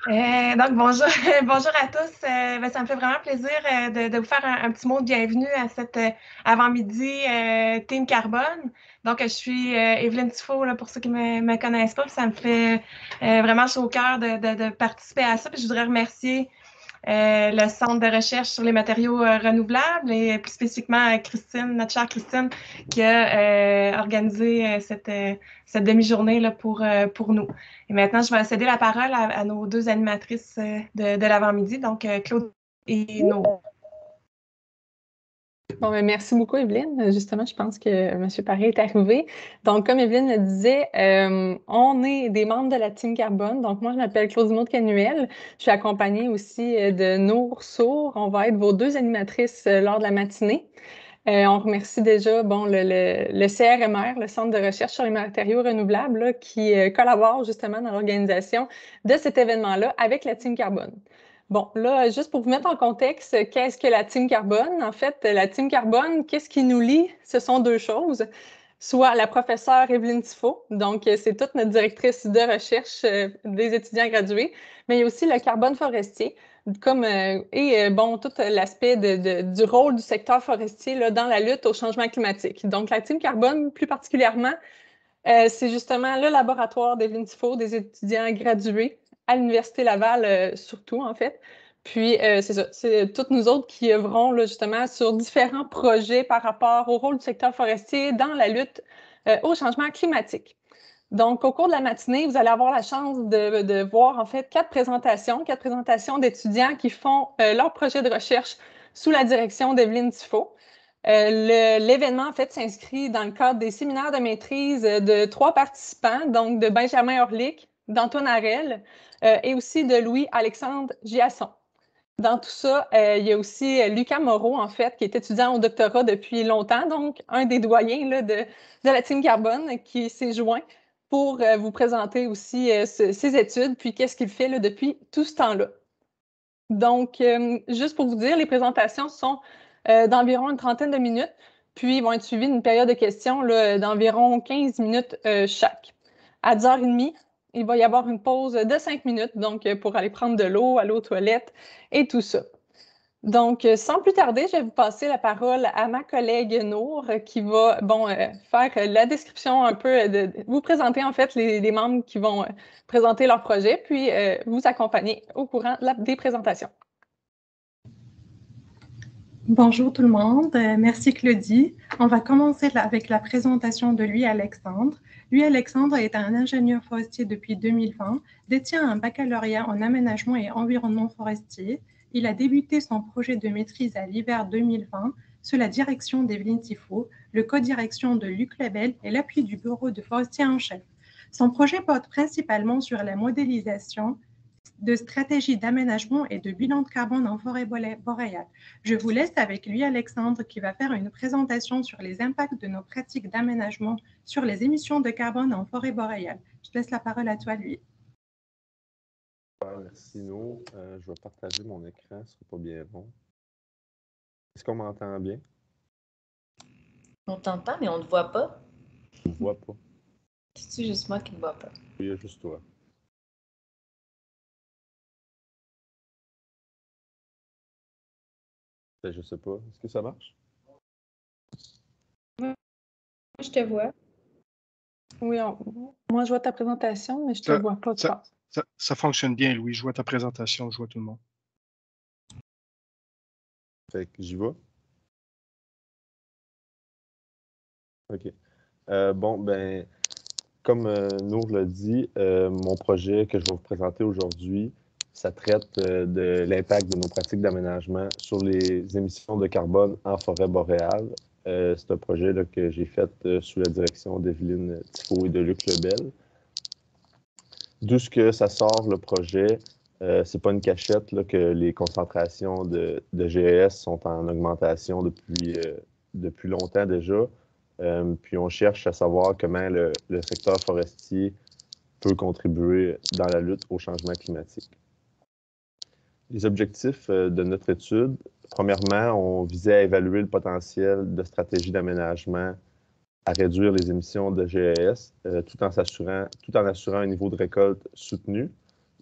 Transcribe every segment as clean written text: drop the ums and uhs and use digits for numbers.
Donc, bonjour, bonjour à tous. Ça me fait vraiment plaisir de vous faire un petit mot de bienvenue à cette avant-midi Team Carbone. Donc, je suis Evelyne Tifo, là, pour ceux qui ne me connaissent pas. Puis ça me fait vraiment chaud au cœur de participer à ça. Puis je voudrais remercier le Centre de recherche sur les matériaux renouvelables et plus spécifiquement Christine, notre chère Christine, qui a organisé cette demi-journée là, pour nous. Et maintenant, je vais céder la parole à nos deux animatrices de l'avant-midi, donc Claude et Nora. Bon, ben, merci beaucoup, Evelyne. Justement, je pense que M. Paré est arrivé. Donc, comme Evelyne le disait, on est des membres de la Team Carbone. Donc, moi, je m'appelle Claude Dumont-Canuel. Je suis accompagnée aussi de Nour Sour. On va être vos deux animatrices lors de la matinée. On remercie déjà le CRMR, le Centre de recherche sur les matériaux renouvelables, là, qui collabore justement dans l'organisation de cet événement-là avec la Team Carbone. Bon, là, juste pour vous mettre en contexte, qu'est-ce que la Team Carbone? En fait, la Team Carbone, qu'est-ce qui nous lie? Ce sont deux choses. Soit la professeure Evelyne Tifo, donc c'est toute notre directrice de recherche des étudiants gradués, mais il y a aussi le carbone forestier, bon, tout l'aspect du rôle du secteur forestier là, dans la lutte au changement climatique. Donc, la Team Carbone, plus particulièrement, c'est justement le laboratoire d'Evelyne Tifo, des étudiants gradués à l'Université Laval, surtout, en fait. Puis, c'est ça, c'est toutes nous autres qui œuvrons là, justement sur différents projets par rapport au rôle du secteur forestier dans la lutte au changement climatique. Donc, au cours de la matinée, vous allez avoir la chance de voir en fait quatre présentations d'étudiants qui font leur projet de recherche sous la direction d'Evelyne Tifo. L'événement, en fait, s'inscrit dans le cadre des séminaires de maîtrise de trois participants, donc de Benjamin Orlick, d'Antoine Harel et aussi de Louis-Alexandre Giasson. Dans tout ça, il y a aussi Lucas Moreau, en fait, qui est étudiant au doctorat depuis longtemps, donc un des doyens là, de la Team Carbone qui s'est joint pour vous présenter aussi ses études, puis qu'est-ce qu'il fait là, depuis tout ce temps-là. Donc, juste pour vous dire, les présentations sont d'environ une trentaine de minutes, puis vont être suivies d'une période de questions d'environ 15 minutes chaque. À 10h30, il va y avoir une pause de 5 minutes, donc pour aller prendre de l'eau, aller aux toilettes et tout ça. Donc, sans plus tarder, je vais vous passer la parole à ma collègue Nour qui va faire la description un peu, vous présenter en fait les membres qui vont présenter leur projet, puis vous accompagner au courant des présentations. Bonjour tout le monde, merci Claudie. On va commencer avec la présentation de Louis-Alexandre. Louis-Alexandre est un ingénieur forestier depuis 2020, détient un baccalauréat en aménagement et environnement forestier. Il a débuté son projet de maîtrise à l'hiver 2020 sous la direction d'Evelyne Tifo, le co-direction de Luc Lebel et l'appui du bureau de forestier en chef. Son projet porte principalement sur la modélisation de stratégies d'aménagement et de bilan de carbone en forêt boréale. Je vous laisse avec Louis-Alexandre qui va faire une présentation sur les impacts de nos pratiques d'aménagement sur les émissions de carbone en forêt boréale. Je laisse la parole à toi, Louis. Merci, No. Je vais partager mon écran, ce sera pas bien bon. Est-ce qu'on m'entend bien? On t'entend, mais on ne te voit pas. Je ne vois pas. C'est juste moi qui ne vois pas. Il y a juste toi. Je sais pas. Est-ce que ça marche? Moi, je te vois. Oui, moi, je vois ta présentation, mais je ne te vois pas. Ça fonctionne bien, Louis. Je vois ta présentation, je vois tout le monde. Fait que j'y vais. OK. Comme Nour l'a dit, mon projet que je vais vous présenter aujourd'hui, ça traite de l'impact de nos pratiques d'aménagement sur les émissions de carbone en forêt boréale. C'est un projet là, que j'ai fait sous la direction d'Evelyne Tifo et de Luc Lebel. D'où ce que ça sort, le projet, c'est pas une cachette là, que les concentrations de GES sont en augmentation depuis longtemps déjà. Puis on cherche à savoir comment le secteur forestier peut contribuer dans la lutte au changement climatique. Les objectifs de notre étude, premièrement, on visait à évaluer le potentiel de stratégies d'aménagement à réduire les émissions de GES tout en assurant un niveau de récolte soutenu.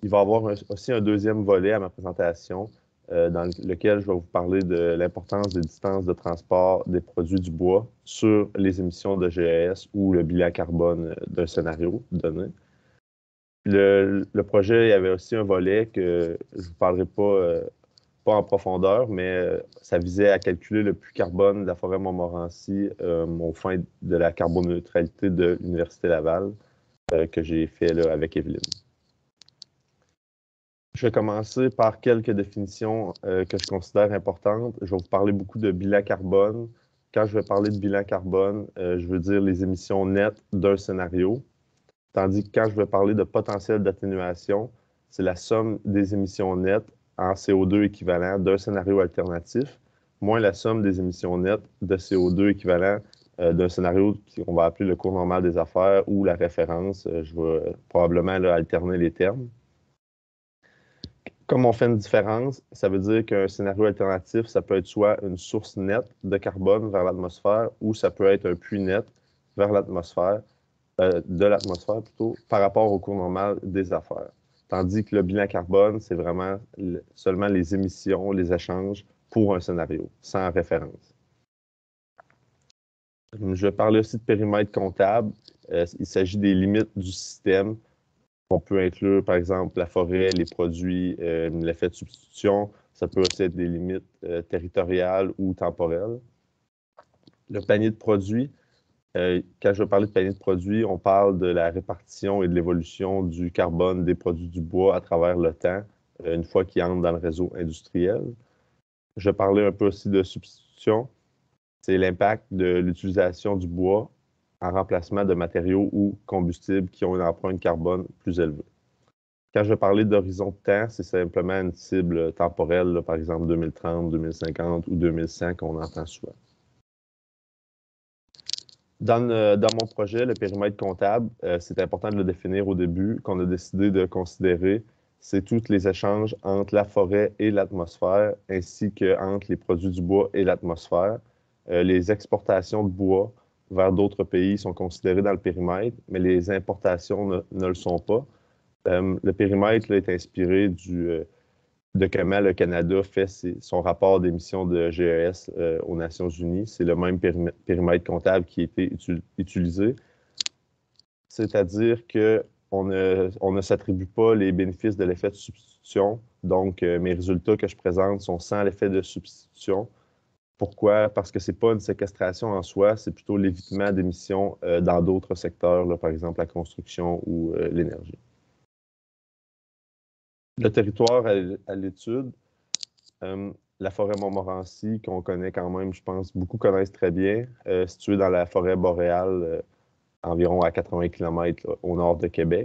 Il va y avoir aussi un deuxième volet à ma présentation dans lequel je vais vous parler de l'importance des distances de transport des produits du bois sur les émissions de GES ou le bilan carbone d'un scénario donné. Le projet, il y avait aussi un volet que je ne vous parlerai pas en profondeur, mais ça visait à calculer le puits carbone de la forêt Montmorency aux fins de la carboneutralité de l'Université Laval que j'ai fait là, avec Evelyne. Je vais commencer par quelques définitions que je considère importantes. Je vais vous parler beaucoup de bilan carbone. Quand je vais parler de bilan carbone, je veux dire les émissions nettes d'un scénario. Tandis que quand je vais parler de potentiel d'atténuation, c'est la somme des émissions nettes en CO2 équivalent d'un scénario alternatif, moins la somme des émissions nettes de CO2 équivalent d'un scénario qu'on va appeler le cours normal des affaires ou la référence. Je vais probablement là, alterner les termes. Comme on fait une différence, ça veut dire qu'un scénario alternatif, ça peut être soit une source nette de carbone vers l'atmosphère ou ça peut être un puits net vers l'atmosphère, de l'atmosphère plutôt, par rapport au cours normal des affaires. Tandis que le bilan carbone, c'est vraiment seulement les émissions, les échanges pour un scénario, sans référence. Je vais parler aussi de périmètre comptable. Il s'agit des limites du système. On peut inclure, par exemple, la forêt, les produits, l'effet de substitution. Ça peut aussi être des limites territoriales ou temporelles. Le panier de produits, quand je vais parler de panier de produits, on parle de la répartition et de l'évolution du carbone des produits du bois à travers le temps, une fois qu'ils entrent dans le réseau industriel. Je vais parler un peu aussi de substitution. C'est l'impact de l'utilisation du bois en remplacement de matériaux ou combustibles qui ont une empreinte carbone plus élevée. Quand je vais parler d'horizon de temps, c'est simplement une cible temporelle, là, par exemple 2030, 2050 ou 2100 qu'on entend souvent. Dans mon projet, le périmètre comptable, c'est important de le définir au début, qu'on a décidé de considérer, c'est tous les échanges entre la forêt et l'atmosphère, ainsi qu'entre les produits du bois et l'atmosphère. Les exportations de bois vers d'autres pays sont considérées dans le périmètre, mais les importations ne le sont pas. Le périmètre là, est inspiré de comment le Canada fait son rapport d'émission de GES aux Nations Unies. C'est le même périmètre comptable qui a été utilisé. C'est-à-dire qu'on ne s'attribue pas les bénéfices de l'effet de substitution. Donc, mes résultats que je présente sont sans l'effet de substitution. Pourquoi? Parce que ce n'est pas une séquestration en soi, c'est plutôt l'évitement d'émissions dans d'autres secteurs, là, par exemple la construction ou l'énergie. Le territoire à l'étude, la forêt Montmorency, qu'on connaît quand même, je pense, beaucoup connaissent très bien, située dans la forêt boréale, environ à 80 km là, au nord de Québec.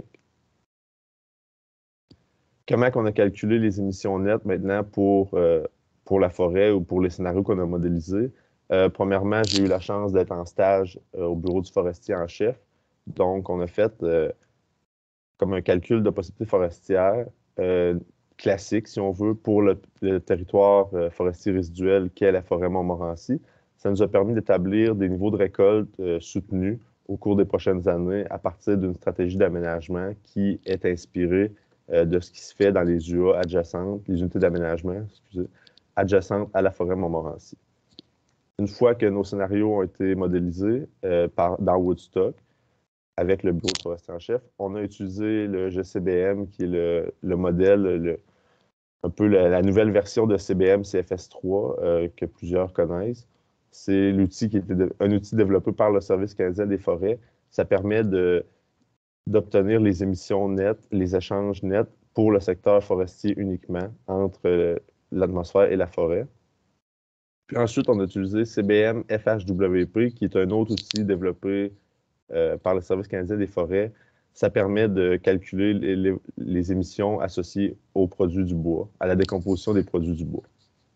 Comment on a calculé les émissions nettes maintenant pour la forêt ou pour les scénarios qu'on a modélisés? Premièrement, j'ai eu la chance d'être en stage au bureau du forestier en chef. Donc, on a fait comme un calcul de possibilités forestières classique, si on veut, pour le territoire forestier résiduel qu'est la forêt Montmorency. Ça nous a permis d'établir des niveaux de récolte soutenus au cours des prochaines années à partir d'une stratégie d'aménagement qui est inspirée de ce qui se fait dans les UA adjacentes, les unités d'aménagement, adjacentes à la forêt Montmorency. Une fois que nos scénarios ont été modélisés dans Woodstock, avec le bureau de forestier en chef, on a utilisé le GCBM, qui est le modèle, un peu la nouvelle version de CBM CFS3 que plusieurs connaissent. C'est l'outil qui était un outil développé par le Service canadien des forêts. Ça permet d'obtenir les émissions nettes, les échanges nets pour le secteur forestier uniquement entre l'atmosphère et la forêt. Puis ensuite, on a utilisé CBM FHWP, qui est un autre outil développé par le Service canadien des forêts. Ça permet de calculer les émissions associées aux produits du bois, à la décomposition des produits du bois.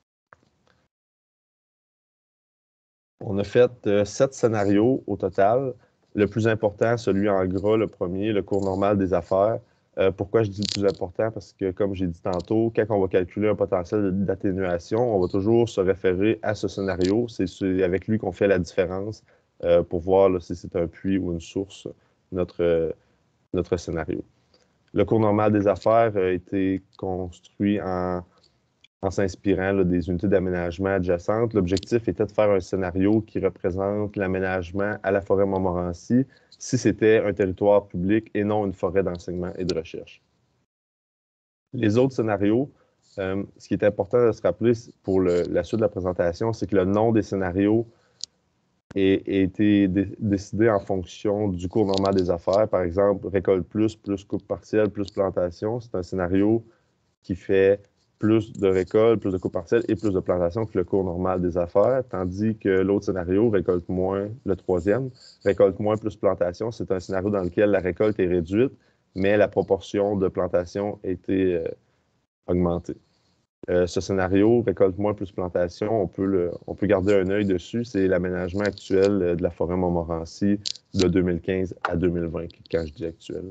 On a fait 7 scénarios au total. Le plus important, celui en gras, le premier, le cours normal des affaires. Pourquoi je dis le plus important? Parce que, comme j'ai dit tantôt, quand on va calculer un potentiel d'atténuation, on va toujours se référer à ce scénario. C'est avec lui qu'on fait la différence pour voir là, si c'est un puits ou une source, notre scénario. Le cours normal des affaires a été construit en s'inspirant des unités d'aménagement adjacentes. L'objectif était de faire un scénario qui représente l'aménagement à la forêt Montmorency si c'était un territoire public et non une forêt d'enseignement et de recherche. Les autres scénarios, ce qui est important de se rappeler pour la suite de la présentation, c'est que le nom des scénarios a été décidé en fonction du cours normal des affaires. Par exemple, récolte plus coupe partielle, plus plantation. C'est un scénario qui fait plus de récolte, plus de coupe partielle et plus de plantation que le cours normal des affaires, tandis que l'autre scénario, récolte moins, le troisième, récolte moins plus plantation, c'est un scénario dans lequel la récolte est réduite, mais la proportion de plantation a été augmentée. Ce scénario, récolte moins plus plantation, on peut garder un œil dessus, c'est l'aménagement actuel de la forêt Montmorency de 2015 à 2020, quand je dis actuel.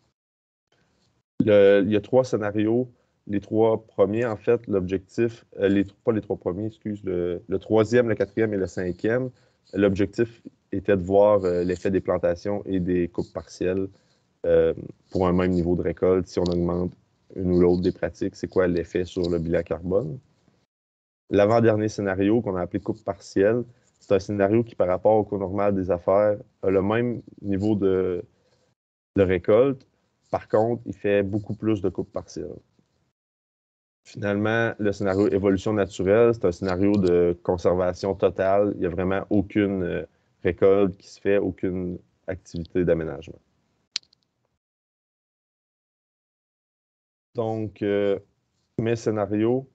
Il y a 3 scénarios. Les 3 premiers, en fait, l'objectif, pas les 3 premiers, excuse, le 3e, le 4e et le 5e, l'objectif était de voir l'effet des plantations et des coupes partielles pour un même niveau de récolte. Si on augmente une ou l'autre des pratiques, c'est quoi l'effet sur le bilan carbone? L'avant-dernier scénario, qu'on a appelé coupe partielle, c'est un scénario qui, par rapport au cours normal des affaires, a le même niveau de récolte. Par contre, il fait beaucoup plus de coupes partielles. Finalement, le scénario évolution naturelle, c'est un scénario de conservation totale. Il n'y a vraiment aucune récolte qui se fait, aucune activité d'aménagement. Donc, mes scénarios.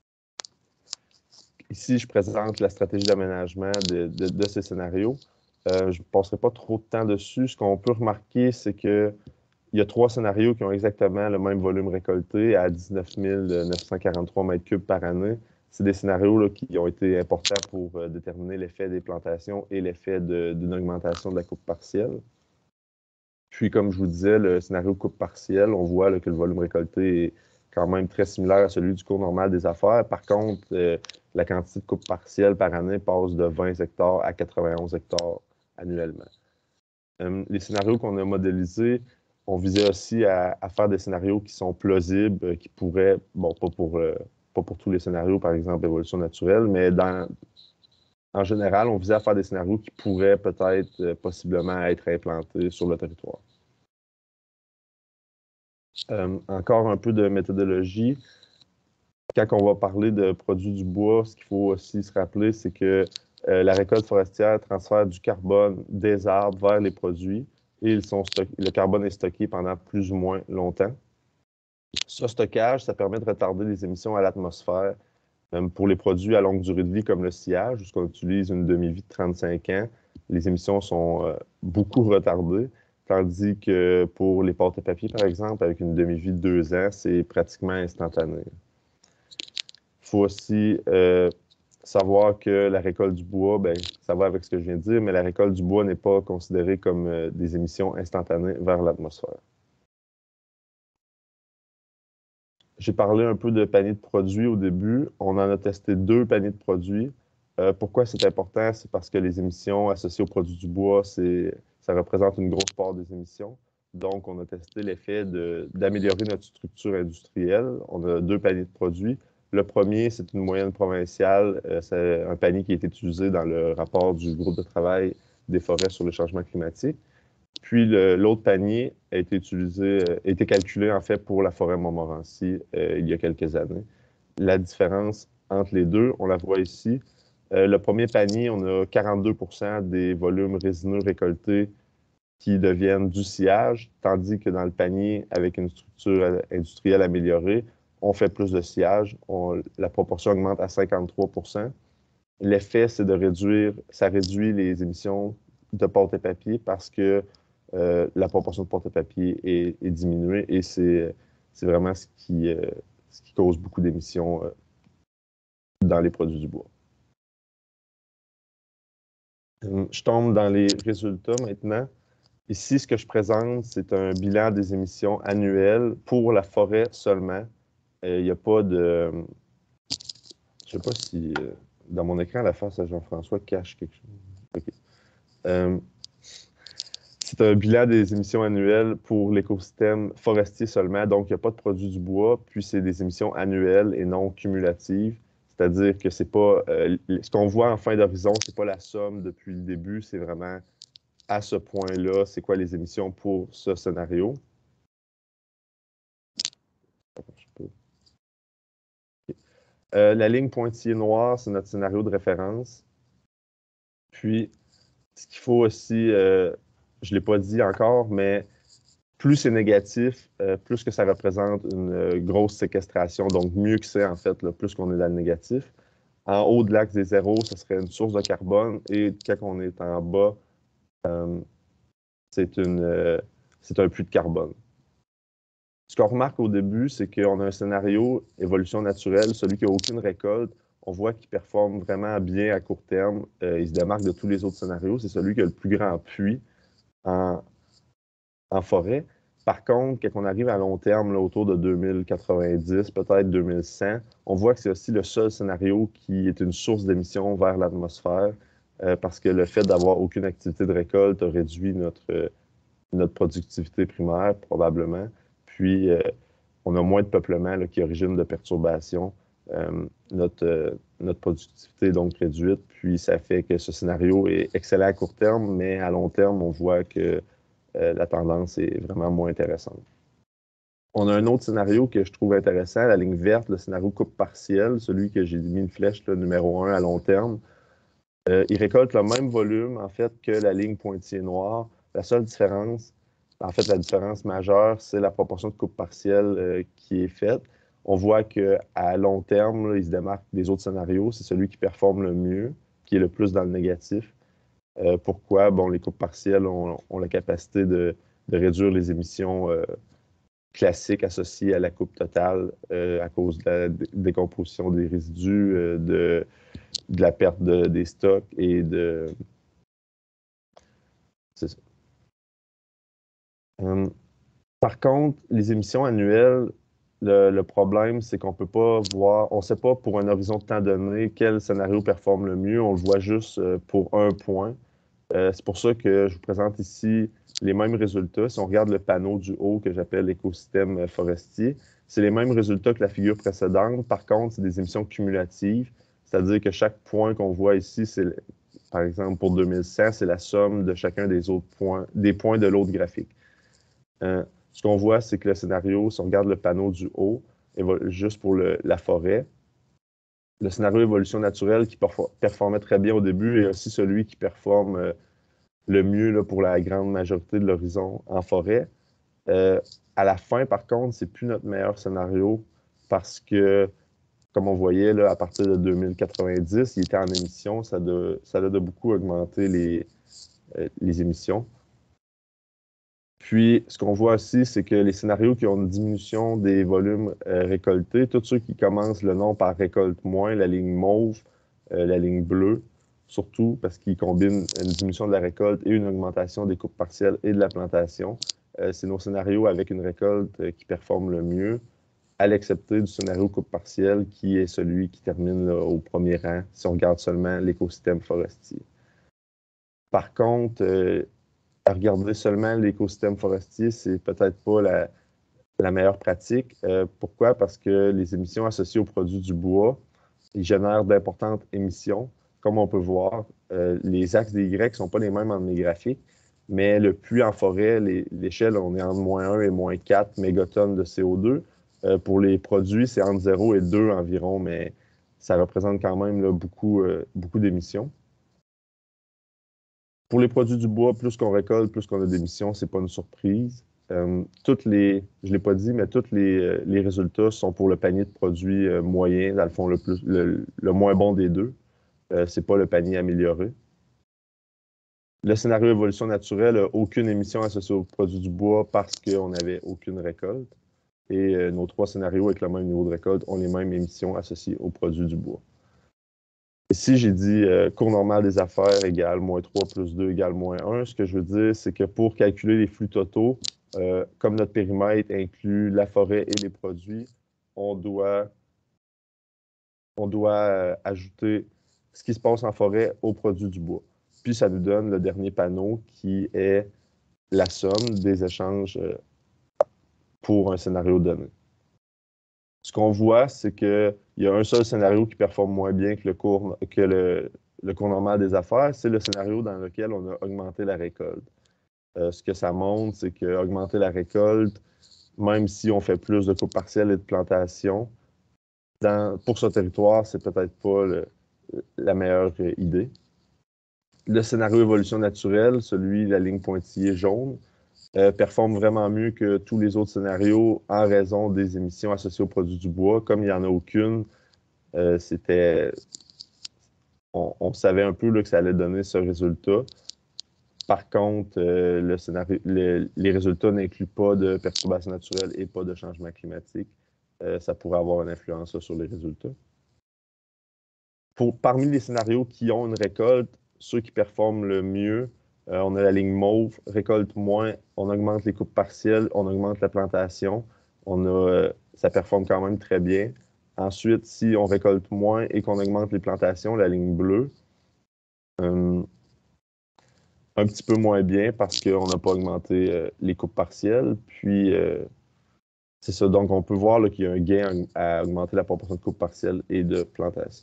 Ici, je présente la stratégie d'aménagement de ces scénarios. Je ne passerai pas trop de temps dessus. Ce qu'on peut remarquer, c'est qu'il y a 3 scénarios qui ont exactement le même volume récolté à 19 943 mètres cubes par année. C'est des scénarios là, qui ont été importants pour déterminer l'effet des plantations et l'effet d'une augmentation de la coupe partielle. Puis, comme je vous disais, le scénario coupe partielle, on voit là, que le volume récolté est quand même très similaire à celui du cours normal des affaires. Par contre, la quantité de coupe partielle par année passe de 20 hectares à 91 hectares annuellement. Les scénarios qu'on a modélisés, on visait aussi à faire des scénarios qui sont plausibles, qui pourraient, bon, pas pour tous les scénarios, par exemple, évolution naturelle, mais en général, on visait à faire des scénarios qui pourraient peut-être, possiblement être implantés sur le territoire. Encore un peu de méthodologie. Quand on va parler de produits du bois, ce qu'il faut aussi se rappeler, c'est que la récolte forestière transfère du carbone des arbres vers les produits et le carbone est stocké pendant plus ou moins longtemps. Ce stockage, ça permet de retarder les émissions à l'atmosphère. Pour les produits à longue durée de vie comme le sciage, puisqu'on utilise une demi-vie de 35 ans, les émissions sont beaucoup retardées, tandis que pour les pâtes à papier, par exemple, avec une demi-vie de 2 ans, c'est pratiquement instantané. Il faut aussi savoir que la récolte du bois, ben, ça va avec ce que je viens de dire, mais la récolte du bois n'est pas considérée comme des émissions instantanées vers l'atmosphère. J'ai parlé un peu de panier de produits au début. On en a testé 2 paniers de produits. Pourquoi c'est important? C'est parce que les émissions associées aux produits du bois, ça représente une grosse part des émissions. Donc, on a testé l'effet d'améliorer notre structure industrielle. On a 2 paniers de produits. Le premier, c'est une moyenne provinciale. C'est un panier qui est utilisé dans le rapport du groupe de travail des forêts sur le changement climatique. Puis l'autre panier a été calculé en fait pour la forêt Montmorency il y a quelques années. La différence entre les deux, on la voit ici. Le premier panier, on a 42 % des volumes résineux récoltés qui deviennent du sciage, tandis que dans le panier avec une structure industrielle améliorée, on fait plus de sciage. La proportion augmente à 53 %. L'effet, c'est ça réduit les émissions de pâte et papier parce que la proportion de porte-papier est diminuée et c'est vraiment ce qui cause beaucoup d'émissions dans les produits du bois. Je tombe dans les résultats maintenant. Ici, ce que je présente, c'est un bilan des émissions annuelles pour la forêt seulement. Il n'y a pas de... Je ne sais pas si dans mon écran, la face à Jean-François cache quelque chose. OK. C'est c'est un bilan des émissions annuelles pour l'écosystème forestier seulement, donc il n'y a pas de produit du bois, puis c'est des émissions annuelles et non cumulatives, c'est-à-dire que c'est pas ce qu'on voit en fin d'horizon, c'est pas la somme depuis le début, c'est vraiment à ce point-là, c'est quoi les émissions pour ce scénario. La ligne pointillée noire, c'est notre scénario de référence. Puis, ce qu'il faut aussi, je ne l'ai pas dit encore, mais plus c'est négatif, plus que ça représente une grosse séquestration. Donc, mieux que c'est, en fait, là, plus qu'on est dans le négatif. En haut de l'axe des zéros, ce serait une source de carbone. Et quand on est en bas, c'est un puits de carbone. Ce qu'on remarque au début, c'est qu'on a un scénario évolution naturelle, celui qui n'a aucune récolte. On voit qu'il performe vraiment bien à court terme. Il se démarque de tous les autres scénarios. C'est celui qui a le plus grand puits en forêt. Par contre, quand on arrive à long terme, là, autour de 2090, peut-être 2100, on voit que c'est aussi le seul scénario qui est une source d'émissions vers l'atmosphère parce que le fait d'avoir aucune activité de récolte a réduit notre productivité primaire, probablement. Puis, on a moins de peuplement là, qui origine de perturbations. Notre productivité est donc réduite. Puis, ça fait que ce scénario est excellent à court terme, mais à long terme, on voit que la tendance est vraiment moins intéressante. On a un autre scénario que je trouve intéressant, la ligne verte, le scénario coupe partielle, celui que j'ai mis une flèche là, numéro 1 à long terme. Il récolte le même volume, en fait, que la ligne pointillée noire. La seule différence, en fait, la différence majeure, c'est la proportion de coupe partielle qui est faite. On voit qu'à long terme, là, il se démarque des autres scénarios. C'est celui qui performe le mieux, qui est le plus dans le négatif. Pourquoi? Bon, les coupes partielles ont la capacité de réduire les émissions classiques associées à la coupe totale à cause de la décomposition des résidus, de la perte des stocks et de... C'est ça. Par contre, les émissions annuelles, le problème, c'est qu'on ne peut pas voir, on ne sait pas pour un horizon de temps donné quel scénario performe le mieux, on le voit juste pour un point. C'est pour ça que je vous présente ici les mêmes résultats. Si on regarde le panneau du haut que j'appelle l'écosystème forestier, c'est les mêmes résultats que la figure précédente. Par contre, c'est des émissions cumulatives, c'est-à-dire que chaque point qu'on voit ici, c'est, par exemple, pour 2100, c'est la somme de chacun des autres points, des points de l'autre graphique. Ce qu'on voit, c'est que le scénario, si on regarde le panneau du haut, juste pour la forêt, le scénario évolution naturelle qui performait très bien au début est aussi celui qui performe le mieux là, pour la grande majorité de l'horizon en forêt. À la fin, par contre, c'est plus notre meilleur scénario parce que, comme on voyait, là, à partir de 2090, il était en émission, ça a de beaucoup augmenté les émissions. Puis, ce qu'on voit aussi, c'est que les scénarios qui ont une diminution des volumes récoltés, tous ceux qui commencent le nom par récolte moins, la ligne mauve, la ligne bleue, surtout parce qu'ils combinent une diminution de la récolte et une augmentation des coupes partielles et de la plantation. C'est nos scénarios avec une récolte qui performe le mieux, à l'excepté du scénario coupe partielle qui est celui qui termine là, au premier rang si on regarde seulement l'écosystème forestier. Par contre, à regarder seulement l'écosystème forestier, c'est peut-être pas la meilleure pratique. Pourquoi? Parce que les émissions associées aux produits du bois, ils génèrent d'importantes émissions. Comme on peut voir, les axes des Y ne sont pas les mêmes entre mes graphiques, mais le puits en forêt, l'échelle, on est entre -1 et -4 mégatonnes de CO2. Pour les produits, c'est entre 0 et 2 environ, mais ça représente quand même là, beaucoup d'émissions. Pour les produits du bois, plus qu'on récolte, plus qu'on a d'émissions, c'est pas une surprise. Je ne l'ai pas dit, mais tous les résultats sont pour le panier de produits moyen, dans le fond, le moins bon des deux. C'est pas le panier amélioré. Le scénario évolution naturelle n'a aucune émission associée aux produits du bois parce qu'on n'avait aucune récolte. Et nos trois scénarios avec le même niveau de récolte ont les mêmes émissions associées aux produits du bois. Ici, j'ai dit cours normal des affaires égale -3 plus 2 égale -1. Ce que je veux dire, c'est que pour calculer les flux totaux, comme notre périmètre inclut la forêt et les produits, on doit ajouter ce qui se passe en forêt aux produits du bois. Puis, ça nous donne le dernier panneau qui est la somme des échanges pour un scénario donné. Ce qu'on voit, c'est qu'il y a un seul scénario qui performe moins bien que le cours normal des affaires, c'est le scénario dans lequel on a augmenté la récolte. Ce que ça montre, c'est qu'augmenter la récolte, même si on fait plus de coupes partielles et de plantations, pour ce territoire, c'est peut-être pas la meilleure idée. Le scénario évolution naturelle, celui de la ligne pointillée jaune, performe vraiment mieux que tous les autres scénarios en raison des émissions associées aux produits du bois. Comme il n'y en a aucune, on savait un peu là, que ça allait donner ce résultat. Par contre, les résultats n'incluent pas de perturbations naturelles et pas de changement climatique. Ça pourrait avoir une influence sur les résultats. Parmi les scénarios qui ont une récolte, ceux qui performent le mieux, on a la ligne mauve, récolte moins, on augmente les coupes partielles, on augmente la plantation. Ça performe quand même très bien. Ensuite, si on récolte moins et qu'on augmente les plantations, la ligne bleue, un petit peu moins bien parce qu'on n'a pas augmenté les coupes partielles. Puis, c'est ça. Donc, on peut voir qu'il y a un gain à augmenter la proportion de coupes partielles et de plantation.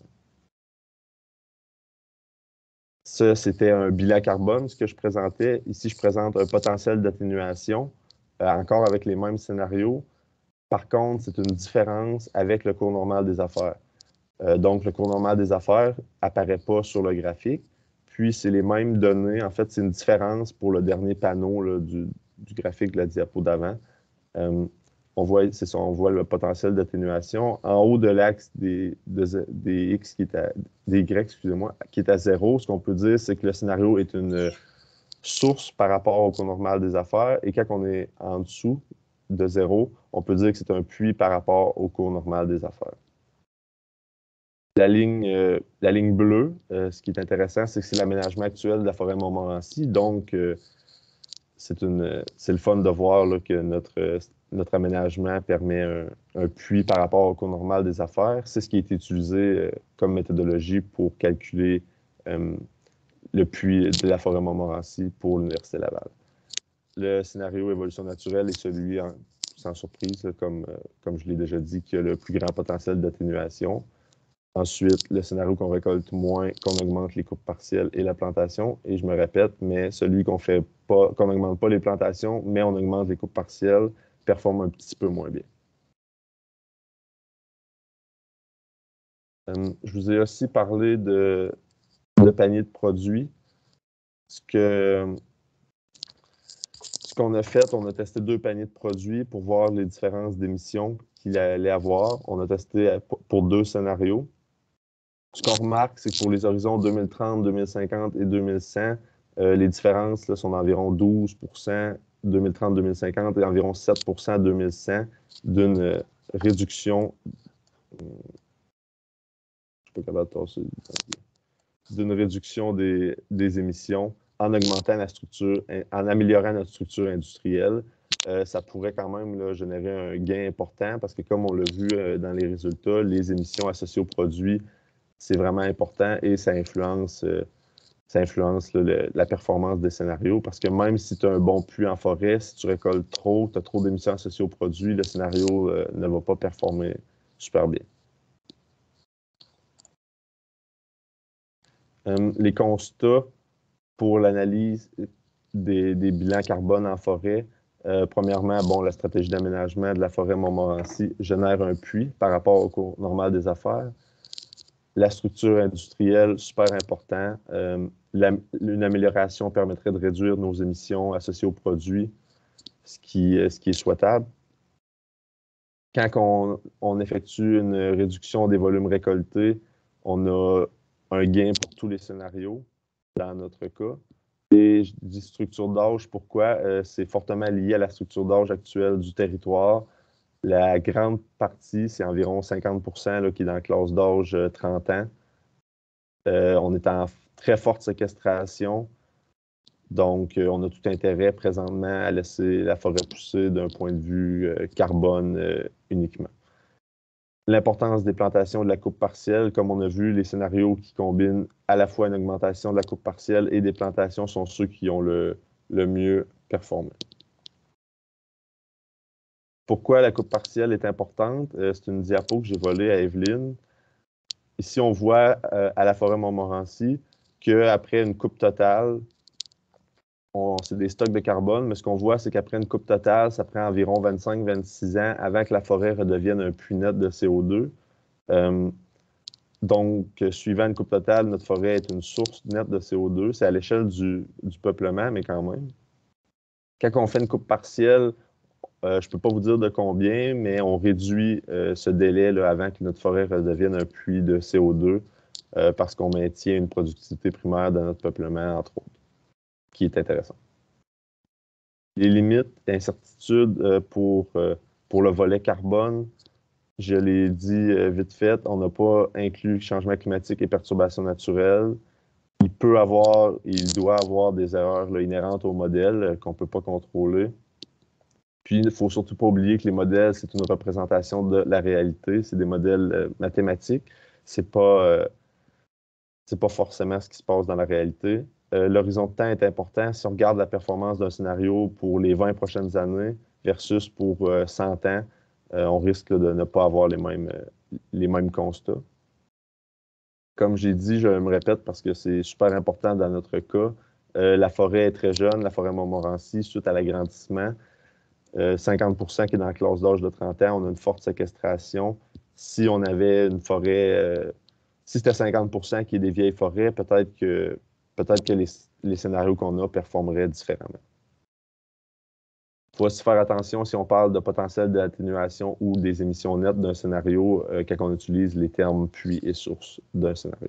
Ça, c'était un bilan carbone, ce que je présentais. Ici, je présente un potentiel d'atténuation, encore avec les mêmes scénarios. Par contre, c'est une différence avec le cours normal des affaires. Donc, le cours normal des affaires n'apparaît pas sur le graphique. Puis, c'est les mêmes données. En fait, c'est une différence pour le dernier panneau là, du graphique de la diapo d'avant. On voit le potentiel d'atténuation. En haut de l'axe des X des Y, excusez-moi, qui est à 0, ce qu'on peut dire, c'est que le scénario est une source par rapport au cours normal des affaires. Et quand on est en dessous de 0, on peut dire que c'est un puits par rapport au cours normal des affaires. La ligne bleue, ce qui est intéressant, c'est que c'est l'aménagement actuel de la forêt Montmorency. Donc, c'est le fun de voir là, que notre aménagement permet un puits par rapport au cours normal des affaires. C'est ce qui a été utilisé comme méthodologie pour calculer le puits de la forêt Montmorency pour l'Université Laval. Le scénario évolution naturelle est celui, sans surprise, là, comme je l'ai déjà dit, qui a le plus grand potentiel d'atténuation. Ensuite, le scénario qu'on récolte moins, qu'on augmente les coupes partielles et la plantation. Et je me répète, mais celui qu'on n'augmente pas les plantations, mais on augmente les coupes partielles, performe un petit peu moins bien. Je vous ai aussi parlé de panier de produits. Ce qu'on a fait, on a testé 2 paniers de produits pour voir les différences d'émissions qu'il allait avoir. On a testé pour 2 scénarios. Ce qu'on remarque, c'est que pour les horizons 2030, 2050 et 2100, les différences là, sont d'environ 12 2030-2050 et environ 7 2100 d'une réduction. Je ne suis pas capable de tasser. D'une réduction des émissions en augmentant en améliorant notre structure industrielle. Ça pourrait quand même là, générer un gain important parce que, comme on l'a vu dans les résultats, les émissions associées aux produits, c'est vraiment important et ça influence la performance des scénarios parce que même si tu as un bon puits en forêt, si tu récoltes trop, tu as trop d'émissions associées aux produits, le scénario ne va pas performer super bien. Les constats pour l'analyse des bilans carbone en forêt. Premièrement, la stratégie d'aménagement de la forêt Montmorency génère un puits par rapport au cours normal des affaires. La structure industrielle, super important. Une amélioration permettrait de réduire nos émissions associées aux produits, ce qui est souhaitable. Quand on effectue une réduction des volumes récoltés, on a un gain pour tous les scénarios, dans notre cas. Et je dis structure d'âge, pourquoi? C'est fortement lié à la structure d'âge actuelle du territoire. La grande partie, c'est environ 50 % qui est dans la classe d'âge 30 ans. On est en très forte séquestration. Donc, on a tout intérêt présentement à laisser la forêt pousser d'un point de vue carbone uniquement. L'importance des plantations de la coupe partielle, comme on a vu, les scénarios qui combinent à la fois une augmentation de la coupe partielle et des plantations sont ceux qui ont le mieux performer. Pourquoi la coupe partielle est importante? C'est une diapo que j'ai volée à Evelyne. Ici, on voit à la forêt Montmorency qu'après une coupe totale, c'est des stocks de carbone, mais ce qu'on voit, c'est qu'après une coupe totale, ça prend environ 25-26 ans avant que la forêt redevienne un puits net de CO2. Donc, suivant une coupe totale, notre forêt est une source nette de CO2. C'est à l'échelle du peuplement, mais quand même. Quand on fait une coupe partielle, je ne peux pas vous dire de combien, mais on réduit ce délai là, avant que notre forêt redevienne un puits de CO2 parce qu'on maintient une productivité primaire de notre peuplement, entre autres, qui est intéressant. Les limites et incertitudes pour le volet carbone, je l'ai dit vite fait, on n'a pas inclus changement climatique et perturbations naturelles. Il doit avoir des erreurs là, inhérentes au modèle qu'on ne peut pas contrôler. Puis, il ne faut surtout pas oublier que les modèles, c'est une représentation de la réalité. C'est des modèles mathématiques. C'est pas forcément ce qui se passe dans la réalité. L'horizon de temps est important. Si on regarde la performance d'un scénario pour les 20 prochaines années versus pour 100 ans, on risque là, de ne pas avoir les mêmes constats. Comme j'ai dit, je me répète parce que c'est super important dans notre cas. La forêt est très jeune, la forêt Montmorency, suite à l'agrandissement. 50% qui est dans la classe d'âge de 30 ans, on a une forte séquestration. Si on avait une forêt, si c'était 50% qui est des vieilles forêts, peut-être que les scénarios qu'on a performeraient différemment. Il faut aussi faire attention si on parle de potentiel d'atténuation ou des émissions nettes d'un scénario quand on utilise les termes puits et source d'un scénario.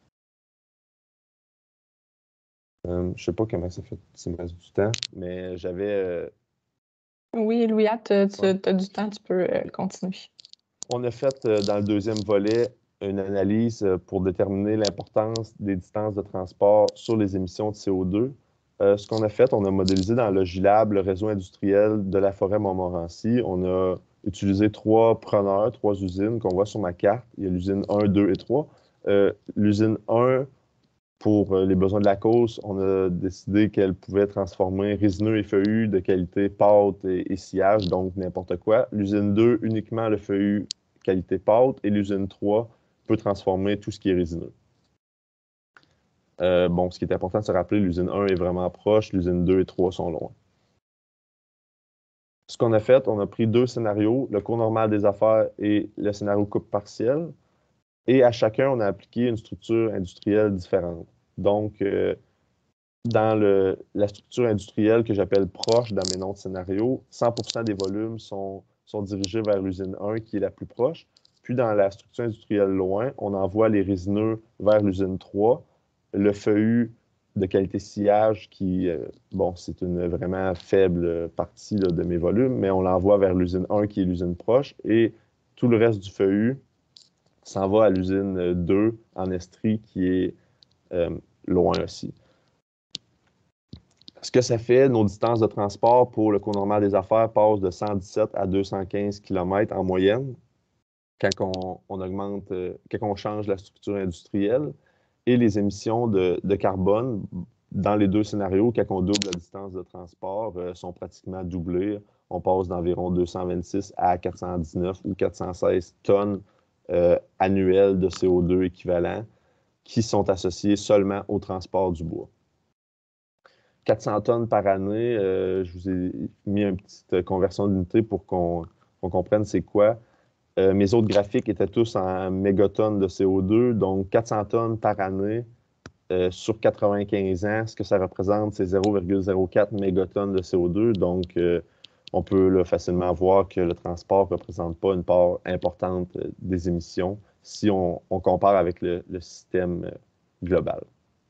Je ne sais pas comment ça fait s'il me reste du temps, mais j'avais... Oui, Louis-Anne, tu as du temps, tu peux continuer. On a fait dans le deuxième volet une analyse pour déterminer l'importance des distances de transport sur les émissions de CO2. Ce qu'on a fait, on a modélisé dans Logilab le réseau industriel de la forêt Montmorency. On a utilisé 3 preneurs, 3 usines qu'on voit sur ma carte. Il y a l'usine 1, 2 et 3. L'usine 1, pour les besoins de la cause, on a décidé qu'elle pouvait transformer résineux et feuillus de qualité pâte et sillage, donc n'importe quoi. L'usine 2, uniquement le feuillu qualité pâte, et l'usine 3 peut transformer tout ce qui est résineux. Ce qui est important de se rappeler, l'usine 1 est vraiment proche, l'usine 2 et 3 sont loin. Ce qu'on a fait, on a pris 2 scénarios, le cours normal des affaires et le scénario coupe partielle. Et à chacun, on a appliqué une structure industrielle différente. Donc, dans la structure industrielle que j'appelle proche dans mes noms de scénario, 100% des volumes sont dirigés vers l'usine 1 qui est la plus proche. Puis dans la structure industrielle loin, on envoie les résineux vers l'usine 3. Le feuillu de qualité sillage qui, c'est une vraiment faible partie là, de mes volumes, mais on l'envoie vers l'usine 1 qui est l'usine proche. Et tout le reste du feuillu s'en va à l'usine 2 en Estrie qui est loin aussi. Ce que ça fait, nos distances de transport pour le cours normal des affaires passent de 117 à 215 km en moyenne quand on change la structure industrielle. Et les émissions de carbone, dans les 2 scénarios, quand on double la distance de transport, sont pratiquement doublées. On passe d'environ 226 à 419 ou 416 tonnes annuelles de CO2 équivalent qui sont associées seulement au transport du bois. 400 tonnes par année, je vous ai mis une petite conversion d'unité pour qu'on comprenne c'est quoi. Mes autres graphiques étaient tous en mégatonnes de CO2, donc 400 tonnes par année sur 95 ans. Ce que ça représente, c'est 0,04 mégatonnes de CO2. Donc, on peut là, facilement voir que le transport ne représente pas une part importante des émissions si on compare avec le système global.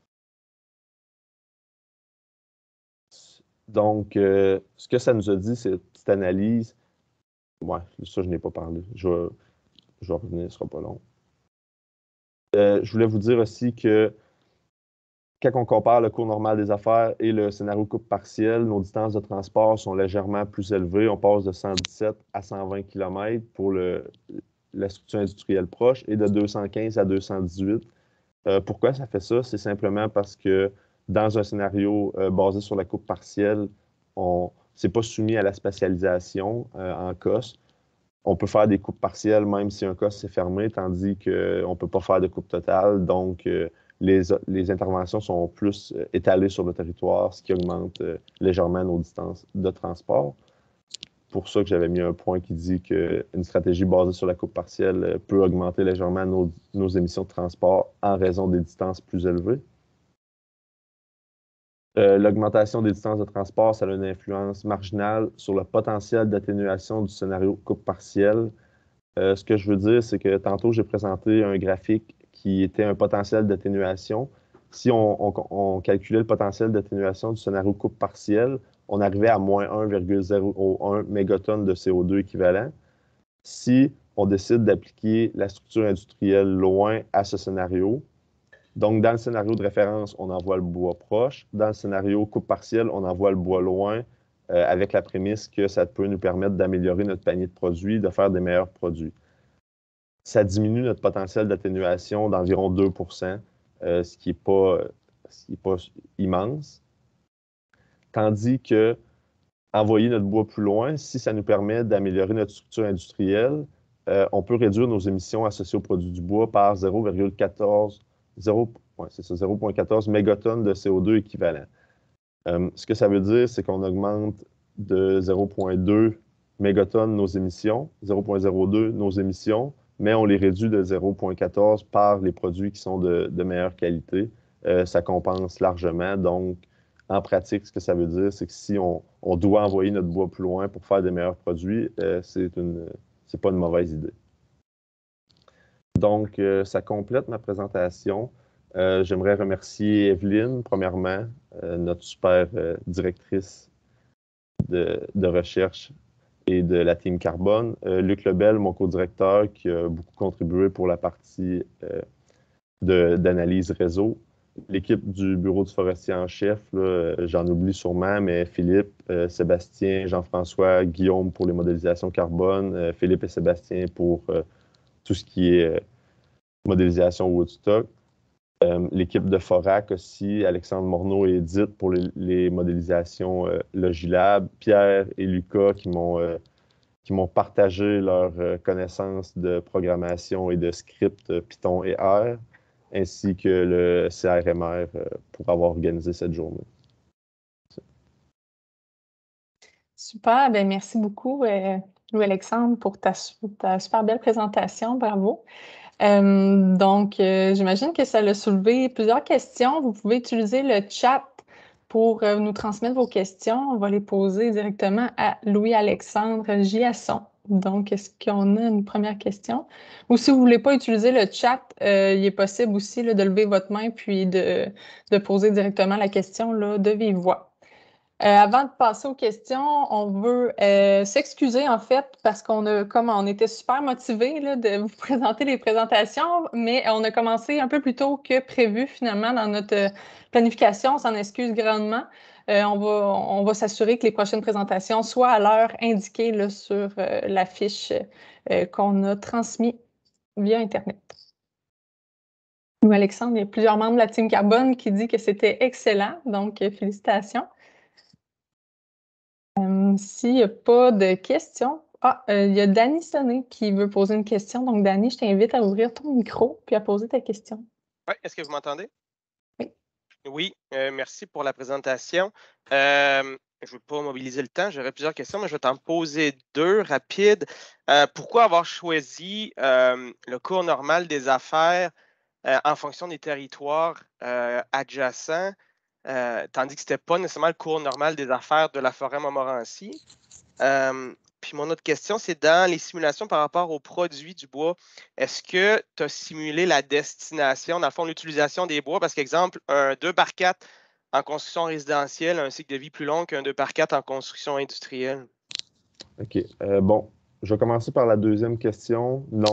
Donc, ce que ça nous a dit, cette analyse, ça, je n'ai pas parlé. Je vais revenir, ce ne sera pas long. Je voulais vous dire aussi que quand on compare le cours normal des affaires et le scénario coupe partielle, nos distances de transport sont légèrement plus élevées. On passe de 117 à 120 km pour la structure industrielle proche et de 215 à 218. Pourquoi ça fait ça? C'est simplement parce que dans un scénario basé sur la coupe partielle, c'est pas soumis à la spatialisation en COS. On peut faire des coupes partielles même si un COS est fermé, tandis qu'on ne peut pas faire de coupe totale. Donc, les interventions sont plus étalées sur le territoire, ce qui augmente légèrement nos distances de transport. Pour ça que j'avais mis un point qui dit qu'une stratégie basée sur la coupe partielle peut augmenter légèrement nos émissions de transport en raison des distances plus élevées. L'augmentation des distances de transport, ça a une influence marginale sur le potentiel d'atténuation du scénario coupe partielle. Ce que je veux dire, c'est que tantôt, j'ai présenté un graphique qui était un potentiel d'atténuation. Si on calculait le potentiel d'atténuation du scénario coupe partielle, on arrivait à moins 1,01 mégatonnes de CO2 équivalent. Si on décide d'appliquer la structure industrielle loin à ce scénario, donc dans le scénario de référence, on envoie le bois proche. Dans le scénario coupe partielle, on envoie le bois loin avec la prémisse que ça peut nous permettre d'améliorer notre panier de produits, de faire des meilleurs produits. Ça diminue notre potentiel d'atténuation d'environ 2 %, ce qui n'est pas immense. Tandis que envoyer notre bois plus loin, si ça nous permet d'améliorer notre structure industrielle, on peut réduire nos émissions associées aux produits du bois par 0,14 mégatonnes de CO2 équivalent. Ce que ça veut dire, c'est qu'on augmente de 0,2 mégatonnes nos émissions, 0,02 nos émissions, mais on les réduit de 0,14 par les produits qui sont de meilleure qualité. Ça compense largement. Donc, en pratique, ce que ça veut dire, c'est que si on doit envoyer notre bois plus loin pour faire des meilleurs produits, c'est pas une mauvaise idée. Donc, ça complète ma présentation. J'aimerais remercier Evelyne, premièrement, notre super directrice de recherche et de la Team Carbone. Luc Lebel, mon co-directeur, qui a beaucoup contribué pour la partie d'analyse réseau. L'équipe du bureau du forestier en chef, j'en oublie sûrement, mais Philippe, Sébastien, Jean-François, Guillaume pour les modélisations carbone, Philippe et Sébastien pour tout ce qui est modélisation Woodstock. L'équipe de Forac aussi, Alexandre Morneau et Edith pour les modélisations Logilab, Pierre et Lucas qui m'ont partagé leurs connaissances de programmation et de script Python et R, ainsi que le CRMR pour avoir organisé cette journée. Super, bien, merci beaucoup Louis-Alexandre pour ta super belle présentation, bravo. Donc, j'imagine que ça a soulevé plusieurs questions. Vous pouvez utiliser le chat pour nous transmettre vos questions. On va les poser directement à Louis-Alexandre Giasson. Donc, est-ce qu'on a une première question? Ou si vous ne voulez pas utiliser le chat, il est possible aussi là, de lever votre main puis de poser directement la question là, de vive voix. Avant de passer aux questions, on veut s'excuser en fait parce comme on était super motivés là, de vous présenter les présentations, mais on a commencé un peu plus tôt que prévu finalement dans notre planification. On s'en excuse grandement. On va s'assurer que les prochaines présentations soient à l'heure indiquée là, sur la fiche qu'on a transmise via Internet. Nous, Alexandre, il y a plusieurs membres de la Team Carbone qui disent que c'était excellent, donc félicitations. S'il n'y a pas de questions, il y a Dany Sonnet qui veut poser une question. Donc, Dany, je t'invite à ouvrir ton micro puis à poser ta question. Oui, est-ce que vous m'entendez? Oui. Oui, merci pour la présentation. Je ne veux pas mobiliser le temps, j'aurais plusieurs questions, mais je vais t'en poser deux rapides. Pourquoi avoir choisi le cours normal des affaires en fonction des territoires adjacents? Tandis que ce n'était pas nécessairement le cours normal des affaires de la forêt Montmorency. Puis mon autre question, c'est dans les simulations par rapport aux produits du bois, est-ce que tu as simulé la destination, dans le fond, l'utilisation des bois? Parce qu'exemple, un 2x4 en construction résidentielle a un cycle de vie plus long qu'un 2x4 en construction industrielle. OK. Bon, je vais commencer par la deuxième question. Non.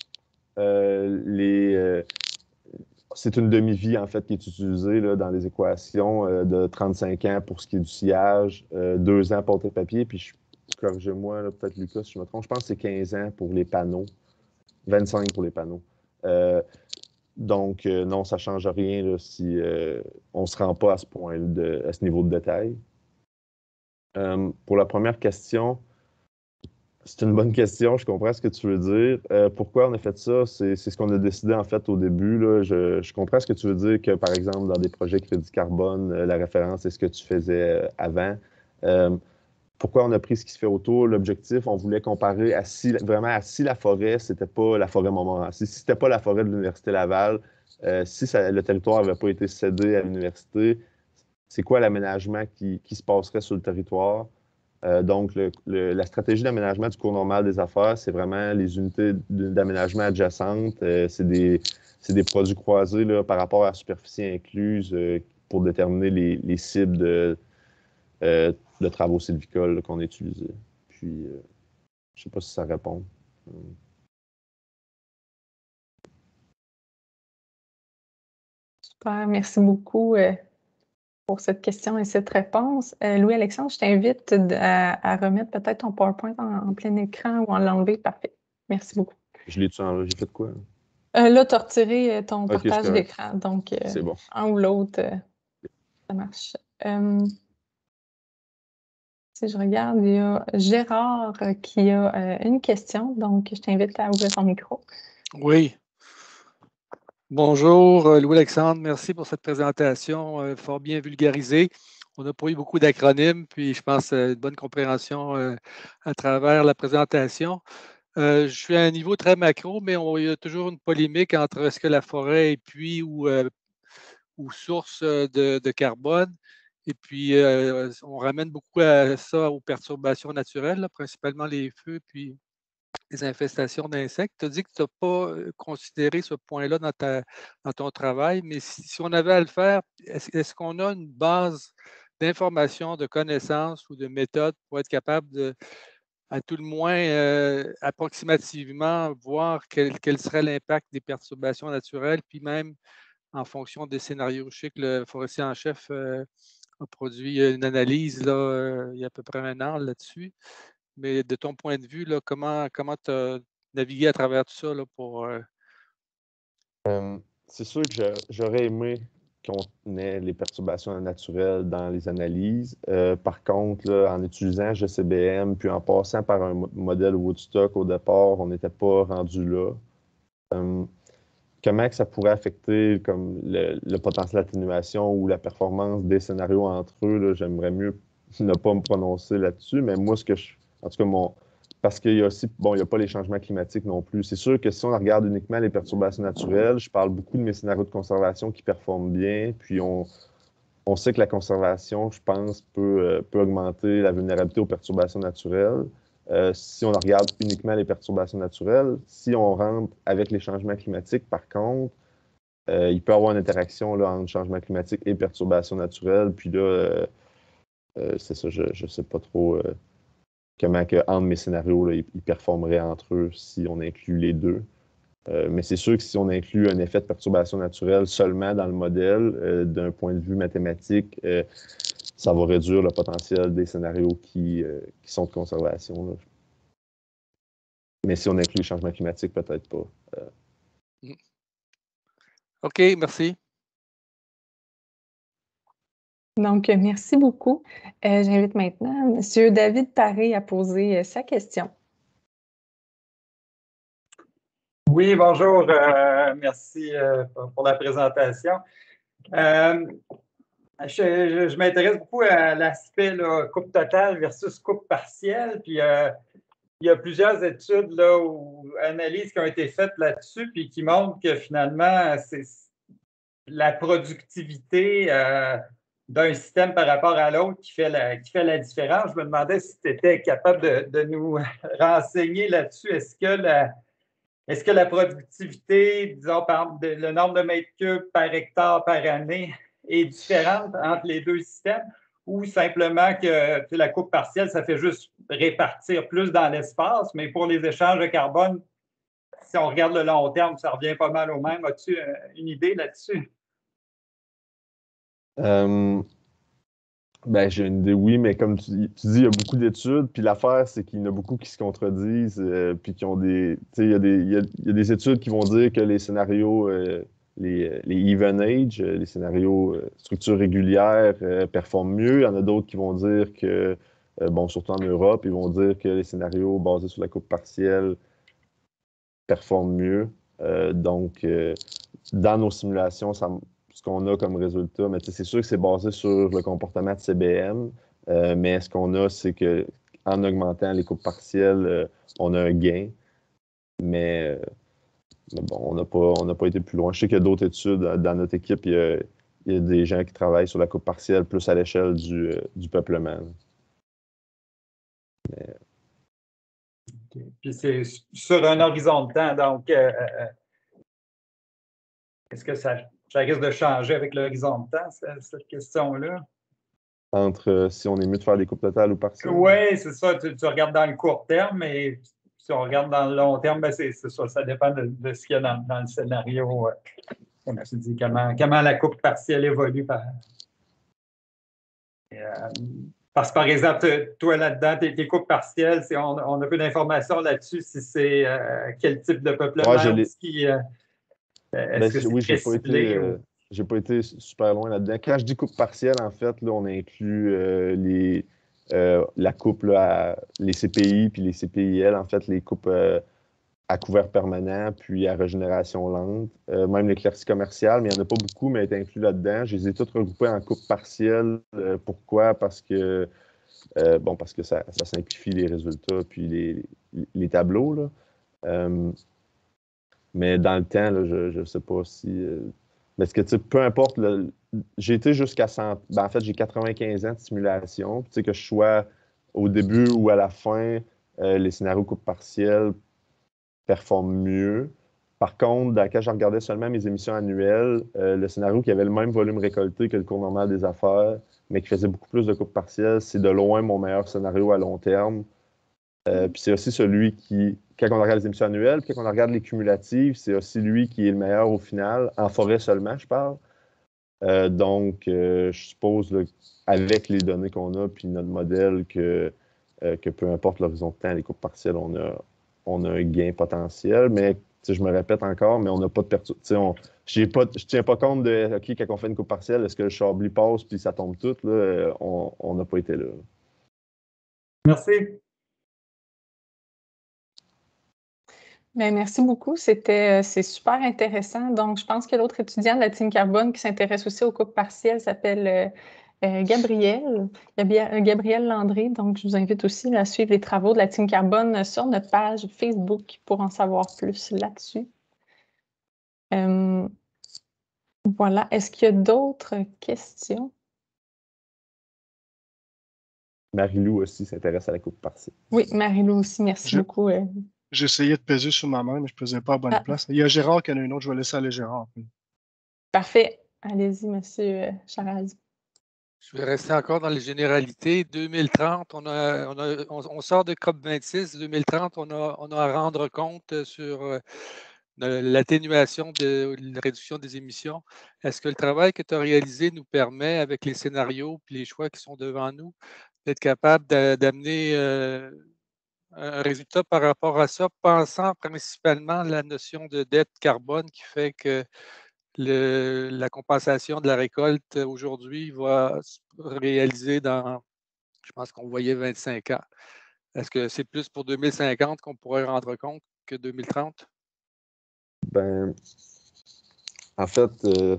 C'est une demi-vie, en fait, qui est utilisée là, dans les équations de 35 ans pour ce qui est du sillage, 2 ans pour tes papiers, puis corrigez-moi, peut-être Lucas, si je me trompe, je pense que c'est 15 ans pour les panneaux, 25 pour les panneaux. Donc, non, ça ne change rien là, si on ne se rend pas à ce point, à ce niveau de détail. Pour la première question, c'est une bonne question, je comprends ce que tu veux dire. Pourquoi on a fait ça? C'est ce qu'on a décidé en fait au début. Là. Je comprends ce que tu veux dire que, par exemple, dans des projets crédit carbone, la référence est ce que tu faisais avant. Pourquoi on a pris ce qui se fait autour? L'objectif, on voulait comparer vraiment à si la forêt, c'était pas la forêt Montmorency, si c'était pas la forêt de l'Université Laval, si le territoire n'avait pas été cédé à l'université, c'est quoi l'aménagement qui se passerait sur le territoire? Donc, la stratégie d'aménagement du cours normal des affaires, c'est vraiment les unités d'aménagement adjacentes. C'est des produits croisés là, par rapport à la superficie incluse pour déterminer les cibles de travaux sylvicoles qu'on a utilisés. Puis, je ne sais pas si ça répond. Super, merci beaucoup pour cette question et cette réponse. Louis-Alexandre, je t'invite à remettre peut-être ton PowerPoint en plein écran ou en l'enlever. Parfait. Merci beaucoup. Je l'ai-tu enlevé? J'ai fait quoi? Là, tu as retiré ton Ok, partage c'est correct. d'écran. Donc, C'est bon. un ou l'autre, ça marche. Si je regarde, il y a Gérard qui a une question. Donc, je t'invite à ouvrir ton micro. Oui. Bonjour, Louis-Alexandre. Merci pour cette présentation fort bien vulgarisée. On n'a pas eu beaucoup d'acronymes, puis je pense une bonne compréhension à travers la présentation. Je suis à un niveau très macro, mais il y a toujours une polémique entre est-ce que la forêt est puits ou source de carbone. Et puis, on ramène beaucoup à ça aux perturbations naturelles, là, principalement les feux, puis les infestations d'insectes. Tu as dit que tu n'as pas considéré ce point-là dans ton travail, mais si on avait à le faire, est-ce qu'on a une base d'informations, de connaissances ou de méthodes pour être capable de, à tout le moins, approximativement, voir quel serait l'impact des perturbations naturelles, puis même en fonction des scénarios. Je sais que le forestier en chef a produit une analyse là, il y a à peu près un an là-dessus. Mais de ton point de vue, là, comment tu as navigué à travers tout ça là, pour. C'est sûr que j'aurais aimé qu'on ait les perturbations naturelles dans les analyses. Par contre, là, en utilisant GCBM, puis en passant par un modèle Woodstock au départ, on n'était pas rendu là. Comment que ça pourrait affecter comme le potentiel d'atténuation ou la performance des scénarios entre eux, là, j'aimerais mieux ne pas me prononcer là-dessus, mais moi, en tout cas, parce qu'il y a aussi, bon, il n'y a pas les changements climatiques non plus. C'est sûr que si on regarde uniquement les perturbations naturelles, je parle beaucoup de mes scénarios de conservation qui performent bien, puis on sait que la conservation, je pense, peut augmenter la vulnérabilité aux perturbations naturelles. Si on regarde uniquement les perturbations naturelles, si on rentre avec les changements climatiques, par contre, il peut y avoir une interaction là, entre changement climatique et perturbations naturelles. Puis là, c'est ça, je ne sais pas trop comment entre mes scénarios, là, ils performeraient entre eux si on inclut les deux. Mais c'est sûr que si on inclut un effet de perturbation naturelle seulement dans le modèle, d'un point de vue mathématique, ça va réduire le potentiel des scénarios qui sont de conservation. Là. Mais si on inclut les changements climatiques, peut-être pas. OK, merci. Donc, merci beaucoup. J'invite maintenant M. David Paré à poser sa question. Oui, bonjour. Merci pour la présentation. Je m'intéresse beaucoup à l'aspect coupe totale versus coupe partielle. Puis, il y a plusieurs études là, ou analyses qui ont été faites là-dessus, puis qui montrent que finalement, c'est la productivité d'un système par rapport à l'autre qui fait la différence. Je me demandais si tu étais capable de nous renseigner là-dessus. Est-ce que la productivité, disons, par exemple, le nombre de mètres cubes par hectare par année est différente entre les deux systèmes ou simplement que la coupe partielle, ça fait juste répartir plus dans l'espace, mais pour les échanges de carbone, si on regarde le long terme, ça revient pas mal au même. As-tu une idée là-dessus? Ben, j'ai une idée, oui, mais comme tu dis, il y a beaucoup d'études, puis l'affaire, c'est qu'il y en a beaucoup qui se contredisent, puis qui ont des... Tu sais, il y a des études qui vont dire que les scénarios, les even age, les scénarios structure régulière performent mieux. Il y en a d'autres qui vont dire que bon, surtout en Europe, ils vont dire que les scénarios basés sur la coupe partielle performent mieux. Donc, dans nos simulations, ce qu'on a comme résultat, mais c'est sûr que c'est basé sur le comportement de CBM, mais ce qu'on a, c'est qu'en augmentant les coupes partielles, on a un gain, mais bon, on n'a pas été plus loin. Je sais qu'il y a d'autres études dans notre équipe, il y a des gens qui travaillent sur la coupe partielle plus à l'échelle du peuplement. Mais... Okay. Puis c'est sur un horizon de temps, donc est-ce que ça risque de changer avec l'horizon de temps, cette question-là? Entre si on est mieux de faire des coupes totales ou partielles? Oui, c'est ça. Tu regardes dans le court terme, mais si on regarde dans le long terme, ben c'est ça. Ça dépend de ce qu'il y a dans le scénario. Comme tu dis, comment la coupe partielle évolue. Parce que, par exemple, toi, là-dedans, tes coupes partielles, on a peu d'informations là-dessus, si c'est quel type de peuplement, est-ce que c'est oui, très ciblé? J'ai pas été super loin là-dedans. Quand je dis coupe partielle, en fait, là, on inclut la coupe, là, les CPI puis les CPIL, en fait, les coupes à couvert permanent puis à régénération lente. Même l'éclaircie commerciale, mais il n'y en a pas beaucoup, mais elle est inclus là-dedans. Je les ai toutes regroupées en coupe partielle. Pourquoi? Parce que parce que ça simplifie les résultats puis les tableaux, là. Mais dans le temps, là, je ne sais pas si... parce que, tu sais, peu importe, j'ai été jusqu'à 100... en fait, j'ai 95 ans de simulation. Tu sais, que je sois au début ou à la fin, les scénarios coupe partielle performent mieux. Par contre, quand je regardais seulement mes émissions annuelles, le scénario qui avait le même volume récolté que le cours normal des affaires, mais qui faisait beaucoup plus de coupes partielles, c'est de loin mon meilleur scénario à long terme. Puis c'est aussi celui qui, quand on regarde les émissions annuelles, puis quand on regarde les cumulatives, c'est aussi lui qui est le meilleur au final, en forêt seulement, je parle. Donc, je suppose, là, avec les données qu'on a, puis notre modèle, que peu importe l'horizon de temps, les coupes partielles, on a un gain potentiel. Mais je me répète encore, mais on n'a pas de perturbation. Je ne tiens pas compte de, OK, quand on fait une coupe partielle, est-ce que le Chablis passe puis ça tombe tout? Là, on n'a pas été là. Merci. Bien, merci beaucoup. C'est super intéressant. Donc, je pense que l'autre étudiant de la Team Carbone qui s'intéresse aussi aux coupes partielles s'appelle Gabriel Landry. Donc, je vous invite aussi à suivre les travaux de la Team Carbone sur notre page Facebook pour en savoir plus là-dessus. Voilà. Est-ce qu'il y a d'autres questions? Marie-Lou aussi s'intéresse à la coupe partielle. Oui, Marie-Lou aussi. Merci beaucoup. J'essayais de peser sur ma main, mais je ne pesais pas à bonne place. Il y a Gérard qui en a une autre. Je vais laisser aller Gérard. Parfait. Allez-y, M. Charaz. Je vais rester encore dans les généralités. 2030, on sort de COP26. 2030, on a à rendre compte sur l'atténuation de la réduction des émissions. Est-ce que le travail que tu as réalisé nous permet, avec les scénarios et les choix qui sont devant nous, d'être capable d'amener un résultat par rapport à ça, pensant principalement à la notion de dette carbone qui fait que la compensation de la récolte aujourd'hui va se réaliser dans, je pense qu'on voyait 25 ans. Est-ce que c'est plus pour 2050 qu'on pourrait rendre compte que 2030? Ben, en fait,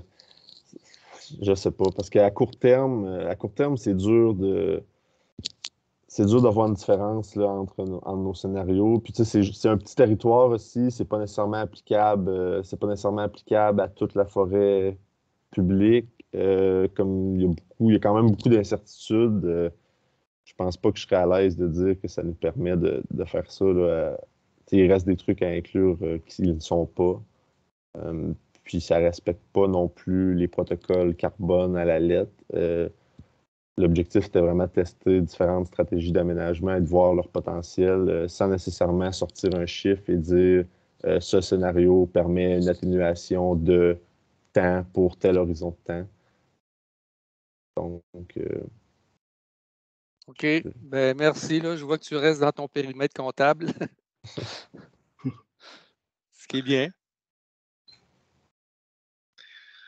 je sais pas, parce qu'à court terme, c'est dur de voir une différence là, entre nos scénarios. Puis tu sais, c'est un petit territoire aussi, c'est pas nécessairement applicable à toute la forêt publique. Comme il y a quand même beaucoup d'incertitudes. Je pense pas que je serais à l'aise de dire que ça nous permet de faire ça. Là, il reste des trucs à inclure qui ne sont pas. Puis ça ne respecte pas non plus les protocoles carbone à la lettre. L'objectif, c'était vraiment de tester différentes stratégies d'aménagement et de voir leur potentiel sans nécessairement sortir un chiffre et dire ce scénario permet une atténuation de temps pour tel horizon de temps. Donc, OK. Ben, merci. Là, je vois que tu restes dans ton périmètre comptable. Ce qui est bien.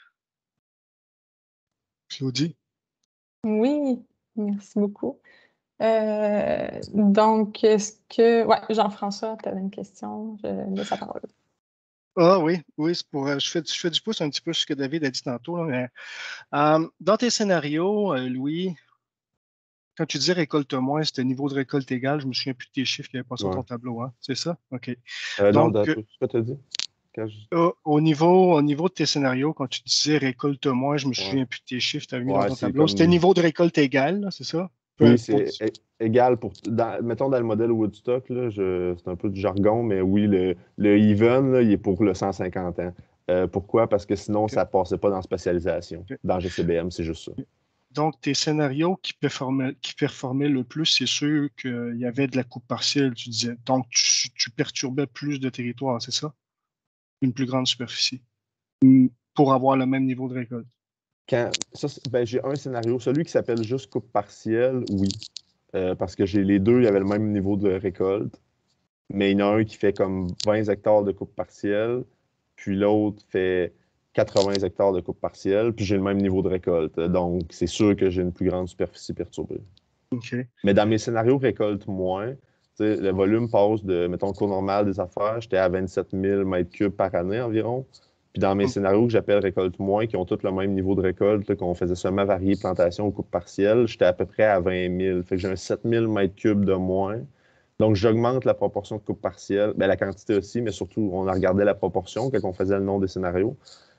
Claudie? Oui, merci beaucoup. Donc, est-ce que... Ouais, Jean-François, tu avais une question, je laisse la parole. Ah oui, c'est pour. Je fais du pouce un petit peu sur ce que David a dit tantôt. Là, mais, dans tes scénarios, Louis, quand tu dis récolte moins, c'était niveau de récolte égal. Je me souviens plus de tes chiffres qui n'avaient pas sur ton tableau, hein? C'est ça? OK. Donc, ce que tu as dit? Au niveau de tes scénarios, quand tu disais récolte moins, je me souviens plus de tes chiffres, tu avais mis dans ton tableau. C'était niveau de récolte égal, c'est ça? Oui, c'est égal mettons dans le modèle Woodstock, c'est un peu du jargon, mais oui, le even, là, il est pour le 150 ans. Pourquoi? Parce que sinon, ça ne passait pas dans spécialisation. Dans GCBM, c'est juste ça. Donc, tes scénarios qui performaient le plus, c'est sûr qu'il y avait de la coupe partielle, tu disais. Donc, tu perturbais plus de territoire, c'est ça? Une plus grande superficie pour avoir le même niveau de récolte. J'ai un scénario, celui qui s'appelle juste coupe partielle, oui. Parce que les deux, il y avait le même niveau de récolte. Mais il y en a un qui fait comme 20 hectares de coupe partielle, puis l'autre fait 80 hectares de coupe partielle, puis j'ai le même niveau de récolte. Donc, c'est sûr que j'ai une plus grande superficie perturbée. Okay. Mais dans mes scénarios récolte moins, le volume passe de, mettons, le cours normal des affaires, j'étais à 27 000 m3 par année environ. Puis dans mes scénarios que j'appelle récolte moins, qui ont tous le même niveau de récolte, qu'on faisait seulement varier plantation ou coupe partielle, j'étais à peu près à 20 000. Fait que j'ai un 7 000 m3 de moins. Donc, j'augmente la proportion de coupe partielle. La quantité aussi, mais surtout, on a regardé la proportion quand on faisait le nom des scénarios.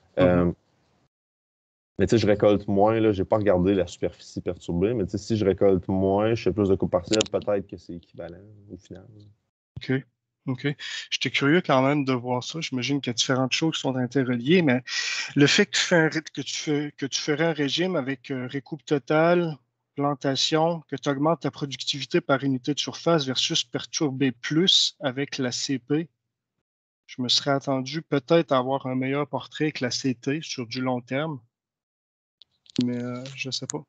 Mais tu sais, je récolte moins, là, j'ai pas regardé la superficie perturbée, mais tu sais, si je récolte moins, je fais plus de coupe partielle, peut-être que c'est équivalent au final. OK. J'étais curieux quand même de voir ça. J'imagine qu'il y a différentes choses qui sont interreliées, mais le fait que tu ferais un régime avec récoupe totale, plantation, que tu augmentes ta productivité par unité de surface versus perturber plus avec la CP, je me serais attendu peut-être à avoir un meilleur portrait que la CT sur du long terme, mais je ne sais pas.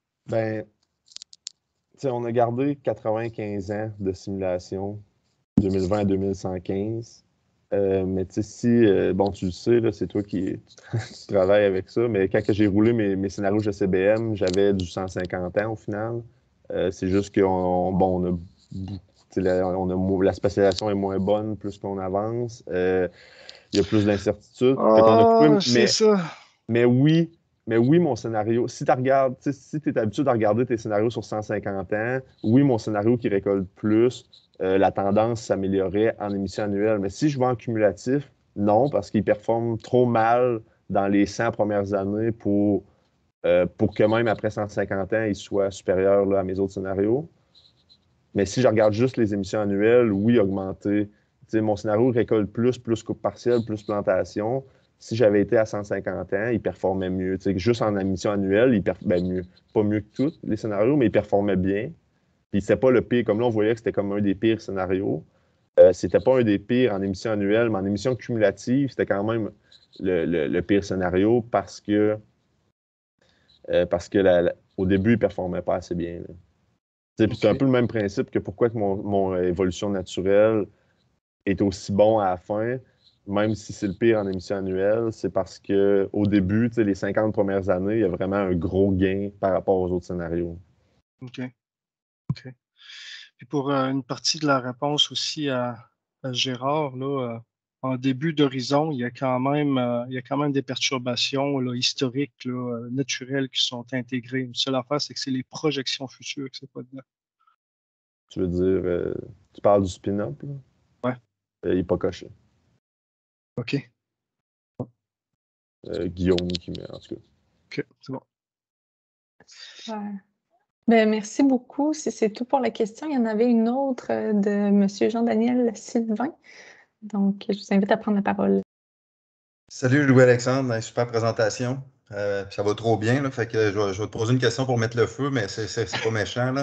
On a gardé 95 ans de simulation, 2020 à 2115. Mais tu sais, tu le sais, c'est toi qui tu travailles avec ça, mais quand j'ai roulé mes scénarios de GCBM, j'avais du 150 ans au final. C'est juste qu'on on a beaucoup, la spécialisation est moins bonne plus qu'on avance. Il y a plus d'incertitudes. C'est ça. Mais oui, mon scénario, si tu es habitué à regarder tes scénarios sur 150 ans, oui, mon scénario qui récolte plus, la tendance s'améliorait en émission annuelle. Mais si je vais en cumulatif, non, parce qu'il performe trop mal dans les 100 premières années pour que même après 150 ans, il soit supérieur là, à mes autres scénarios. Mais si je regarde juste les émissions annuelles, oui, augmenter. Mon scénario récolte plus coupe partielle, plus plantation. Si j'avais été à 150 ans, il performait mieux. Juste en émission annuelle, mieux. Pas mieux que tous les scénarios, mais il performait bien. Puis c'était pas le pire. Comme là, on voyait que c'était comme un des pires scénarios. C'était pas un des pires en émission annuelle, mais en émission cumulative, c'était quand même le pire scénario parce que au début, il performait pas assez bien. Puis c'est un peu le même principe que pourquoi que mon évolution naturelle est aussi bon à la fin, même si c'est le pire en émission annuelle, c'est parce qu'au début, les 50 premières années, il y a vraiment un gros gain par rapport aux autres scénarios. OK. Puis pour une partie de la réponse aussi à Gérard, là, en début d'horizon, il y a quand même des perturbations là, historiques, là, naturelles qui sont intégrées. Une seule affaire, c'est que c'est les projections futures que c'est pas dedans. Tu veux dire, tu parles du spin-up, là? Ouais. Il n'est pas coché. OK. Guillaume qui met, en tout cas. OK, c'est bon. Ouais. Merci beaucoup. Si c'est tout pour la question, il y en avait une autre de M. Jean-Daniel Sylvain. Donc, je vous invite à prendre la parole. Salut Louis-Alexandre, super présentation. Ça va trop bien, là, fait que je vais te poser une question pour mettre le feu, mais c'est pas méchant.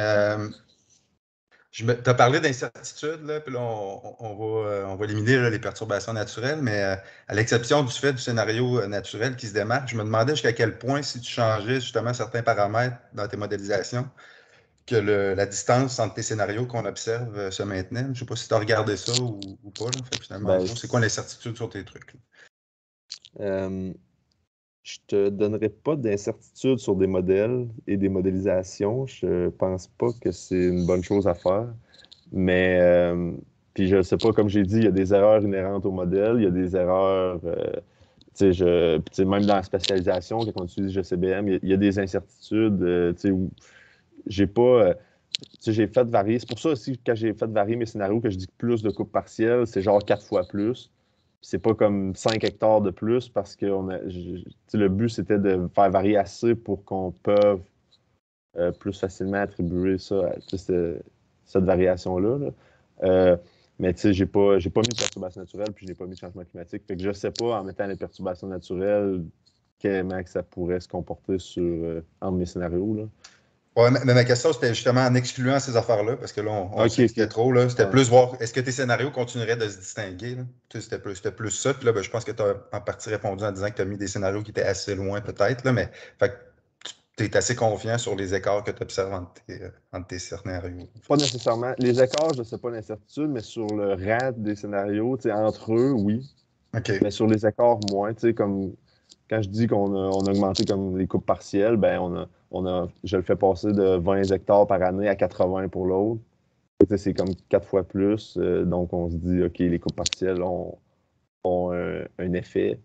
Tu as parlé d'incertitude, puis là, on va éliminer là, les perturbations naturelles, mais à l'exception du fait du scénario naturel qui se démarque, je me demandais jusqu'à quel point, si tu changeais justement certains paramètres dans tes modélisations, que la distance entre tes scénarios qu'on observe se maintenait. Je ne sais pas si tu as regardé ça ou pas. Là. Fait que finalement, c'est quoi l'incertitude sur tes trucs? Je te donnerai pas d'incertitude sur des modèles et des modélisations. Je pense pas que c'est une bonne chose à faire. Mais, puis je sais pas, comme j'ai dit, il y a des erreurs inhérentes au modèle, il y a des erreurs, même dans la spatialisation, quand on utilise GCBM, il y a des incertitudes, où j'ai pas, j'ai fait varier. C'est pour ça aussi, quand j'ai fait varier mes scénarios, que je dis que plus de coupes partielles, c'est genre 4 fois plus. C'est pas comme 5 hectares de plus parce que le but, c'était de faire varier assez pour qu'on puisse plus facilement attribuer ça à cette variation-là. Mais tu sais, j'ai pas mis de perturbations naturelles, puis je n'ai pas mis de changement climatique. Fait que je sais pas, en mettant les perturbations naturelles, comment que ça pourrait se comporter entre mes scénarios. Là. Ouais, mais ma question, c'était justement en excluant ces affaires-là, parce que là, on sait que c'était trop. C'était plus voir, est-ce que tes scénarios continueraient de se distinguer? C'était plus ça. Puis là, je pense que tu as en partie répondu en disant que tu as mis des scénarios qui étaient assez loin, peut-être. Mais tu es assez confiant sur les écarts que tu observes entre tes scénarios. Pas nécessairement. Les écarts, je ne sais pas l'incertitude, mais sur le rang des scénarios, entre eux, oui. Okay. Mais sur les écarts, moins. Comme quand je dis qu'on a augmenté comme les coupes partielles, ben je le fais passer de 20 hectares par année à 80 pour l'autre. C'est comme 4 fois plus. Donc, on se dit, OK, les coupes partielles ont un effet.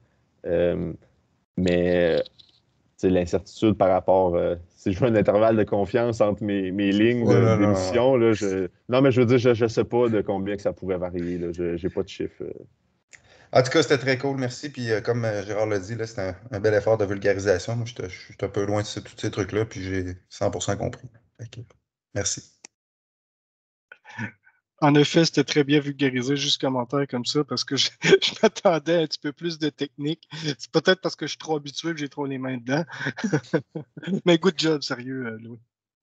Mais l'incertitude par rapport... si je veux un intervalle de confiance entre mes lignes d'émission, non, mais je veux dire, je ne sais pas de combien que ça pourrait varier. Je n'ai pas de chiffre. En tout cas, c'était très cool, merci. Puis comme Gérard l'a dit, c'était un bel effort de vulgarisation. Moi, je suis un peu loin de tous ces trucs-là, puis j'ai 100% compris. Merci. En effet, c'était très bien vulgarisé, juste commentaire comme ça, parce que je m'attendais à un petit peu plus de technique. C'est peut-être parce que je suis trop habitué et que j'ai trop les mains dedans. Mais good job, sérieux, Louis.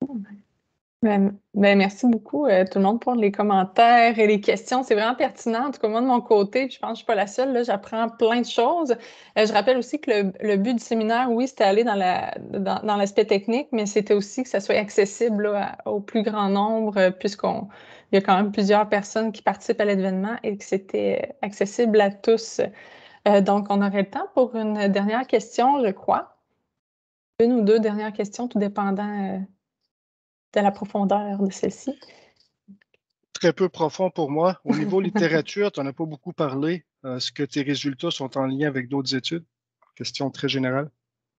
Merci beaucoup tout le monde pour les commentaires et les questions. C'est vraiment pertinent. En tout cas, moi, de mon côté, je pense que je ne suis pas la seule. Là, j'apprends plein de choses. Je rappelle aussi que le but du séminaire, oui, c'était aller dans l'aspect technique, mais c'était aussi que ça soit accessible là, au plus grand nombre, puisqu'il y a quand même plusieurs personnes qui participent à l'événement et que c'était accessible à tous. Donc, on aurait le temps pour une dernière question, je crois. Une ou deux dernières questions, tout dépendant de la profondeur de celle-ci. Très peu profond pour moi. Au niveau littérature, tu n'en as pas beaucoup parlé. Est-ce que tes résultats sont en lien avec d'autres études? Question très générale.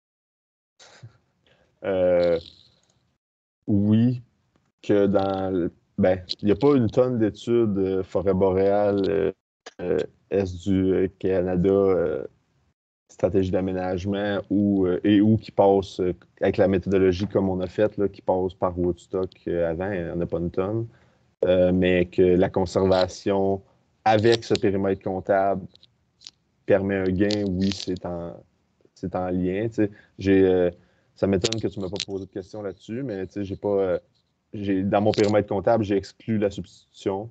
Oui, que il n'y a pas une tonne d'études forêt boréale, Est du Canada, stratégie d'aménagement ou qui passent avec la méthodologie comme on a fait, là, qui passe par Woodstock avant, il n'y en a pas une tonne. Mais que la conservation avec ce périmètre comptable permet un gain, oui, c'est en lien. Ça m'étonne que tu ne m'as pas posé de questions là-dessus, mais j'ai pas. Dans mon périmètre comptable, j'ai exclu la substitution.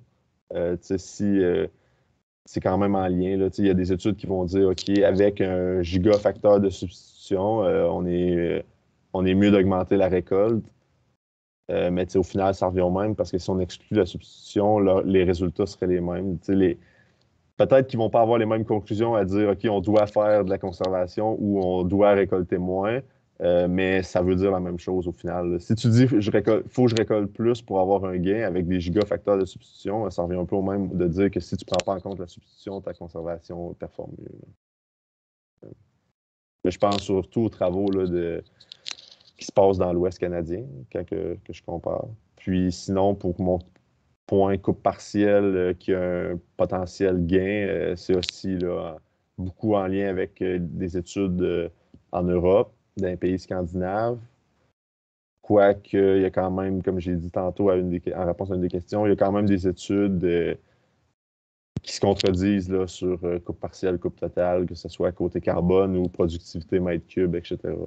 C'est quand même en lien. Il y a des études qui vont dire, OK, avec un gigafacteur de substitution, on est mieux d'augmenter la récolte. Mais au final, ça revient au même parce que si on exclut la substitution, les résultats seraient les mêmes. Peut-être qu'ils ne vont pas avoir les mêmes conclusions à dire OK, on doit faire de la conservation ou on doit récolter moins, mais ça veut dire la même chose au final. Si tu dis il faut que je récolte plus pour avoir un gain avec des gigafacteurs de substitution, ça revient un peu au même de dire que si tu ne prends pas en compte la substitution, ta conservation performe mieux. Mais je pense surtout aux travaux là, qui se passent dans l'Ouest canadien, que je compare. Puis sinon, pour mon point coupe partielle qui a un potentiel gain, c'est aussi là, beaucoup en lien avec des études en Europe, dans les pays scandinaves. Quoique, il y a quand même, comme j'ai dit tantôt en réponse à une des questions, il y a quand même des études qui se contredisent là, sur coupe partielle, coupe totale, que ce soit côté carbone ou productivité mètre cube, etc. Là.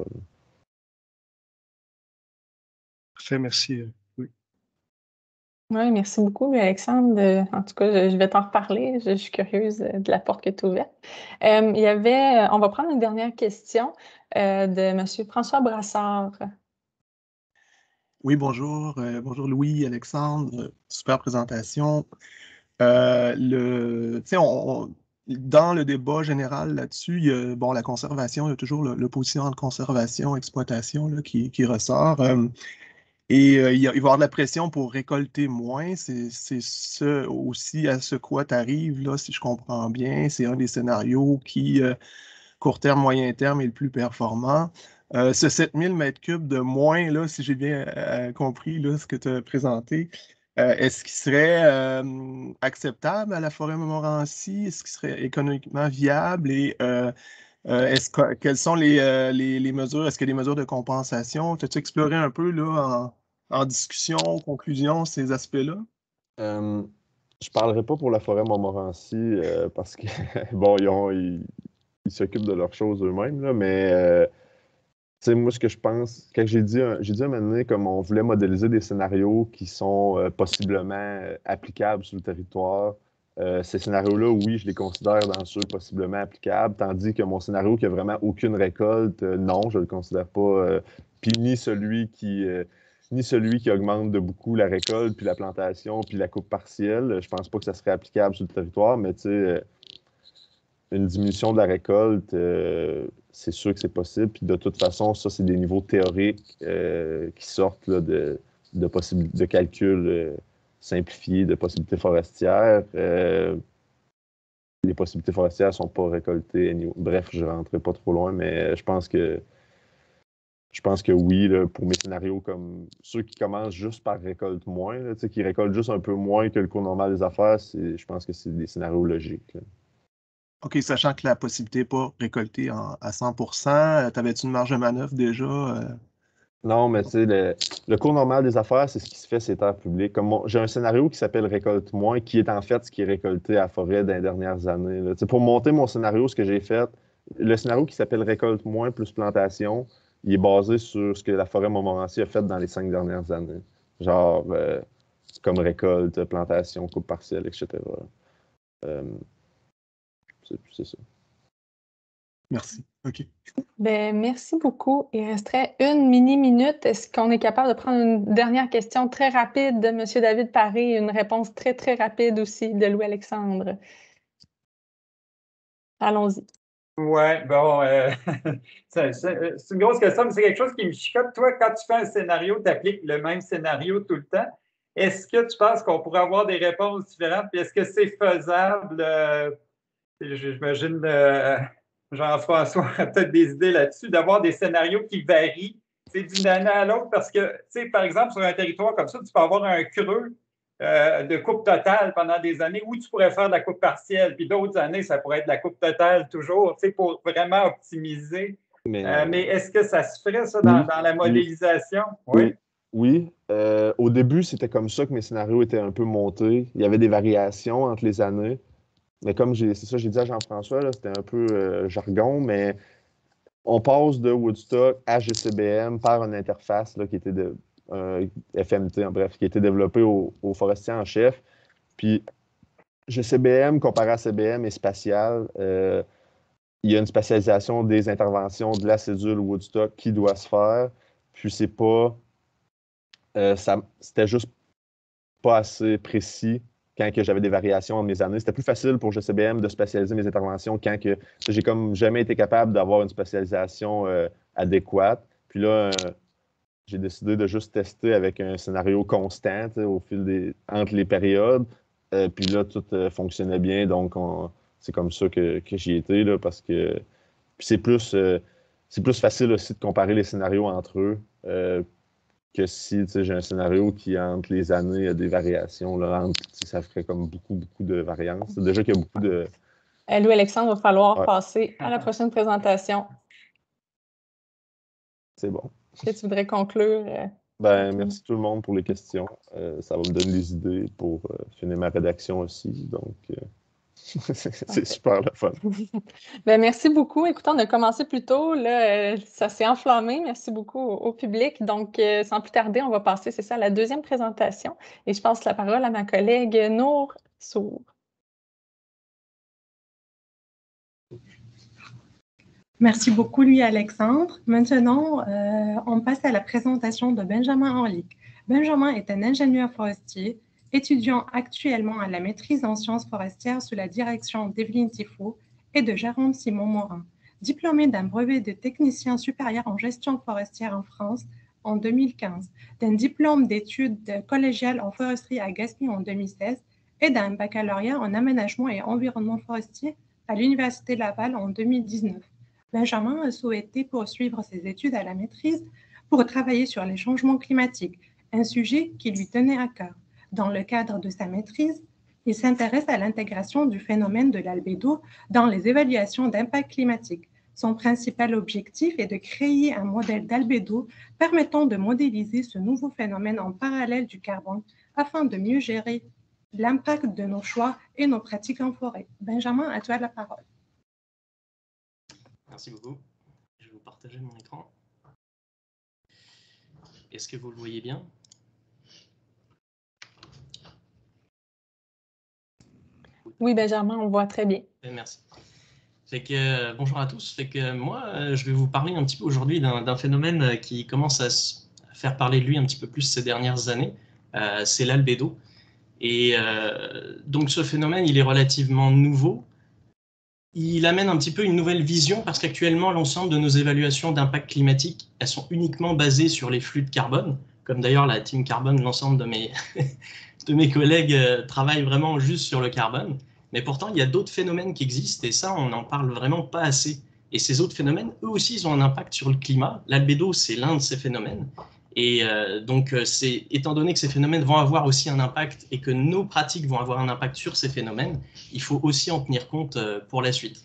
Parfait, merci. Oui. Oui, merci beaucoup, Alexandre. En tout cas, je vais t'en reparler. Je suis curieuse de la porte que tu as ouverte. On va prendre une dernière question de M. François Brassard. Oui, bonjour. Bonjour Louis, Alexandre. Super présentation. Il dans le débat général là-dessus, il y a, bon, la conservation, il y a toujours l'opposition entre conservation et exploitation là, qui ressort. Il va y avoir de la pression pour récolter moins. C'est ce aussi à ce quoi tu arrives, là, si je comprends bien. C'est un des scénarios qui, court terme, moyen terme, est le plus performant. Ce 7000 m3 de moins, là, si j'ai bien compris là, ce que tu as présenté, est-ce qu'il serait acceptable à la forêt Montmorency? Est-ce qu'il serait économiquement viable? Et quelles sont les mesures? Est-ce qu'il y a des mesures de compensation? As-tu exploré un peu là, en discussion, conclusion, ces aspects-là? Je ne parlerai pas pour la forêt Montmorency parce que, bon, ils s'occupent de leurs choses eux-mêmes, là, mais tu sais, moi, ce que je pense, quand j'ai dit à un moment donné, comme on voulait modéliser des scénarios qui sont possiblement applicables sur le territoire, ces scénarios-là, oui, je les considère dans ceux possiblement applicables, tandis que mon scénario qui n'a vraiment aucune récolte, non, je ne le considère pas, puis ni celui qui augmente de beaucoup la récolte, puis la plantation, puis la coupe partielle. Je pense pas que ça serait applicable sur le territoire, mais tu sais, une diminution de la récolte, c'est sûr que c'est possible. Puis de toute façon, ça, c'est des niveaux théoriques qui sortent là, de calculs simplifiés de possibilités forestières. Les possibilités forestières ne sont pas récoltées. Bref, je ne rentrerai pas trop loin, mais je pense que oui, là, pour mes scénarios comme ceux qui commencent juste par récolte moins, là, qui récoltent juste un peu moins que le cours normal des affaires, je pense que c'est des scénarios logiques. Là. OK, sachant que la possibilité n'est pas récoltée à 100%, t'avais-tu une marge de manœuvre déjà? Non, mais tu sais, le cours normal des affaires, c'est ce qui se fait ces terres publiques. J'ai un scénario qui s'appelle Récolte moins, qui est en fait ce qui est récolté à la forêt dans les dernières années. Là. Pour monter mon scénario, ce que j'ai fait, le scénario qui s'appelle Récolte moins plus plantation, il est basé sur ce que la forêt Montmorency a fait dans les 5 dernières années. Genre, comme récolte, plantation, coupe partielle, etc. C'est ça. Merci. OK. Ben, merci beaucoup. Il resterait une mini-minute. Est-ce qu'on est capable de prendre une dernière question très rapide de M. David Paré et une réponse très, très rapide aussi de Louis-Alexandre? Allons-y. Ouais, bon, c'est une grosse question, mais c'est quelque chose qui me chicote. Toi, quand tu fais un scénario, tu appliques le même scénario tout le temps. Est-ce que tu penses qu'on pourrait avoir des réponses différentes? Puis est-ce que c'est faisable? J'imagine Jean-François a peut-être des idées là-dessus, d'avoir des scénarios qui varient d'une année à l'autre, parce que, par exemple, sur un territoire comme ça, tu peux avoir un creux de coupe totale pendant des années où tu pourrais faire de la coupe partielle, puis d'autres années, ça pourrait être de la coupe totale toujours, pour vraiment optimiser. Mais est-ce que ça se ferait, ça, dans la modélisation? Oui. Oui. Au début, c'était comme ça que mes scénarios étaient un peu montés. Il y avait des variations entre les années. Mais comme c'est ça j'ai dit à Jean-François, c'était un peu jargon, mais on passe de Woodstock à GCBM par une interface là, qui était FMT, en bref, qui a été développée au forestier en chef. Puis GCBM, comparé à CBM, est spatial. Il y a une spatialisation des interventions de la cédule Woodstock qui doit se faire. Puis c'est pas... c'était juste pas assez précis quand que j'avais des variations entre mes années. C'était plus facile pour GCBM de spatialiser mes interventions quand que j'ai comme jamais été capable d'avoir une spatialisation adéquate. Puis là, j'ai décidé de juste tester avec un scénario constant au fil entre les périodes. Puis là, tout fonctionnait bien. Donc, c'est comme ça que j'y étais, là, parce que c'est plus facile aussi de comparer les scénarios entre eux que si j'ai un scénario qui, entre les années, a des variations. Là, ça ferait comme beaucoup de variances. Déjà qu'il y a beaucoup de... Louis-Alexandre, il va falloir passer à la prochaine présentation. C'est bon. Est-ce que tu voudrais conclure? Merci tout le monde pour les questions. Ça va me donner des idées pour finir ma rédaction aussi. Donc, c'est super le fun. Merci beaucoup. Écoutez, on a commencé plus tôt. Là, ça s'est enflammé. Merci beaucoup au public. Donc, sans plus tarder, on va passer, c'est ça, à la deuxième présentation. Et je passe la parole à ma collègue Nour Sour. Merci beaucoup, Louis-Alexandre. Maintenant, on passe à la présentation de Benjamin Orlik. Benjamin est un ingénieur forestier étudiant actuellement à la maîtrise en sciences forestières sous la direction d'Evelyne Tifo et de Jérôme Simon-Morin, diplômé d'un brevet de technicien supérieur en gestion forestière en France en 2015, d'un diplôme d'études collégiales en foresterie à Gaspé en 2016 et d'un baccalauréat en aménagement et environnement forestier à l'Université Laval en 2019. Benjamin a souhaité poursuivre ses études à la maîtrise pour travailler sur les changements climatiques, un sujet qui lui tenait à cœur. Dans le cadre de sa maîtrise, il s'intéresse à l'intégration du phénomène de l'albédo dans les évaluations d'impact climatique. Son principal objectif est de créer un modèle d'albédo permettant de modéliser ce nouveau phénomène en parallèle du carbone afin de mieux gérer l'impact de nos choix et nos pratiques en forêt. Benjamin, à toi la parole. Merci beaucoup. Je vais vous partager mon écran. Est-ce que vous le voyez bien? Oui, Benjamin, on voit très bien. Merci. Bonjour à tous. Moi, je vais vous parler un petit peu aujourd'hui d'un phénomène qui commence à faire parler de lui un petit peu plus ces dernières années. C'est l'albédo. Et donc ce phénomène, il est relativement nouveau. Il amène un petit peu une nouvelle vision parce qu'actuellement, l'ensemble de nos évaluations d'impact climatique, elles sont uniquement basées sur les flux de carbone, comme d'ailleurs la team carbone, l'ensemble de mes collègues travaillent vraiment juste sur le carbone. Mais pourtant, il y a d'autres phénomènes qui existent et ça, on n'en parle vraiment pas assez. Et ces autres phénomènes, eux aussi, ils ont un impact sur le climat. L'albédo, c'est l'un de ces phénomènes. Et étant donné que ces phénomènes vont avoir aussi un impact et que nos pratiques vont avoir un impact sur ces phénomènes, il faut aussi en tenir compte pour la suite.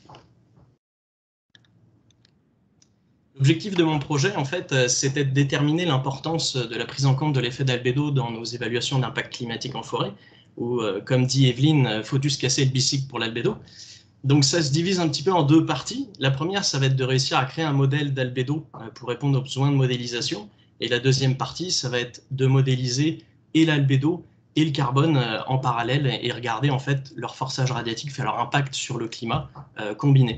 L'objectif de mon projet, en fait, c'était de déterminer l'importance de la prise en compte de l'effet d'albédo dans nos évaluations d'impact climatique en forêt, où, comme dit Evelyne, faut juste casser le bicycle pour l'albédo. Donc ça se divise un petit peu en deux parties. La première, ça va être de réussir à créer un modèle d'albédo pour répondre aux besoins de modélisation. Et la deuxième partie, ça va être de modéliser et l'albédo et le carbone en parallèle et regarder en fait leur forçage radiatique, leur impact sur le climat combiné.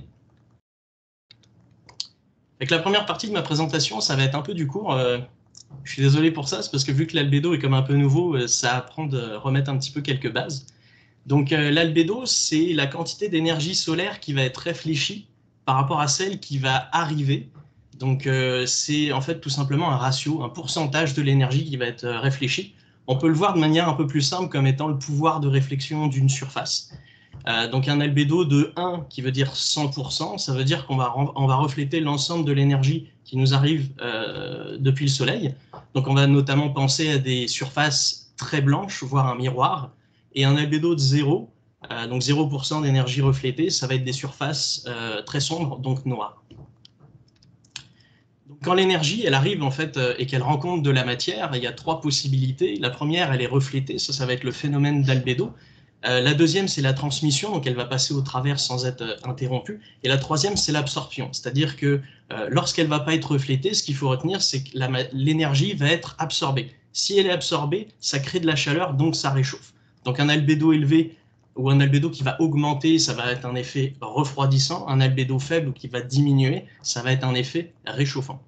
Avec la première partie de ma présentation, ça va être un peu du court. Je suis désolé pour ça, c'est parce que vu que l'albédo est comme un peu nouveau, ça apprend de remettre un petit peu quelques bases. Donc l'albédo, c'est la quantité d'énergie solaire qui va être réfléchie par rapport à celle qui va arriver. Donc c'est en fait tout simplement un ratio, un pourcentage de l'énergie qui va être réfléchi. On peut le voir de manière un peu plus simple comme étant le pouvoir de réflexion d'une surface. Donc un albédo de 1 qui veut dire 100%, ça veut dire qu'on va refléter l'ensemble de l'énergie qui nous arrive depuis le soleil. Donc on va notamment penser à des surfaces très blanches, voire un miroir. Et un albédo de 0, donc 0% d'énergie reflétée, ça va être des surfaces très sombres, donc noires. Donc, quand l'énergie elle arrive en fait et qu'elle rencontre de la matière, il y a trois possibilités. La première, elle est reflétée, ça va être le phénomène d'albédo. La deuxième, c'est la transmission, donc elle va passer au travers sans être interrompue. Et la troisième, c'est l'absorption, c'est-à-dire que lorsqu'elle ne va pas être reflétée, ce qu'il faut retenir, c'est que l'énergie va être absorbée. Si elle est absorbée, ça crée de la chaleur, donc ça réchauffe. Donc un albédo élevé ou un albédo qui va augmenter, ça va être un effet refroidissant. Un albédo faible ou qui va diminuer, ça va être un effet réchauffant.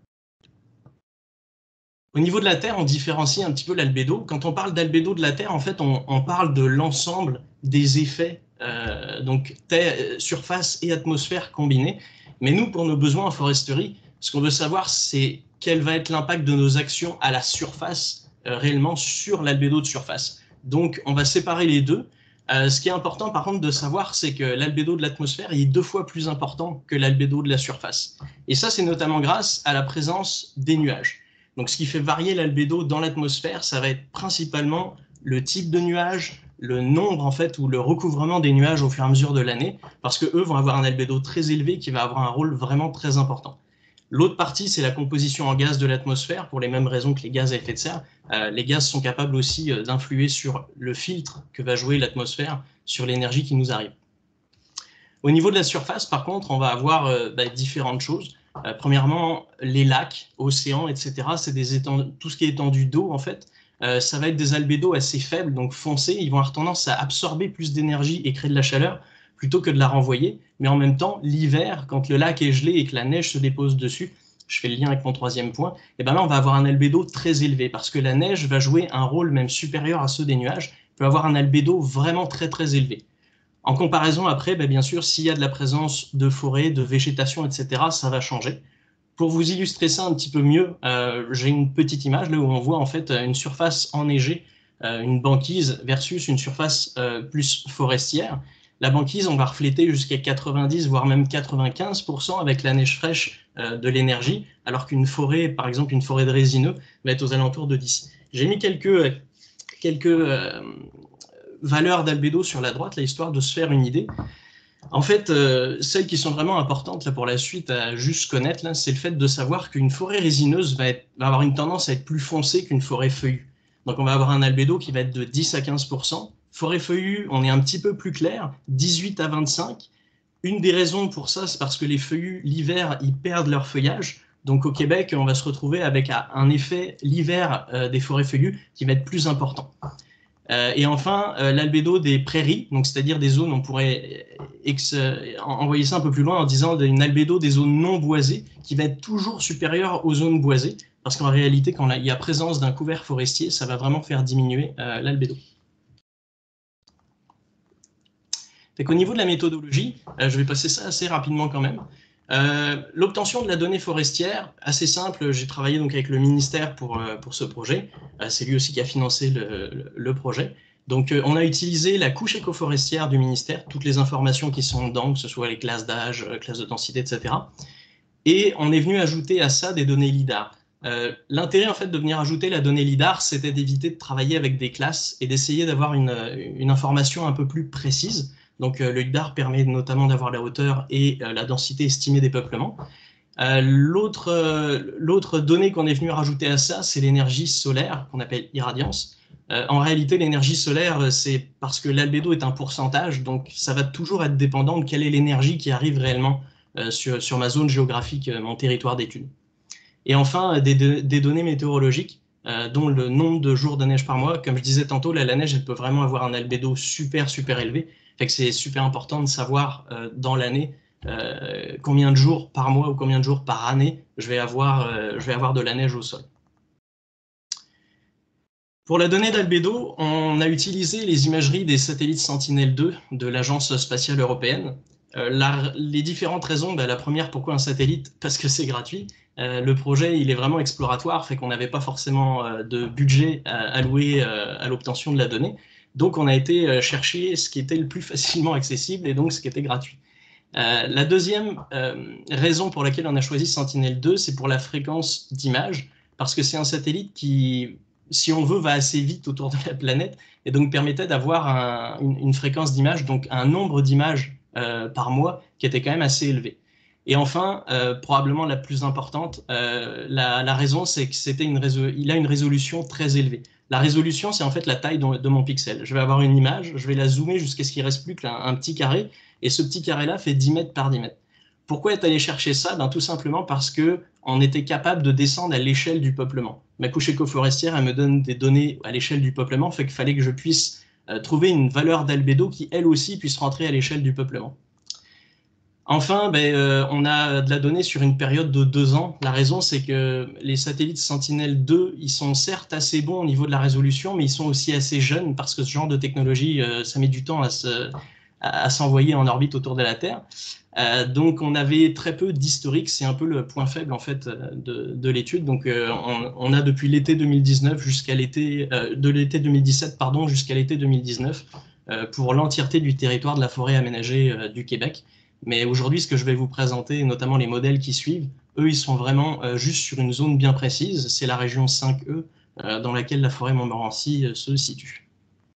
Au niveau de la Terre, on différencie un petit peu l'albédo. Quand on parle d'albédo de la Terre, en fait, on parle de l'ensemble des effets, donc surface et atmosphère combinés. Mais nous, pour nos besoins en foresterie, ce qu'on veut savoir, c'est quel va être l'impact de nos actions à la surface, réellement sur l'albédo de surface. Donc, on va séparer les deux. Ce qui est important, par contre, de savoir, c'est que l'albédo de l'atmosphère est 2 fois plus important que l'albédo de la surface. Et ça, c'est notamment grâce à la présence des nuages. Donc, ce qui fait varier l'albédo dans l'atmosphère, ça va être principalement le type de nuage, le nombre en fait ou le recouvrement des nuages au fur et à mesure de l'année, parce que eux vont avoir un albédo très élevé qui va avoir un rôle vraiment très important. L'autre partie, c'est la composition en gaz de l'atmosphère, pour les mêmes raisons que les gaz à effet de serre. Les gaz sont capables aussi d'influer sur le filtre que va jouer l'atmosphère sur l'énergie qui nous arrive. Au niveau de la surface, par contre, on va avoir différentes choses. Premièrement, les lacs, océans, etc. C'est tout ce qui est étendue d'eau, en fait. Ça va être des albédos assez faibles, donc foncés. Ils vont avoir tendance à absorber plus d'énergie et créer de la chaleur plutôt que de la renvoyer. Mais en même temps, l'hiver, quand le lac est gelé et que la neige se dépose dessus, je fais le lien avec mon troisième point, et ben là, on va avoir un albédo très élevé parce que la neige va jouer un rôle même supérieur à ceux des nuages, peut avoir un albédo vraiment très, très élevé. En comparaison, après, bien sûr, s'il y a de la présence de forêt, de végétation, etc., ça va changer. Pour vous illustrer ça un petit peu mieux, j'ai une petite image là où on voit en fait une surface enneigée, une banquise versus une surface plus forestière. La banquise, on va refléter jusqu'à 90, voire même 95% avec la neige fraîche de l'énergie, alors qu'une forêt, par exemple une forêt de résineux, va être aux alentours de 10. J'ai mis quelques valeurs d'albédo sur la droite, là, histoire de se faire une idée. En fait, celles qui sont vraiment importantes là, pour la suite à juste connaître, c'est le fait de savoir qu'une forêt résineuse va avoir une tendance à être plus foncée qu'une forêt feuillue. Donc on va avoir un albédo qui va être de 10 à 15%. Forêt feuillue, on est un petit peu plus clair, 18 à 25. Une des raisons pour ça, c'est parce que les feuillus, l'hiver, ils perdent leur feuillage. Donc au Québec, on va se retrouver avec un effet l'hiver des forêts feuillues qui va être plus important. Et enfin, l'albédo des prairies, donc c'est-à-dire des zones, on pourrait envoyer ça un peu plus loin en disant une albédo des zones non boisées qui va être toujours supérieure aux zones boisées, parce qu'en réalité, quand il y a présence d'un couvert forestier, ça va vraiment faire diminuer l'albédo. Au niveau de la méthodologie, je vais passer ça assez rapidement quand même. L'obtention de la donnée forestière, assez simple, j'ai travaillé donc avec le ministère pour ce projet, c'est lui aussi qui a financé le projet. Donc on a utilisé la couche écoforestière du ministère, toutes les informations qui sont dedans, que ce soit les classes d'âge, classes de densité, etc. Et on est venu ajouter à ça des données LIDAR. L'intérêt en fait de venir ajouter la donnée LIDAR, c'était d'éviter de travailler avec des classes et d'essayer d'avoir une information un peu plus précise. Donc le LIDAR permet notamment d'avoir la hauteur et la densité estimée des peuplements. L'autre donnée qu'on est venu rajouter à ça, c'est l'énergie solaire, qu'on appelle irradiance. En réalité, l'énergie solaire, c'est parce que l'albédo est un pourcentage, donc ça va toujours être dépendant de quelle est l'énergie qui arrive réellement sur ma zone géographique, mon territoire d'étude. Et enfin, des données météorologiques, dont le nombre de jours de neige par mois. Comme je disais tantôt, la neige, elle peut vraiment avoir un albédo super, super élevé. Fait que c'est super important de savoir dans l'année combien de jours par mois ou combien de jours par année je vais avoir de la neige au sol. Pour la donnée d'albédo, on a utilisé les imageries des satellites Sentinelle-2 de l'Agence spatiale européenne. Les différentes raisons, la première, pourquoi un satellite? Parce que c'est gratuit. Le projet, il est vraiment exploratoire, fait qu'on n'avait pas forcément de budget alloué à l'obtention de la donnée. Donc, on a été chercher ce qui était le plus facilement accessible et donc ce qui était gratuit. La deuxième raison pour laquelle on a choisi Sentinelle-2, c'est pour la fréquence d'image, parce que c'est un satellite qui, si on veut, va assez vite autour de la planète et donc permettait d'avoir une fréquence d'image, donc un nombre d'images par mois qui était quand même assez élevé. Et enfin, probablement la plus importante, la raison, c'est qu'il a une résolution très élevée. La résolution, c'est en fait la taille de mon pixel. Je vais avoir une image, je vais la zoomer jusqu'à ce qu'il ne reste plus qu'un petit carré, et ce petit carré-là fait 10 mètres par 10 mètres. Pourquoi est allé chercher ça? Tout simplement parce qu'on était capable de descendre à l'échelle du peuplement. Ma couche écoforestière, elle me donne des données à l'échelle du peuplement, fait qu'il fallait que je puisse trouver une valeur d'albédo qui, elle aussi, puisse rentrer à l'échelle du peuplement. Enfin, on a de la donnée sur une période de 2 ans. La raison, c'est que les satellites Sentinelle-2, ils sont certes assez bons au niveau de la résolution, mais ils sont aussi assez jeunes parce que ce genre de technologie, ça met du temps à s'envoyer en orbite autour de la Terre. Donc, on avait très peu d'historique. C'est un peu le point faible en fait de l'étude. Donc, on a depuis l'été 2019 jusqu'à l'été de l'été 2017, pardon, jusqu'à l'été 2019 pour l'entièreté du territoire de la forêt aménagée du Québec. Mais aujourd'hui, ce que je vais vous présenter, notamment les modèles qui suivent, eux, ils sont vraiment juste sur une zone bien précise. C'est la région 5E dans laquelle la forêt Montmorency se situe.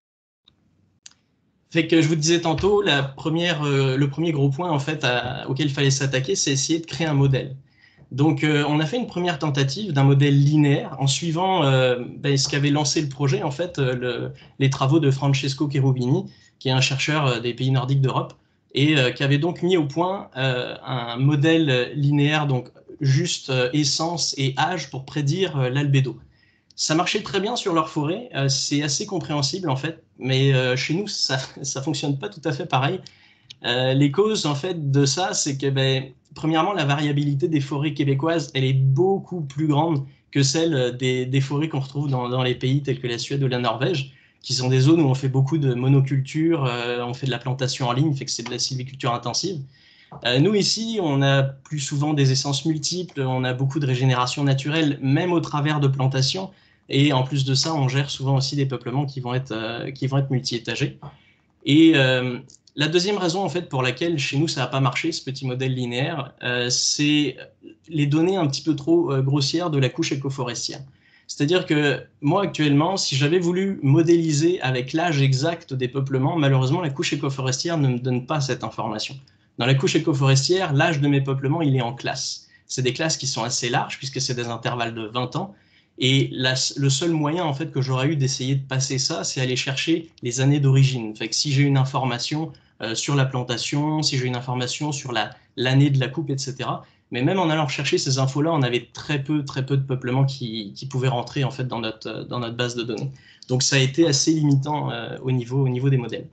Fait que je vous disais tantôt, le premier gros point en fait, auquel il fallait s'attaquer, c'est essayer de créer un modèle. Donc, on a fait une première tentative d'un modèle linéaire en suivant ce qu'avait lancé le projet, en fait, les travaux de Francesco Cherubini, qui est un chercheur des pays nordiques d'Europe, et qui avait donc mis au point un modèle linéaire, donc juste essence et âge pour prédire l'albédo. Ça marchait très bien sur leur forêt, c'est assez compréhensible en fait, mais chez nous, ça ne fonctionne pas tout à fait pareil. Les causes en fait de ça, c'est que premièrement, la variabilité des forêts québécoises, elle est beaucoup plus grande que celle des forêts qu'on retrouve dans les pays tels que la Suède ou la Norvège, qui sont des zones où on fait beaucoup de monoculture, on fait de la plantation en ligne, fait que c'est de la sylviculture intensive. Nous, ici, on a plus souvent des essences multiples, on a beaucoup de régénération naturelle, même au travers de plantations. Et en plus de ça, on gère souvent aussi des peuplements qui vont être multi-étagés. Et la deuxième raison, en fait, pour laquelle chez nous, ça n'a pas marché, ce petit modèle linéaire, c'est les données un petit peu trop grossières de la couche écoforestière. C'est-à-dire que moi, actuellement, si j'avais voulu modéliser avec l'âge exact des peuplements, malheureusement, la couche écoforestière ne me donne pas cette information. Dans la couche écoforestière, l'âge de mes peuplements, il est en classes. C'est des classes qui sont assez larges, puisque c'est des intervalles de 20 ans. Et le seul moyen, en fait, que j'aurais eu d'essayer de passer ça, c'est aller chercher les années d'origine. Fait que si j'ai une information sur la plantation, si j'ai une information sur l'année de la coupe, etc. Mais même en allant chercher ces infos-là, on avait très peu de peuplements qui pouvaient rentrer, en fait, dans notre base de données. Donc, ça a été assez limitant au niveau des modèles.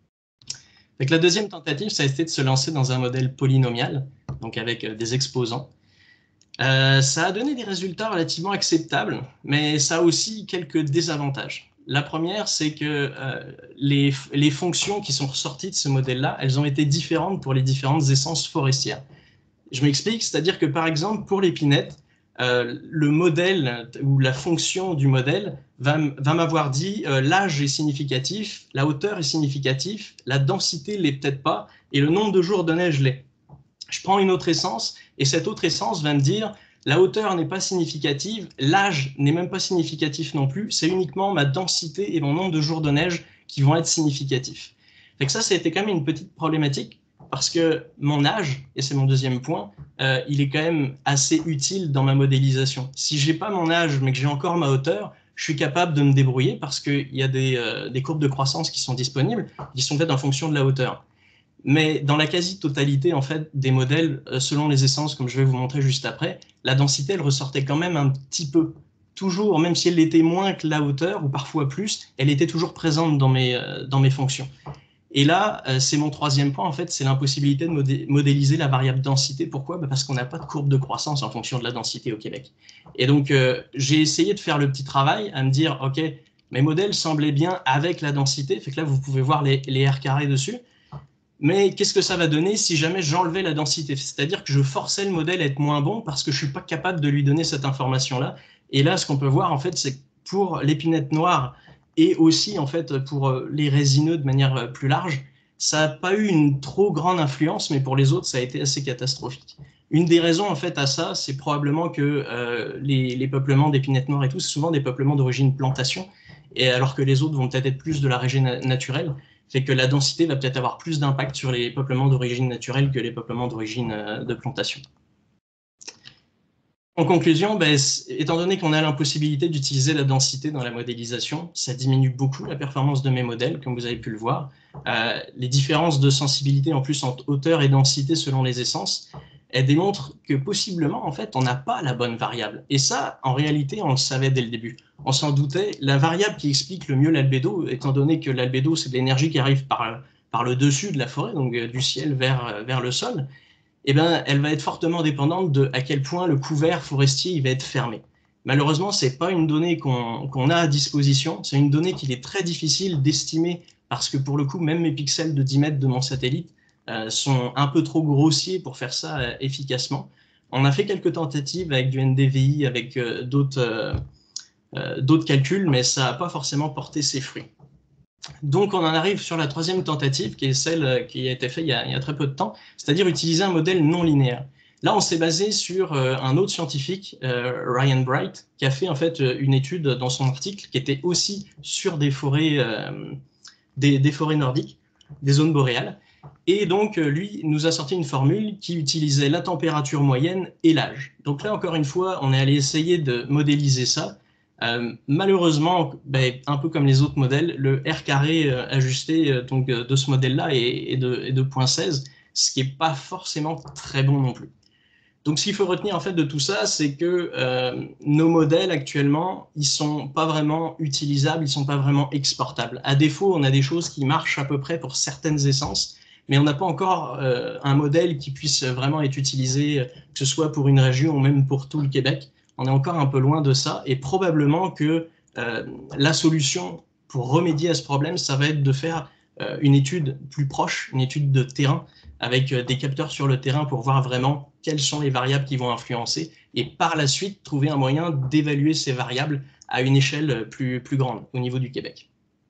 Donc, la deuxième tentative, ça a été de se lancer dans un modèle polynomial, donc avec des exposants. Ça a donné des résultats relativement acceptables, mais ça a aussi quelques désavantages. La première, c'est que les fonctions qui sont ressorties de ce modèle-là, elles ont été différentes pour les différentes essences forestières. Je m'explique, c'est-à-dire que par exemple, pour l'épinette, le modèle ou la fonction du modèle va m'avoir dit l'âge est significatif, la hauteur est significative, la densité ne l'est peut-être pas, et le nombre de jours de neige l'est. Je prends une autre essence, et cette autre essence va me dire la hauteur n'est pas significative, l'âge n'est même pas significatif non plus, c'est uniquement ma densité et mon nombre de jours de neige qui vont être significatifs. Fait que ça a été quand même une petite problématique, parce que mon âge, et c'est mon deuxième point, il est quand même assez utile dans ma modélisation. Si je n'ai pas mon âge, mais que j'ai encore ma hauteur, je suis capable de me débrouiller parce qu'il y a des courbes de croissance qui sont disponibles, qui sont faites en fonction de la hauteur. Mais dans la quasi-totalité en fait, des modèles, selon les essences, comme je vais vous montrer juste après, la densité, elle ressortait quand même un petit peu. Toujours, même si elle était moins que la hauteur, ou parfois plus, elle était toujours présente dans mes fonctions. Et là, c'est mon troisième point, en fait, c'est l'impossibilité de modéliser la variable densité. Pourquoi ? Parce qu'on n'a pas de courbe de croissance en fonction de la densité au Québec. Et donc, j'ai essayé de faire le petit travail, à me dire, OK, mes modèles semblaient bien avec la densité, fait que là, vous pouvez voir les R carrés dessus. Mais qu'est-ce que ça va donner si jamais j'enlevais la densité? C'est-à-dire que je forçais le modèle à être moins bon parce que je ne suis pas capable de lui donner cette information-là. Et là, ce qu'on peut voir, en fait, c'est que pour l'épinette noire et aussi, en fait, pour les résineux de manière plus large, ça n'a pas eu une trop grande influence, mais pour les autres, ça a été assez catastrophique. Une des raisons, en fait, à ça, c'est probablement que les peuplements d'épinettes noires et tout, c'est souvent des peuplements d'origine plantation, et alors que les autres vont peut-être être plus de la région naturelle, fait que la densité va peut-être avoir plus d'impact sur les peuplements d'origine naturelle que les peuplements d'origine de plantation. En conclusion, étant donné qu'on a l'impossibilité d'utiliser la densité dans la modélisation, ça diminue beaucoup la performance de mes modèles, comme vous avez pu le voir. Les différences de sensibilité en plus entre hauteur et densité selon les essences, elles démontrent que possiblement, en fait, on n'a pas la bonne variable. Et ça, en réalité, on le savait dès le début. On s'en doutait. La variable qui explique le mieux l'albédo, étant donné que l'albédo, c'est de l'énergie qui arrive par le dessus de la forêt, donc du ciel vers le sol, eh ben, elle va être fortement dépendante de à quel point le couvert forestier il va être fermé. Malheureusement, ce n'est pas une donnée qu'on a à disposition. C'est une donnée qu'il est très difficile d'estimer parce que pour le coup, même mes pixels de 10 mètres de mon satellite sont un peu trop grossiers pour faire ça efficacement. On a fait quelques tentatives avec du NDVI, avec d'autres calculs, mais ça n'a pas forcément porté ses fruits. Donc, on en arrive sur la troisième tentative, qui est celle qui a été faite il y a très peu de temps, c'est-à-dire utiliser un modèle non linéaire. Là, on s'est basé sur un autre scientifique, Ryan Bright, qui a fait en fait une étude dans son article qui était aussi sur des forêts nordiques, des zones boréales. Et donc, lui nous a sorti une formule qui utilisait la température moyenne et l'âge. Donc là, encore une fois, on est allé essayer de modéliser ça. Malheureusement, un peu comme les autres modèles, le R carré ajusté donc, de ce modèle-là est de 0.16, ce qui n'est pas forcément très bon non plus. Donc, ce qu'il faut retenir en fait de tout ça, c'est que nos modèles actuellement, ils ne sont pas vraiment utilisables, ils ne sont pas vraiment exportables. À défaut, on a des choses qui marchent à peu près pour certaines essences, mais on n'a pas encore un modèle qui puisse vraiment être utilisé, que ce soit pour une région ou même pour tout le Québec. On est encore un peu loin de ça, et probablement que la solution pour remédier à ce problème, ça va être de faire une étude plus proche, une étude de terrain, avec des capteurs sur le terrain pour voir vraiment quelles sont les variables qui vont influencer, et par la suite trouver un moyen d'évaluer ces variables à une échelle plus grande au niveau du Québec.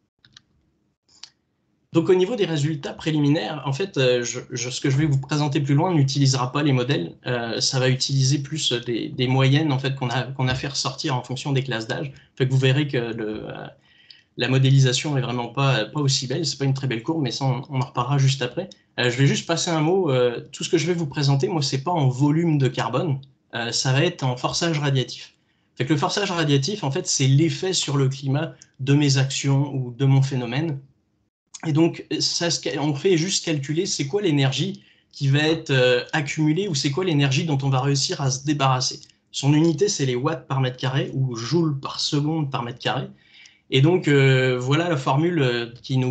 Donc au niveau des résultats préliminaires, en fait, ce que je vais vous présenter plus loin n'utilisera pas les modèles, ça va utiliser plus des moyennes en fait, qu'on a fait ressortir en fonction des classes d'âge. Fait que vous verrez que la modélisation n'est vraiment pas aussi belle, c'est pas une très belle courbe, mais ça on en reparlera juste après. Je vais juste passer un mot, tout ce que je vais vous présenter, moi c'est pas en volume de carbone, ça va être en forçage radiatif. Fait que le forçage radiatif, en fait, c'est l'effet sur le climat de mes actions ou de mon phénomène. Et donc, on fait juste calculer c'est quoi l'énergie qui va être accumulée ou c'est quoi l'énergie dont on va réussir à se débarrasser. Son unité, c'est les watts par mètre carré ou joules par seconde par mètre carré. Et donc, voilà la formule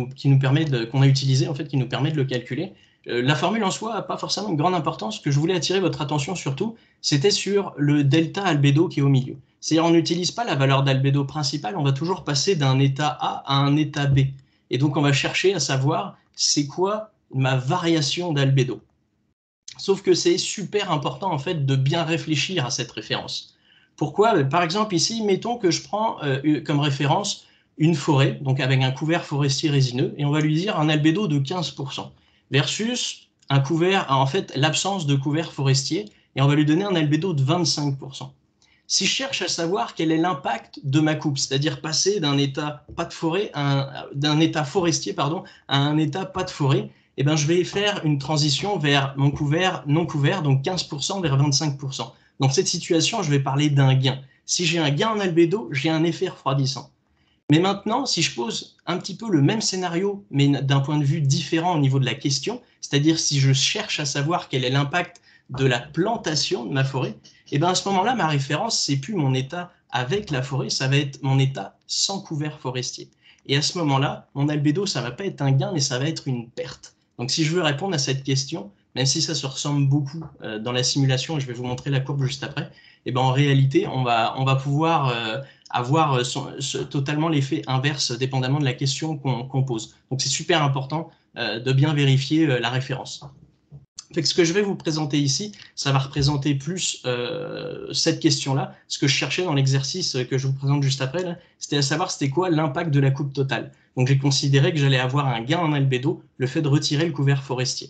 qu'on a utilisée, en fait, qui nous permet de le calculer. La formule en soi n'a pas forcément une grande importance. Ce que je voulais attirer votre attention surtout, c'était sur le delta albédo qui est au milieu. C'est-à-dire, on n'utilise pas la valeur d'albédo principale, on va toujours passer d'un état A à un état B. Et donc, on va chercher à savoir c'est quoi ma variation d'albédo. Sauf que c'est super important, en fait, de bien réfléchir à cette référence. Pourquoi? Par exemple, ici, mettons que je prends comme référence une forêt, donc avec un couvert forestier résineux, et on va lui dire un albédo de 15%, versus un couvert, en fait, l'absence de couvert forestier, et on va lui donner un albédo de 25%. Si je cherche à savoir quel est l'impact de ma coupe, c'est-à-dire passer d'un état pas de forêt, d'un état forestier pardon, à un état pas de forêt, eh ben, je vais faire une transition vers mon couvert non couvert, donc 15% vers 25%. Dans cette situation, je vais parler d'un gain. Si j'ai un gain en albédo, j'ai un effet refroidissant. Mais maintenant, si je pose un petit peu le même scénario, mais d'un point de vue différent au niveau de la question, c'est-à-dire si je cherche à savoir quel est l'impact de la plantation de ma forêt, et bien à ce moment-là, ma référence, c'est plus mon état avec la forêt, ça va être mon état sans couvert forestier. Et à ce moment-là, mon albédo, ça va pas être un gain, mais ça va être une perte. Donc si je veux répondre à cette question, même si ça se ressemble beaucoup dans la simulation, et je vais vous montrer la courbe juste après, et ben en réalité, on va pouvoir avoir totalement l'effet inverse dépendamment de la question qu'on pose. Donc c'est super important de bien vérifier la référence. Fait que ce que je vais vous présenter ici, ça va représenter plus cette question-là. Ce que je cherchais dans l'exercice que je vous présente juste après, c'était à savoir c'était quoi l'impact de la coupe totale. Donc j'ai considéré que j'allais avoir un gain en albédo, le fait de retirer le couvert forestier.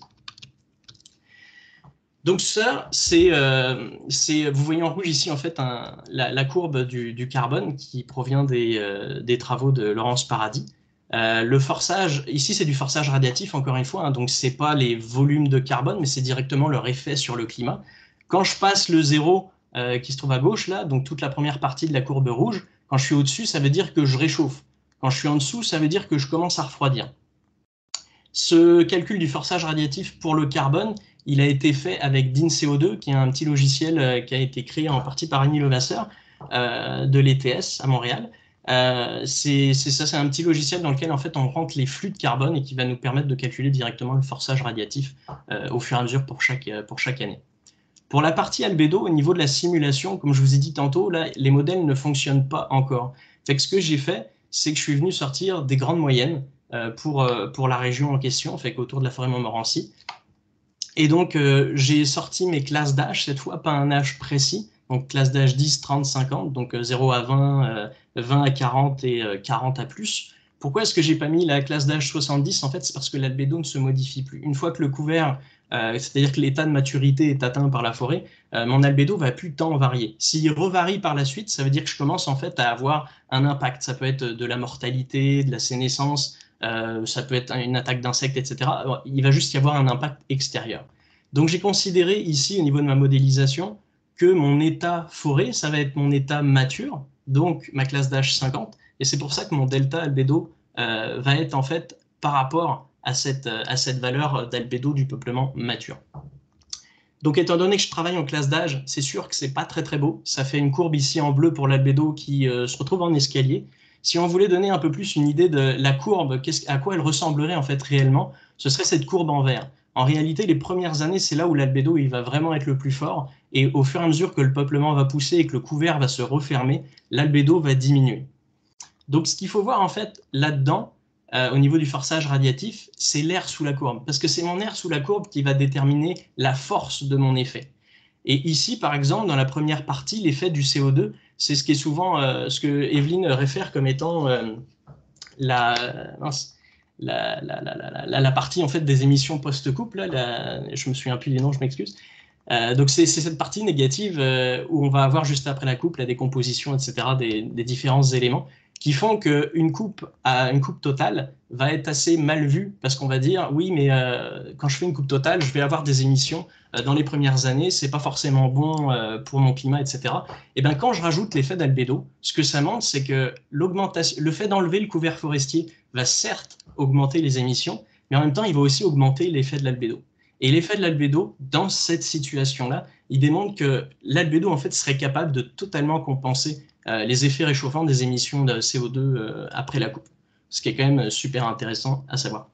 Donc ça, vous voyez en rouge ici en fait la courbe du carbone qui provient des travaux de Laurence Paradis. Le forçage, ici c'est du forçage radiatif encore une fois, hein, donc c'est pas les volumes de carbone, mais c'est directement leur effet sur le climat. Quand je passe le zéro qui se trouve à gauche là, donc toute la première partie de la courbe rouge, quand je suis au-dessus, ça veut dire que je réchauffe. Quand je suis en dessous, ça veut dire que je commence à refroidir. Ce calcul du forçage radiatif pour le carbone, il a été fait avec DIN-CO2, qui est un petit logiciel qui a été créé en partie par Annie Levasseur de l'ETS à Montréal. C'est un petit logiciel dans lequel en fait on rentre les flux de carbone et qui va nous permettre de calculer directement le forçage radiatif au fur et à mesure pour chaque année. Pour la partie albédo, au niveau de la simulation, comme je vous ai dit tantôt, là, les modèles ne fonctionnent pas encore. Fait que ce que j'ai fait, c'est que je suis venu sortir des grandes moyennes pour la région en question, fait qu'autour de la forêt Montmorency. Et donc, j'ai sorti mes classes d'âge, cette fois, pas un âge précis, donc classe d'âge 10, 30, 50, donc 0 à 20, 20 à 40 et 40 à plus. Pourquoi est-ce que j'ai pas mis la classe d'âge 70? En fait, c'est parce que l'albédo ne se modifie plus. Une fois que le couvert, c'est-à-dire que l'état de maturité est atteint par la forêt, mon albédo va plus tant varier. S'il revarie par la suite, ça veut dire que je commence en fait à avoir un impact. Ça peut être de la mortalité, de la sénescence, ça peut être une attaque d'insectes, etc. Il va juste y avoir un impact extérieur. Donc j'ai considéré ici, au niveau de ma modélisation, que mon état forêt, ça va être mon état mature, donc ma classe d'âge 50, et c'est pour ça que mon delta albédo va être en fait par rapport à cette valeur d'albédo du peuplement mature. Donc étant donné que je travaille en classe d'âge, c'est sûr que c'est pas très très beau. Ça fait une courbe ici en bleu pour l'albédo qui se retrouve en escalier. Si on voulait donner un peu plus une idée de la courbe, à quoi elle ressemblerait en fait réellement, ce serait cette courbe en vert. En réalité, les premières années, c'est là où l'albédo il va vraiment être le plus fort, et au fur et à mesure que le peuplement va pousser et que le couvert va se refermer, l'albédo va diminuer. Donc ce qu'il faut voir en fait là-dedans, au niveau du forçage radiatif, c'est l'air sous la courbe, parce que c'est mon air sous la courbe qui va déterminer la force de mon effet. Et ici, par exemple, dans la première partie, l'effet du CO2, c'est ce qui est souvent ce que Evelyne réfère comme étant la partie en fait des émissions post-couple. Je me souviens plus des noms, je m'excuse. Donc c'est cette partie négative où on va avoir juste après la coupe la décomposition, etc., des différents éléments qui font qu'une coupe totale va être assez mal vue parce qu'on va dire oui mais quand je fais une coupe totale je vais avoir des émissions dans les premières années, c'est pas forcément bon pour mon climat, etc. Et bien quand je rajoute l'effet d'albédo, ce que ça montre c'est que le fait d'enlever le couvert forestier va certes augmenter les émissions, mais en même temps il va aussi augmenter l'effet de l'albédo. Et l'effet de l'albédo, dans cette situation-là, il démontre que l'albédo en fait serait capable de totalement compenser les effets réchauffants des émissions de CO2 après la coupe. Ce qui est quand même super intéressant à savoir.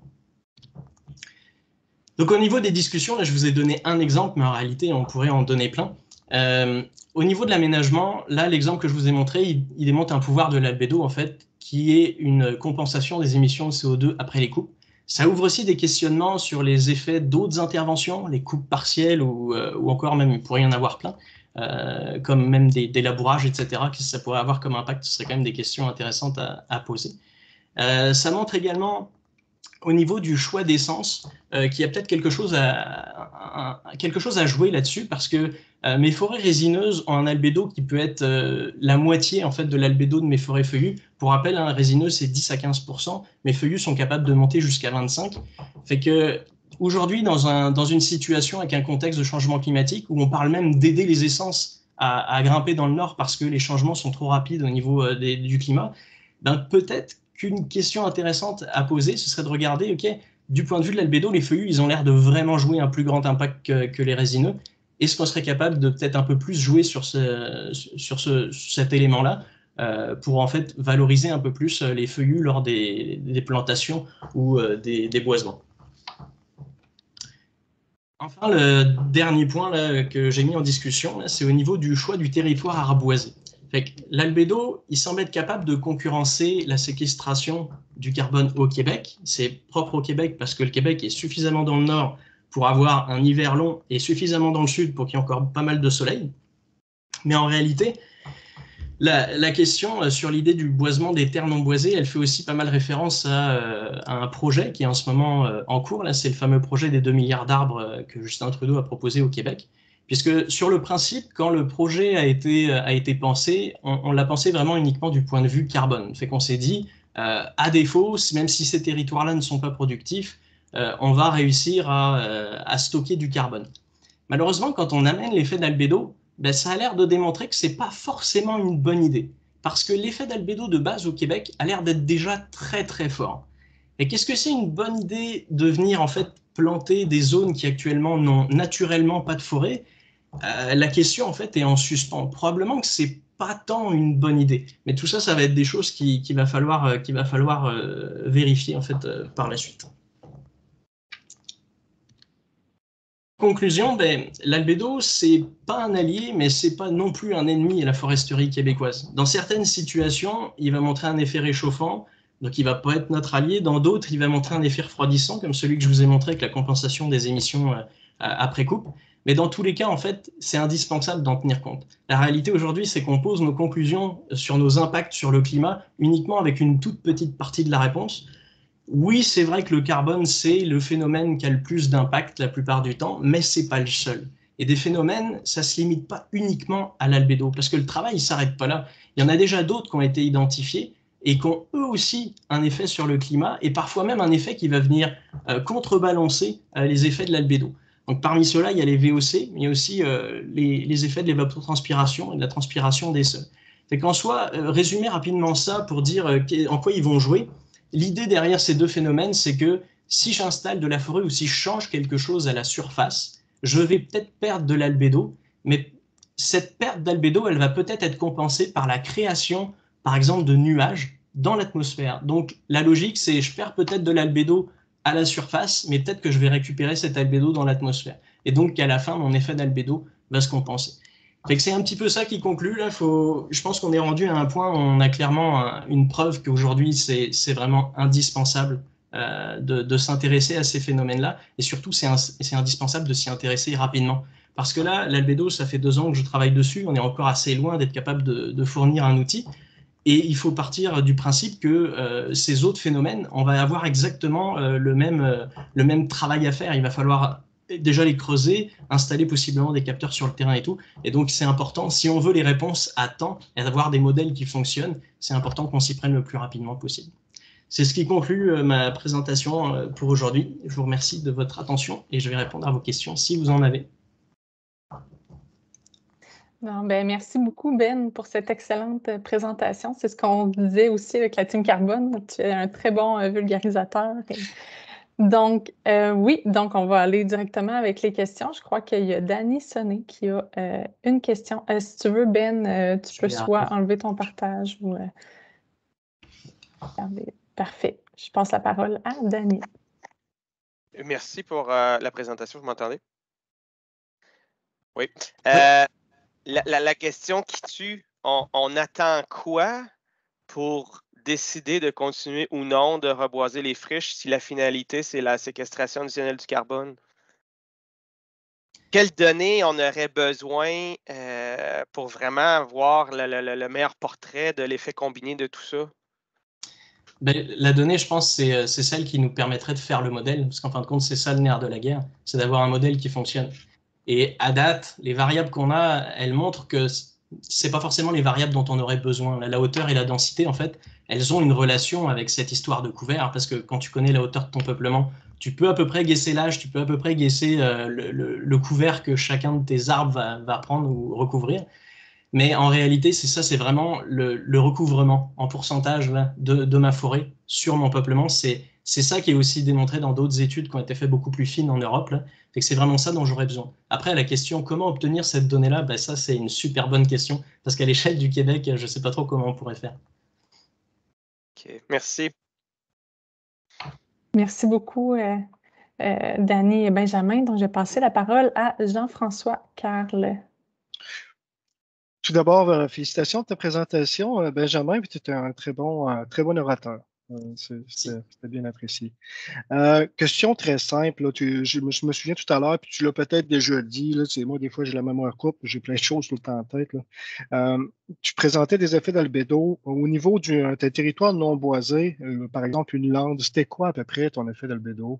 Donc au niveau des discussions, là je vous ai donné un exemple, mais en réalité on pourrait en donner plein. Au niveau de l'aménagement, là l'exemple que je vous ai montré, il démontre un pouvoir de l'albédo en fait, qui est une compensation des émissions de CO2 après les coupes. Ça ouvre aussi des questionnements sur les effets d'autres interventions, les coupes partielles ou encore même, il pourrait y en avoir plein, comme même des labourages, etc., que ça pourrait avoir comme impact, ce serait quand même des questions intéressantes à poser. Ça montre également, au niveau du choix d'essence, qu'il y a peut-être quelque chose à jouer là-dessus, parce que mes forêts résineuses ont un albédo qui peut être la moitié en fait, de l'albédo de mes forêts feuillues. Pour rappel, un résineux, c'est 10 à 15%. Mes feuillus sont capables de monter jusqu'à 25%. Fait que aujourd'hui, dans une situation avec un contexte de changement climatique, où on parle même d'aider les essences à grimper dans le nord parce que les changements sont trop rapides au niveau du climat, ben peut-être qu'une question intéressante à poser, ce serait de regarder, ok, du point de vue de l'albédo, les feuillus, ils ont l'air de vraiment jouer un plus grand impact que les résineux. Est-ce qu'on serait capable de peut-être un peu plus jouer sur cet élément-là pour en fait valoriser un peu plus les feuillus lors des plantations ou des boisements? Enfin, le dernier point là, que j'ai mis en discussion, c'est au niveau du choix du territoire arboisé. L'albédo, il semble être capable de concurrencer la séquestration du carbone au Québec. C'est propre au Québec parce que le Québec est suffisamment dans le nord pour avoir un hiver long et suffisamment dans le sud pour qu'il y ait encore pas mal de soleil. Mais en réalité, la question sur l'idée du boisement des terres non boisées, elle fait aussi pas mal référence à un projet qui est en ce moment en cours. Là, c'est le fameux projet des 2 milliards d'arbres que Justin Trudeau a proposé au Québec. Puisque sur le principe, quand le projet a été pensé, on l'a pensé vraiment uniquement du point de vue carbone. Fait qu'on s'est dit, à défaut, même si ces territoires-là ne sont pas productifs, on va réussir à stocker du carbone. Malheureusement, quand on amène l'effet d'albédo, ben, ça a l'air de démontrer que ce n'est pas forcément une bonne idée. Parce que l'effet d'albédo de base au Québec a l'air d'être déjà très très fort. Et qu'est-ce que c'est une bonne idée de venir en fait planter des zones qui actuellement n'ont naturellement pas de forêt? La question en fait est en suspens. Probablement que c'est pas tant une bonne idée, mais tout ça, ça va être des choses qu'il va falloir vérifier en fait par la suite. Conclusion, ben, l'albédo, c'est pas un allié, mais c'est pas non plus un ennemi à la foresterie québécoise. Dans certaines situations, il va montrer un effet réchauffant, donc il va pas être notre allié. Dans d'autres, il va montrer un effet refroidissant, comme celui que je vous ai montré avec la compensation des émissions après coupe. Mais dans tous les cas, en fait, c'est indispensable d'en tenir compte. La réalité aujourd'hui, c'est qu'on pose nos conclusions sur nos impacts sur le climat uniquement avec une toute petite partie de la réponse. Oui, c'est vrai que le carbone, c'est le phénomène qui a le plus d'impact la plupart du temps, mais c'est pas le seul. Et des phénomènes, ça se limite pas uniquement à l'albédo, parce que le travail, il s'arrête pas là. Il y en a déjà d'autres qui ont été identifiés et qui ont eux aussi un effet sur le climat, et parfois même un effet qui va venir contrebalancer les effets de l'albédo. Donc parmi ceux-là, il y a les VOC, mais il y a aussi les effets de l'évapotranspiration et de la transpiration des sols. Fait qu'en soi, résumer rapidement ça pour dire en quoi ils vont jouer, l'idée derrière ces deux phénomènes, c'est que si j'installe de la forêt ou si je change quelque chose à la surface, je vais peut-être perdre de l'albédo, mais cette perte d'albédo, elle va peut-être être compensée par la création par exemple, de nuages dans l'atmosphère. Donc, la logique, c'est je perds peut-être de l'albédo à la surface, mais peut-être que je vais récupérer cet albédo dans l'atmosphère. Et donc, qu'à la fin, mon effet d'albédo va se compenser. Fait que c'est un petit peu ça qui conclut. Là, je pense qu'on est rendu à un point où on a clairement une preuve qu'aujourd'hui, c'est vraiment indispensable de s'intéresser à ces phénomènes-là. Et surtout, c'est indispensable de s'y intéresser rapidement. Parce que là, l'albédo, ça fait 2 ans que je travaille dessus. On est encore assez loin d'être capable de fournir un outil. Et il faut partir du principe que ces autres phénomènes, on va avoir exactement le même travail à faire. Il va falloir déjà les creuser, installer possiblement des capteurs sur le terrain et tout. Et donc, c'est important, si on veut les réponses à temps et avoir des modèles qui fonctionnent, c'est important qu'on s'y prenne le plus rapidement possible. C'est ce qui conclut ma présentation pour aujourd'hui. Je vous remercie de votre attention et je vais répondre à vos questions si vous en avez. Non, ben, merci beaucoup, Ben, pour cette excellente présentation. C'est ce qu'on disait aussi avec la Team Carbone. Tu es un très bon vulgarisateur. Donc, oui, donc on va aller directement avec les questions. Je crois qu'il y a Danny Sonnet qui a une question. Si tu veux, Ben, tu peux soit enlever ton partage ou... Parfait. Je passe la parole à Danny. Merci pour la présentation. Vous m'entendez? Oui. La question qui tue, on attend quoi pour décider de continuer ou non de reboiser les friches si la finalité, c'est la séquestration additionnelle du carbone? Quelles données on aurait besoin pour vraiment avoir le meilleur portrait de l'effet combiné de tout ça? Ben, la donnée, je pense, c'est celle qui nous permettrait de faire le modèle, parce qu'en fin de compte, c'est ça le nerf de la guerre, c'est d'avoir un modèle qui fonctionne. Et à date, les variables qu'on a, elles montrent que c'est pas forcément les variables dont on aurait besoin. La hauteur et la densité, en fait, elles ont une relation avec cette histoire de couvert, parce que quand tu connais la hauteur de ton peuplement, tu peux à peu près guesser l'âge, tu peux à peu près guesser le couvert que chacun de tes arbres va prendre ou recouvrir. Mais en réalité, c'est vraiment le recouvrement en pourcentage là, de ma forêt sur mon peuplement. C'est ça qui est aussi démontré dans d'autres études qui ont été faites beaucoup plus fines en Europe. C'est vraiment ça dont j'aurais besoin. Après, la question comment obtenir cette donnée-là, ben ça, c'est une super bonne question. Parce qu'à l'échelle du Québec, je ne sais pas trop comment on pourrait faire. OK, merci. Merci beaucoup, Danny et Benjamin. Donc, je vais passer la parole à Jean-François Carle. Tout d'abord, félicitations de ta présentation, Benjamin, puis tu étais un très bon orateur. C'était bien apprécié. Question très simple. Là, je me souviens tout à l'heure, puis tu l'as peut-être déjà dit. Là, moi, des fois, j'ai la mémoire courte, j'ai plein de choses tout le temps en tête. Là. Tu présentais des effets d'albédo. Au niveau d'un territoire non boisé, par exemple une lande, c'était quoi à peu près ton effet d'albédo?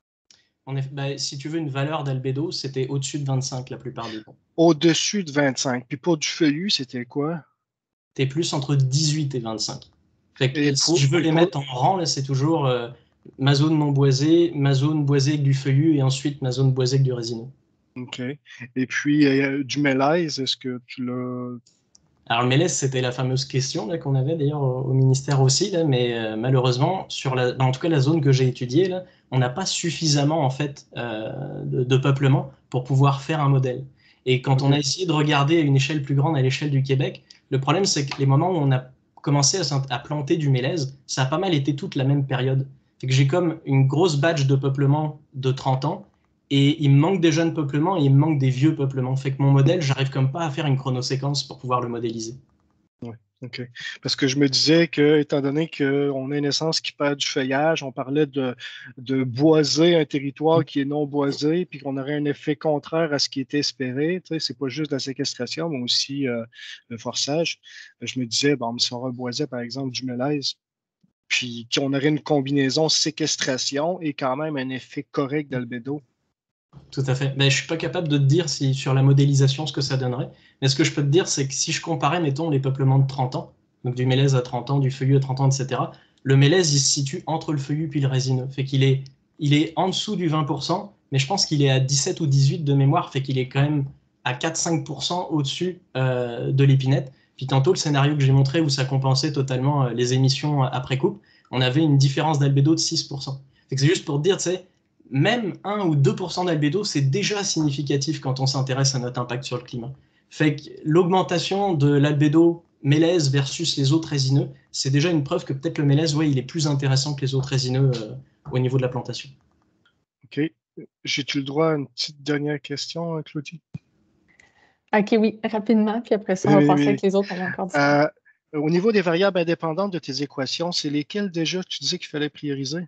Ben, si tu veux une valeur d'albédo, c'était au-dessus de 25 la plupart du temps. Au-dessus de 25. Puis pour du feuillu, c'était quoi? T'es plus entre 18 et 25. Fait que, si je veux les mettre en rang, là, c'est toujours ma zone non boisée, ma zone boisée avec du feuillu et ensuite ma zone boisée avec du résineux. OK. Et puis, du mélèze, est-ce que tu l'as... Alors, le mélèze, c'était la fameuse question qu'on avait d'ailleurs au ministère aussi, là, mais malheureusement, en tout cas la zone que j'ai étudiée, là, on n'a pas suffisamment en fait, de peuplement pour pouvoir faire un modèle. Et quand on a essayé de regarder à une échelle plus grande, à l'échelle du Québec, le problème, c'est que les moments où on a commencé à planter du mélèze, ça a pas mal été toute la même période. Fait que j'ai comme une grosse batch de peuplement de 30 ans, et il me manque des jeunes peuplements et il me manque des vieux peuplements. Fait que mon modèle, j'arrive comme pas à faire une chronoséquence pour pouvoir le modéliser. Oui, OK. Parce que je me disais que, étant donné qu'on a une essence qui perd du feuillage, on parlait de boiser un territoire qui est non boisé, puis qu'on aurait un effet contraire à ce qui était espéré. Tu sais, c'est pas juste la séquestration, mais aussi le forçage. Je me disais, bon, si on reboisait, par exemple, du mélèze, puis qu'on aurait une combinaison séquestration et quand même un effet correct d'albédo. Tout à fait. Mais je ne suis pas capable de te dire sur la modélisation ce que ça donnerait. Mais ce que je peux te dire, c'est que si je comparais, mettons, les peuplements de 30 ans, donc du mélèze à 30 ans, du feuillu à 30 ans, etc., le mélèze, il se situe entre le feuillu puis le résineux. Fait qu'il est en dessous du 20%, mais je pense qu'il est à 17 ou 18 de mémoire, fait qu'il est quand même à 4-5% au-dessus de l'épinette. Puis tantôt, le scénario que j'ai montré où ça compensait totalement les émissions après coupe, on avait une différence d'albédo de 6%. Fait que c'est juste pour te dire, tu sais, même 1 ou 2% d'albédo, c'est déjà significatif quand on s'intéresse à notre impact sur le climat. Fait que l'augmentation de l'albédo mélèze versus les autres résineux, c'est déjà une preuve que peut-être le mélèze, il est plus intéressant que les autres résineux au niveau de la plantation. OK. J'ai-tu le droit à une petite dernière question, Claudie? OK, oui, rapidement, puis après ça, on va passer avec les autres. On a encore du temps. Au niveau des variables indépendantes de tes équations, c'est lesquelles déjà tu disais qu'il fallait prioriser?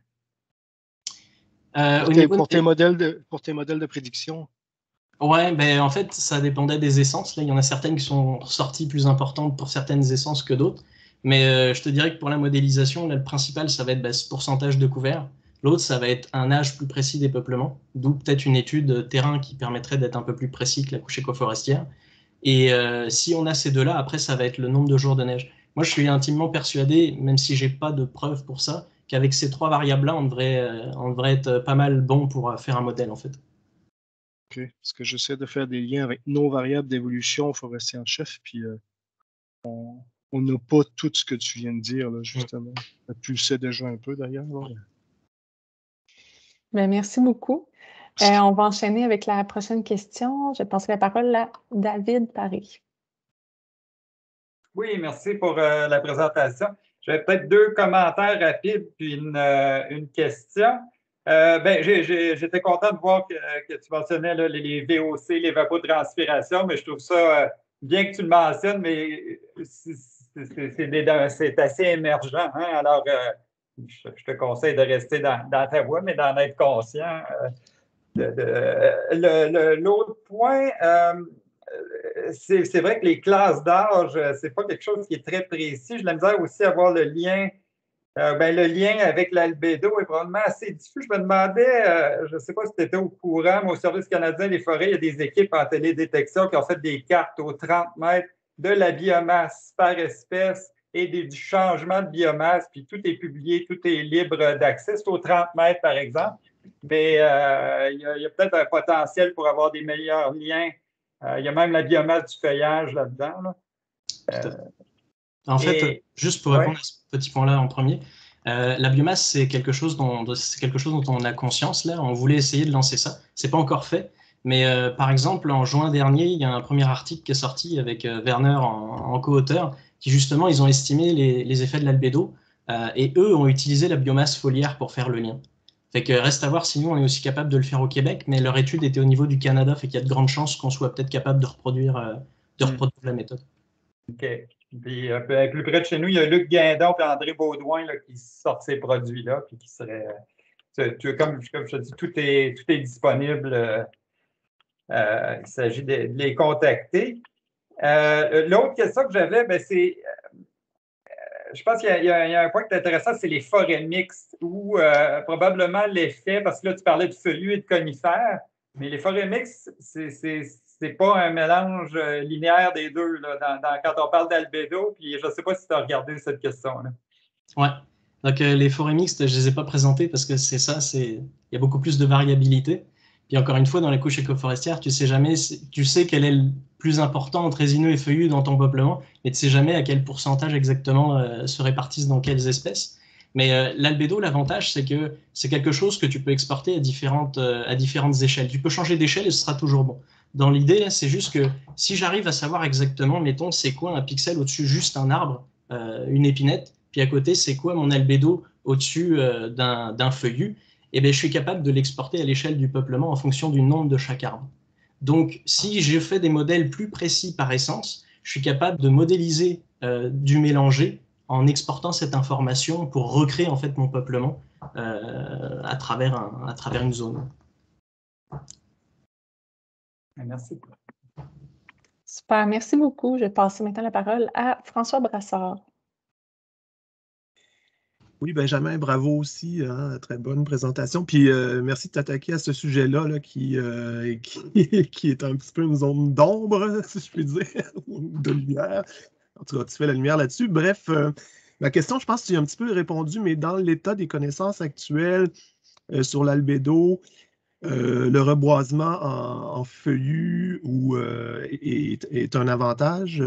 Pour tes modèles de prédiction? Ouais, ben en fait, ça dépendait des essences. Là, il y en a certaines qui sont ressorties plus importantes pour certaines essences que d'autres. Mais je te dirais que pour la modélisation, là, le principal, ça va être ce pourcentage de couvert. L'autre, ça va être un âge plus précis des peuplements, d'où peut-être une étude terrain qui permettrait d'être un peu plus précis que la couche écoforestière. Et si on a ces deux-là, après, ça va être le nombre de jours de neige. Moi, je suis intimement persuadé, même si j'ai pas de preuves pour ça, qu'avec ces trois variables-là, on devrait être pas mal bon pour faire un modèle, en fait. OK, parce que j'essaie de faire des liens avec nos variables d'évolution forestier en chef, puis on n'a pas tout ce que tu viens de dire, là, justement. Tu le sais déjà un peu, d'ailleurs. Ben, merci beaucoup. On va enchaîner avec la prochaine question. Je passe la parole à David Paré. Oui, merci pour la présentation. J'avais peut-être 2 commentaires rapides puis une question. J'étais content de voir que tu mentionnais là, les VOC, les vapotranspiration, mais je trouve ça bien que tu le mentionnes, mais c'est assez émergent. Hein? Alors, je te conseille de rester dans ta voie, mais d'en être conscient. L'autre point, c'est vrai que les classes d'âge, c'est pas quelque chose qui est très précis. J'ai la misère aussi à voir le lien. Le lien avec l'albédo est probablement assez diffus. Je me demandais, je ne sais pas si tu étais au courant, mais au Service canadien des forêts, il y a des équipes en télédétection qui ont fait des cartes aux 30 mètres de la biomasse par espèce et du changement de biomasse, puis tout est publié, tout est libre d'accès. C'est aux 30 mètres, par exemple. Mais il y a peut-être un potentiel pour avoir des meilleurs liens. Il y a même la biomasse du feuillage là-dedans. Là. En fait, juste pour répondre à ce petit point-là en premier, la biomasse, c'est quelque chose dont on a conscience. Là, on voulait essayer de lancer ça. C'est pas encore fait. Mais par exemple, en juin dernier, il y a un premier article qui est sorti avec Werner en co-auteur, qui justement, ils ont estimé les effets de l'albédo et eux ont utilisé la biomasse foliaire pour faire le lien. Fait que reste à voir si nous, on est aussi capable de le faire au Québec, mais leur étude était au niveau du Canada, fait qu'il y a de grandes chances qu'on soit peut-être capable de reproduire la méthode. OK. Puis un peu plus près de chez nous, il y a Luc Guindon et André Baudouin là, qui sortent ces produits-là, puis qui seraient. Comme je te dis, tout est disponible. Il s'agit de les contacter. L'autre question que j'avais, c'est. Je pense qu'il y a un point qui est intéressant, c'est les forêts mixtes, où probablement l'effet, parce que là, tu parlais de feuillus et de conifères, mais les forêts mixtes, c'est pas un mélange linéaire des deux là, quand on parle d'albédo, puis je ne sais pas si tu as regardé cette question-là. Ouais. Donc, les forêts mixtes, je ne les ai pas présentées parce que il y a beaucoup plus de variabilité. Puis encore une fois, dans les couches écoforestières, tu sais quel est le plus important entre résineux et feuillus dans ton peuplement, mais tu ne sais jamais à quel pourcentage exactement se répartissent dans quelles espèces. Mais l'albédo, l'avantage, c'est que c'est quelque chose que tu peux exporter à différentes échelles. Tu peux changer d'échelle et ce sera toujours bon. Dans l'idée, c'est juste que si j'arrive à savoir exactement, mettons, c'est quoi un pixel au-dessus juste un arbre, une épinette, puis à côté, c'est quoi mon albédo au-dessus d'un feuillu, eh bien, je suis capable de l'exporter à l'échelle du peuplement en fonction du nombre de chaque arbre. Donc, si je fais des modèles plus précis par essence, je suis capable de modéliser du mélangé en exportant cette information pour recréer en fait mon peuplement à travers une zone. Merci. Super, merci beaucoup. Je vais passer maintenant la parole à François Brassard. Oui, Benjamin, bravo aussi, hein, très bonne présentation. Puis merci de t'attaquer à ce sujet-là là, qui est un petit peu une zone d'ombre, si je puis dire, ou de lumière. En tout cas, tu fais la lumière là-dessus. Bref, ma question, je pense que tu as un petit peu répondu, mais dans l'état des connaissances actuelles sur l'albédo, le reboisement en feuillus est un avantage?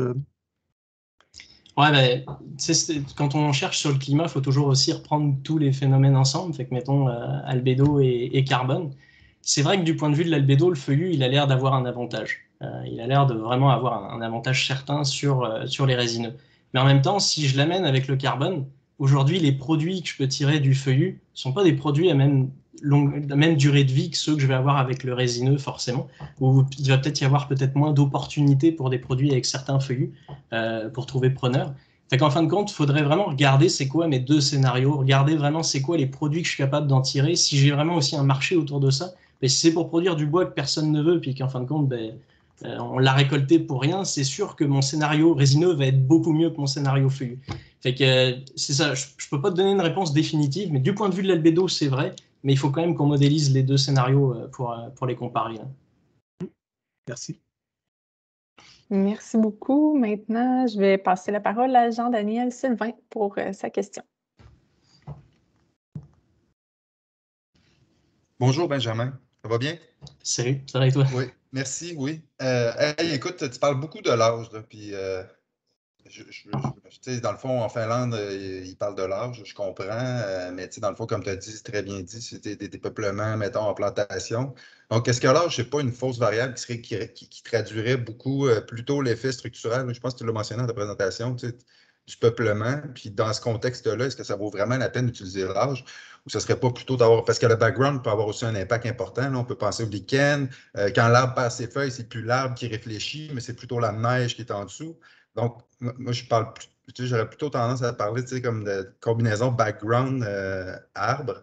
Ouais, quand on cherche sur le climat, il faut toujours aussi reprendre tous les phénomènes ensemble. Fait que mettons albédo et carbone. C'est vrai que du point de vue de l'albédo, le feuillu, il a l'air d'avoir un avantage. Il a l'air de vraiment avoir un avantage certain sur les résineux. Mais en même temps, si je l'amène avec le carbone, aujourd'hui, les produits que je peux tirer du feuillu ne sont pas des produits à même durée de vie que ceux que je vais avoir avec le résineux, forcément, où il va peut-être y avoir moins d'opportunités pour des produits avec certains feuillus pour trouver preneur. Fait qu'en fin de compte, il faudrait vraiment regarder c'est quoi mes deux scénarios, regarder vraiment c'est quoi les produits que je suis capable d'en tirer, si j'ai vraiment aussi un marché autour de ça. Mais si c'est pour produire du bois que personne ne veut, puis qu'en fin de compte, on l'a récolté pour rien, c'est sûr que mon scénario résineux va être beaucoup mieux que mon scénario feuillu. Fait que c'est ça, je ne peux pas te donner une réponse définitive, mais du point de vue de l'albédo, c'est vrai, mais il faut quand même qu'on modélise les deux scénarios pour les comparer. Merci. Merci beaucoup. Maintenant, je vais passer la parole à Jean-Daniel Sylvain pour sa question. Bonjour Benjamin, ça va bien? Salut, ça va et toi? Oui, merci, oui. Hey, écoute, tu parles beaucoup de l'âge, là, puis tu sais, dans le fond, en Finlande, ils parlent de l'âge, je comprends, mais tu sais, dans le fond, comme tu as dit, c'est très bien dit, c'était des peuplements, mettons, en plantation. Donc, est-ce que l'âge, c'est pas une fausse variable qui traduirait beaucoup plutôt l'effet structurel? Je pense que tu l'as mentionné dans ta présentation, tu sais, du peuplement. Puis dans ce contexte-là, est-ce que ça vaut vraiment la peine d'utiliser l'âge? Ou ce serait pas plutôt d'avoir. Parce que le background peut avoir aussi un impact important. Là, on peut penser au lichen. Quand l'arbre perd ses feuilles, c'est plus l'arbre qui réfléchit, mais c'est plutôt la neige qui est en dessous. Donc, moi, je parle plus. J'aurais plutôt tendance à parler comme de combinaison background-arbre.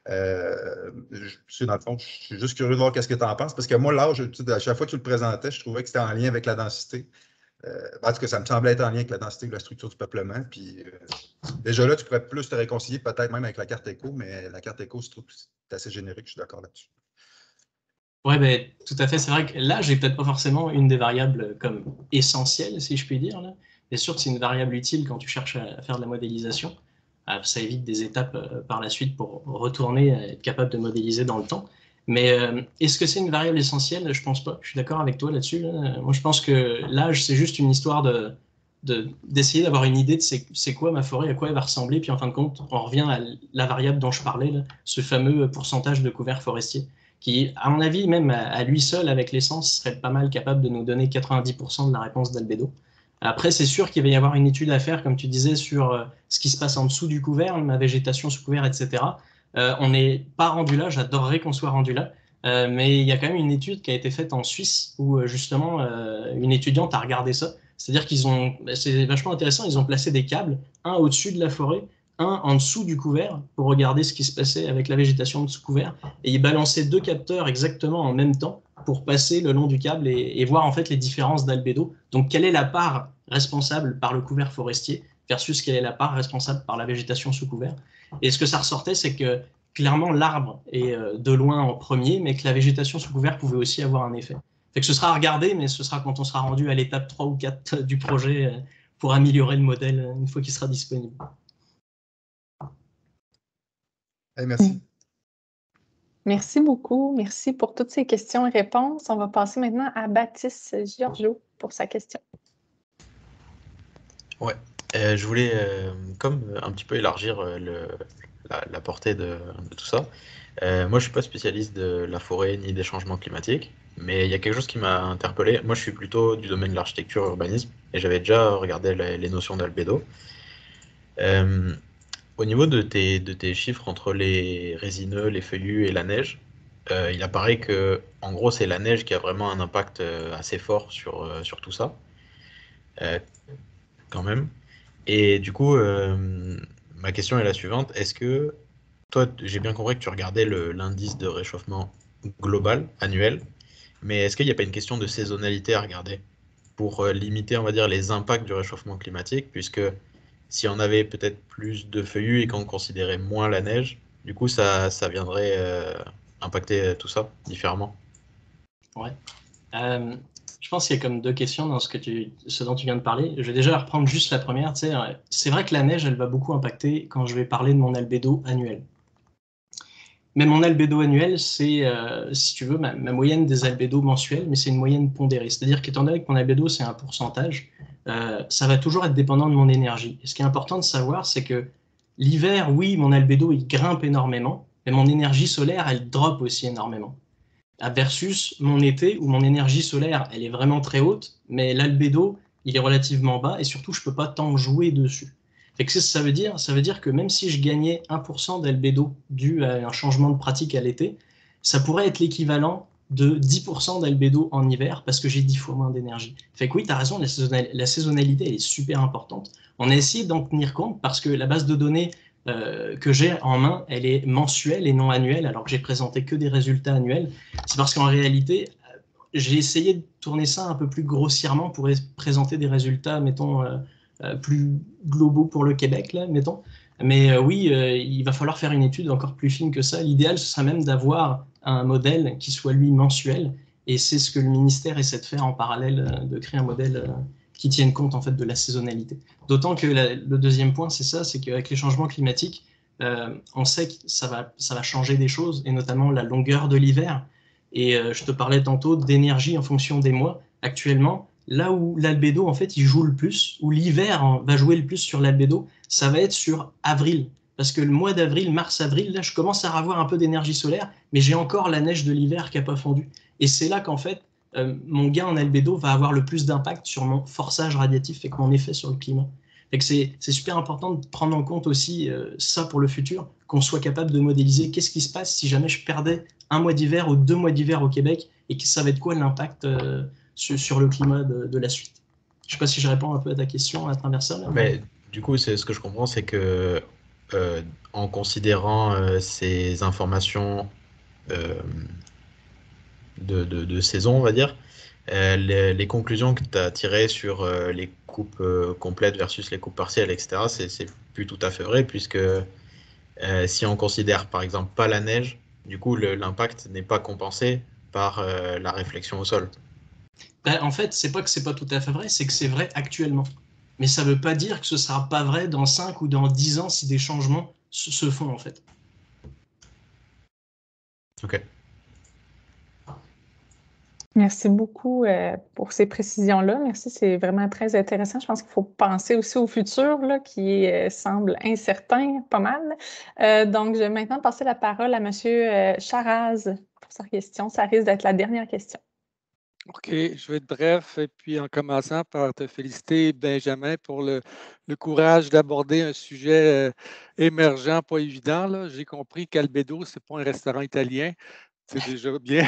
Dans le fond, je suis juste curieux de voir qu'est-ce que tu en penses, parce que moi, l'âge, à chaque fois que tu le présentais, je trouvais que c'était en lien avec la densité. En tout cas, ça me semblait être en lien avec la densité ou la structure du peuplement. Puis déjà là, tu pourrais plus te réconcilier peut-être même avec la carte éco, mais la carte éco, je trouve que c'est assez générique, je suis d'accord là-dessus. Oui, tout à fait. C'est vrai que là, j'ai peut-être pas forcément une des variables comme essentielle, si je puis dire. Là. Bien sûr que c'est une variable utile quand tu cherches à faire de la modélisation. Ça évite des étapes par la suite pour retourner à être capable de modéliser dans le temps. Mais est-ce que c'est une variable essentielle? Je pense pas. Je suis d'accord avec toi là-dessus. Là. Moi, je pense que l'âge, c'est juste une histoire d'essayer d'avoir une idée de c'est quoi ma forêt, à quoi elle va ressembler. Puis en fin de compte, on revient à la variable dont je parlais, là, ce fameux pourcentage de couvert forestier, qui, à mon avis, même à lui seul, avec l'essence, serait pas mal capable de nous donner 90% de la réponse d'albédo. Après, c'est sûr qu'il va y avoir une étude à faire, comme tu disais, sur ce qui se passe en dessous du couvert, la végétation sous couvert, etc. On n'est pas rendu là, j'adorerais qu'on soit rendu là, mais il y a quand même une étude qui a été faite en Suisse où justement une étudiante a regardé ça. C'est-à-dire c'est vachement intéressant, ils ont placé des câbles, un au-dessus de la forêt, un en dessous du couvert, pour regarder ce qui se passait avec la végétation de sous couvert, et ils balançaient deux capteurs exactement en même temps pour passer le long du câble et voir en fait les différences d'albédo. Donc, quelle est la part responsable par le couvert forestier versus quelle est la part responsable par la végétation sous couvert. Et ce que ça ressortait, c'est que clairement, l'arbre est de loin en premier, mais que la végétation sous couvert pouvait aussi avoir un effet. Fait que ce sera à regarder, mais ce sera quand on sera rendu à l'étape 3 ou 4 du projet pour améliorer le modèle une fois qu'il sera disponible. Hey, merci. Merci beaucoup. Merci pour toutes ces questions et réponses. On va passer maintenant à Baptiste Giorgio pour sa question. Ouais, je voulais comme un petit peu élargir la portée de tout ça. Moi, je suis pas spécialiste de la forêt ni des changements climatiques, mais il y a quelque chose qui m'a interpellé. Moi, je suis plutôt du domaine de l'architecture et urbanisme, et j'avais déjà regardé les notions d'albédo. Au niveau de tes chiffres entre les résineux, les feuillus et la neige, il apparaît que, en gros, c'est la neige qui a vraiment un impact assez fort sur tout ça, quand même. Et du coup, ma question est la suivante. Est-ce que, toi, j'ai bien compris que tu regardais l'indice de réchauffement global, annuel, mais est-ce qu'il n'y a pas une question de saisonnalité à regarder pour limiter, on va dire, les impacts du réchauffement climatique, puisque si on avait peut-être plus de feuillus et qu'on considérait moins la neige, du coup, ça viendrait impacter tout ça différemment. Ouais. Je pense qu'il y a comme deux questions dans ce dont tu viens de parler. Je vais déjà reprendre juste la première. Tu sais, c'est vrai que la neige, elle va beaucoup impacter quand je vais parler de mon albédo annuel. Mais mon albédo annuel, c'est, si tu veux, ma moyenne des albédos mensuels, mais c'est une moyenne pondérée. C'est-à-dire qu'étant donné que mon albédo, c'est un pourcentage, ça va toujours être dépendant de mon énergie. Et ce qui est important de savoir, c'est que l'hiver, oui, mon albédo, il grimpe énormément, mais mon énergie solaire, elle drop aussi énormément. Versus mon été, où mon énergie solaire, elle est vraiment très haute, mais l'albédo, il est relativement bas, et surtout, je ne peux pas tant jouer dessus. Fait que ça veut dire? Ça veut dire que même si je gagnais 1% d'albédo dû à un changement de pratique à l'été, ça pourrait être l'équivalent de 10% d'albédo en hiver parce que j'ai 10 fois moins d'énergie. Fait que oui, tu as raison, la saisonnalité elle est super importante. On a essayé d'en tenir compte parce que la base de données que j'ai en main, elle est mensuelle et non annuelle, alors que j'ai présenté que des résultats annuels. C'est parce qu'en réalité, j'ai essayé de tourner ça un peu plus grossièrement pour présenter des résultats, mettons, plus globaux pour le Québec, là, mettons. Mais oui, il va falloir faire une étude encore plus fine que ça. L'idéal, ce serait même d'avoir un modèle qui soit, lui, mensuel. Et c'est ce que le ministère essaie de faire en parallèle, de créer un modèle qui tienne compte, en fait, de la saisonnalité. D'autant que le deuxième point, c'est ça, c'est qu'avec les changements climatiques, on sait que ça va changer des choses, et notamment la longueur de l'hiver. Et je te parlais tantôt d'énergie en fonction des mois. Actuellement, là où l'albédo, en fait, il joue le plus, où l'hiver va jouer le plus sur l'albédo, ça va être sur avril. Parce que le mois d'avril, mars-avril, là, je commence à avoir un peu d'énergie solaire, mais j'ai encore la neige de l'hiver qui n'a pas fondu. Et c'est là qu'en fait, mon gain en albédo va avoir le plus d'impact sur mon forçage radiatif et mon effet sur le climat. C'est super important de prendre en compte aussi ça pour le futur, qu'on soit capable de modéliser qu'est-ce qui se passe si jamais je perdais un mois d'hiver ou 2 mois d'hiver au Québec, et ça va être quoi l'impact sur le climat de la suite. Je ne sais pas si je réponds un peu à ta question à travers ça. Là, mais du coup, ce que je comprends, c'est que en considérant ces informations de saison, on va dire, les conclusions que tu as tirées sur les coupes complètes versus les coupes partielles, etc., c'est plus tout à fait vrai, puisque si on considère par exemple pas la neige, du coup l'impact n'est pas compensé par la réflexion au sol. En fait, c'est pas que c'est pas tout à fait vrai, c'est que c'est vrai actuellement. Mais ça ne veut pas dire que ce ne sera pas vrai dans 5 ou dans 10 ans si des changements se font, en fait. OK. Merci beaucoup pour ces précisions-là. Merci, c'est vraiment très intéressant. Je pense qu'il faut penser aussi au futur là, qui semble incertain pas mal. Donc, je vais maintenant passer la parole à M. Charaz pour sa question. Ça risque d'être la dernière question. OK, je vais être bref et puis en commençant par te féliciter, Benjamin, pour le courage d'aborder un sujet émergent, pas évident. J'ai compris qu'Albedo, ce n'est pas un restaurant italien. C'est déjà bien.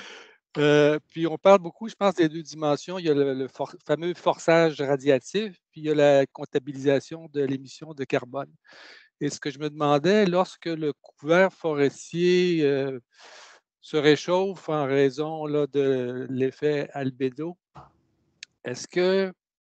Puis on parle beaucoup, je pense, des deux dimensions. Il y a le fameux forçage radiatif, puis il y a la comptabilisation de l'émission de carbone. Et ce que je me demandais, lorsque le couvert forestier se réchauffe en raison là, de l'effet albédo, est-ce que,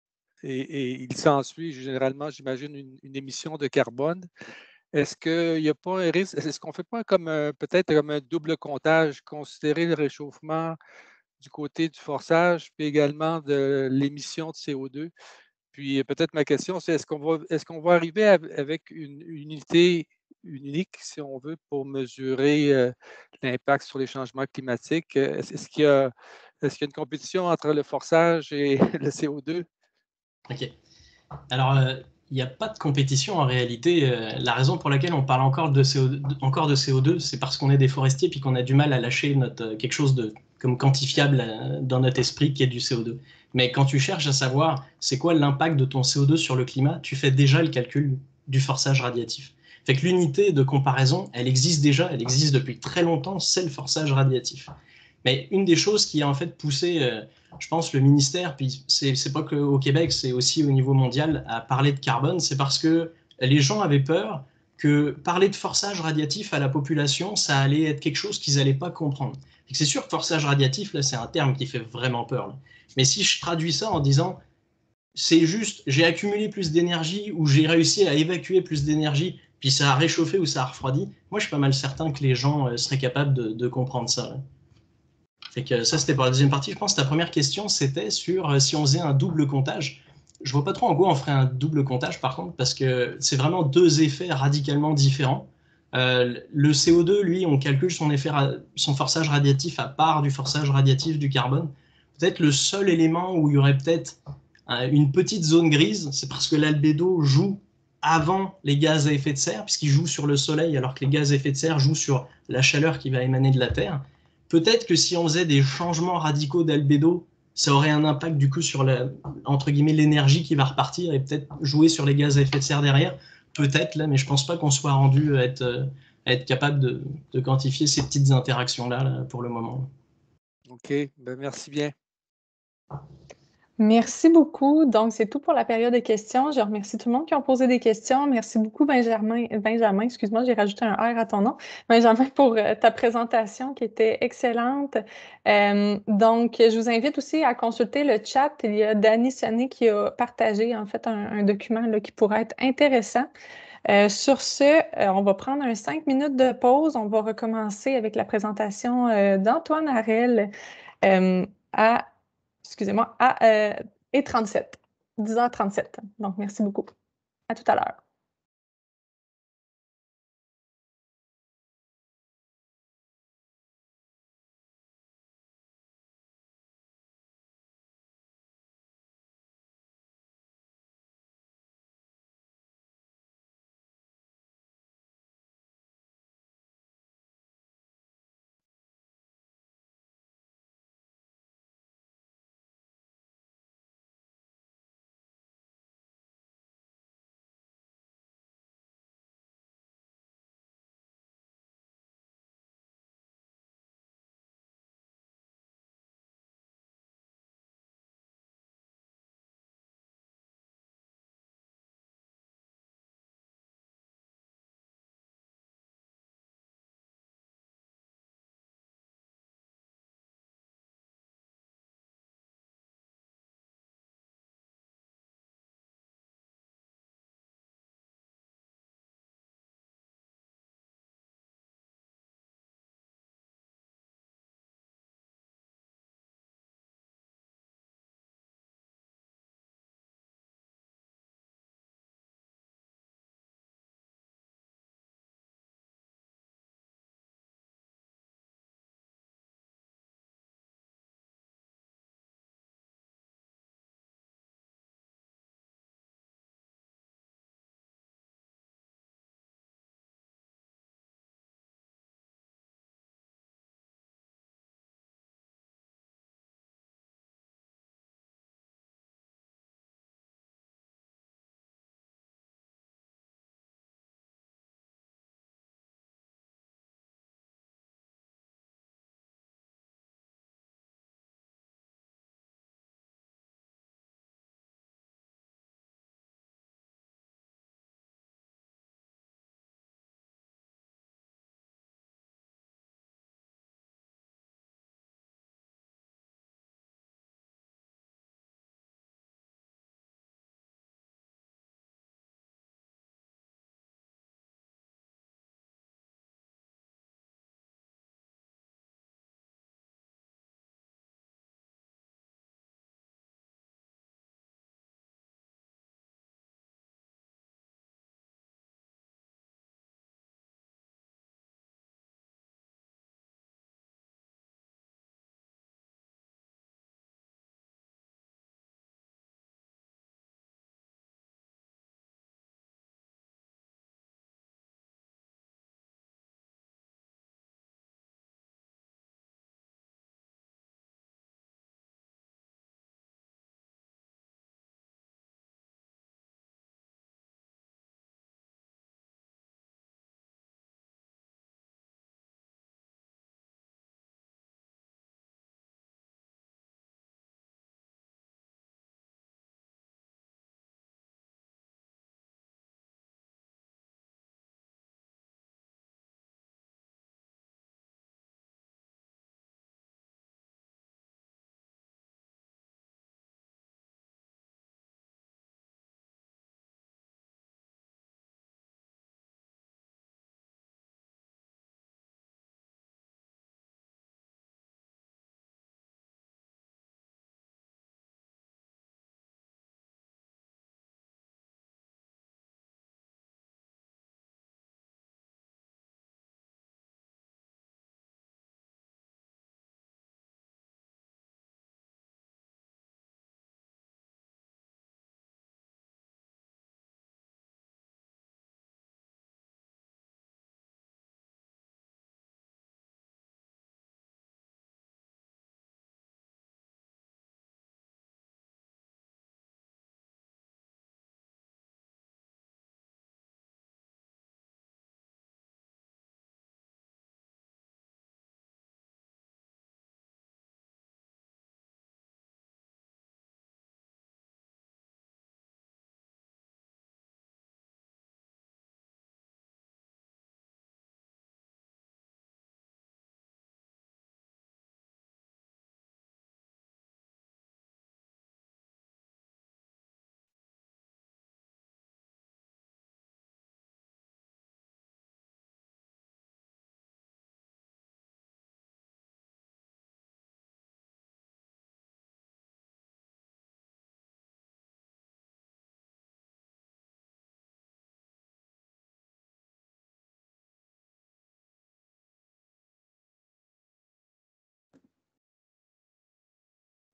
et il s'ensuit généralement, j'imagine, une émission de carbone, est-ce qu'il n'y a pas un risque, est-ce qu'on ne fait pas peut-être comme un double comptage, considérer le réchauffement du côté du forçage, puis également de l'émission de CO2? Puis peut-être ma question, c'est est-ce qu'on va arriver avec une unité unique, si on veut, pour mesurer l'impact sur les changements climatiques? Est-ce qu'il y a une compétition entre le forçage et le CO2? OK. Alors, il n'y a pas de compétition en réalité. La raison pour laquelle on parle encore de CO2, c'est parce qu'on est des forestiers puis qu'on a du mal à lâcher quelque chose de comme quantifiable dans notre esprit qui est du CO2. Mais quand tu cherches à savoir c'est quoi l'impact de ton CO2 sur le climat, tu fais déjà le calcul du forçage radiatif. Fait que l'unité de comparaison, elle existe déjà, elle existe depuis très longtemps, c'est le forçage radiatif. Mais une des choses qui a en fait poussé, je pense, le ministère, puis c'est pas qu'au Québec, c'est aussi au niveau mondial, à parler de carbone, c'est parce que les gens avaient peur que parler de forçage radiatif à la population, ça allait être quelque chose qu'ils n'allaient pas comprendre. C'est sûr que forçage radiatif, là, c'est un terme qui fait vraiment peur. Là. Mais si je traduis ça en disant, c'est juste, j'ai accumulé plus d'énergie ou j'ai réussi à évacuer plus d'énergie, puis ça a réchauffé ou ça a refroidi, moi, je suis pas mal certain que les gens seraient capables de comprendre ça. Là. Fait que ça, c'était pour la deuxième partie. Je pense que ta première question, c'était sur si on faisait un double comptage. Je vois pas trop en quoi on ferait un double comptage, par contre, parce que c'est vraiment deux effets radicalement différents. Le CO2, lui, on calcule son forçage radiatif à part du forçage radiatif du carbone. Peut-être le seul élément où il y aurait peut-être une petite zone grise, c'est parce que l'albédo joue avant les gaz à effet de serre, puisqu'il joue sur le soleil, alors que les gaz à effet de serre jouent sur la chaleur qui va émaner de la Terre. Peut-être que si on faisait des changements radicaux d'albédo ça aurait un impact du coup sur entre guillemets l'énergie qui va repartir et peut-être jouer sur les gaz à effet de serre derrière. Peut-être là, mais je pense pas qu'on soit rendu à être capable de quantifier ces petites interactions-là là, pour le moment. OK, ben, merci bien. Merci beaucoup. Donc, c'est tout pour la période de questions. Je remercie tout le monde qui ont posé des questions. Merci beaucoup, Benjamin, excuse-moi, j'ai rajouté un R à ton nom. Benjamin, pour ta présentation qui était excellente. Donc, je vous invite aussi à consulter le chat. Il y a Dany Sonnet qui a partagé, en fait, un document là, qui pourrait être intéressant. Sur ce, on va prendre 5 minutes de pause. On va recommencer avec la présentation d'Antoine Harel à excusez-moi, à 37, 10h37. Donc, merci beaucoup. À tout à l'heure.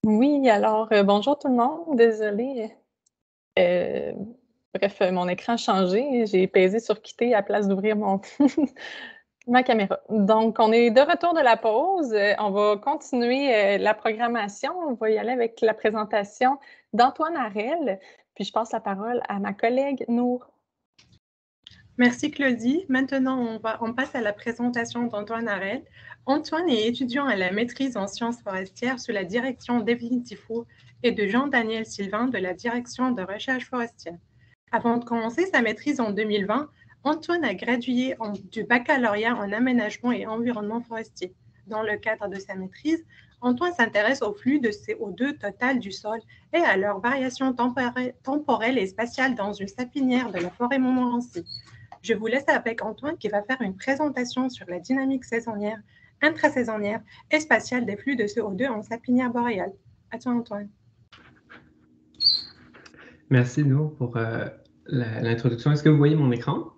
Oui, alors bonjour tout le monde. Désolée. Bref, mon écran a changé. J'ai pesé sur quitter à la place d'ouvrir ma caméra. Donc, on est de retour de la pause. On va continuer la programmation. On va y aller avec la présentation d'Antoine Harel. Puis, je passe la parole à ma collègue Nour. Merci Claudie. Maintenant, on passe à la présentation d'Antoine Harel. Antoine est étudiant à la maîtrise en sciences forestières sous la direction d'Evelyne Tifo et de Jean-Daniel Sylvain de la direction de recherche forestière. Avant de commencer sa maîtrise en 2020, Antoine a gradué du baccalauréat en aménagement et environnement forestier. Dans le cadre de sa maîtrise, Antoine s'intéresse au flux de CO2 total du sol et à leurs variations temporelles et spatiales dans une sapinière de la forêt Montmorency. Je vous laisse avec Antoine qui va faire une présentation sur la dynamique saisonnière, intrasaisonnière et spatiale des flux de CO2 en sapinière boréale. À toi, Antoine. Merci, Nour, pour l'introduction. Est-ce que vous voyez mon écran?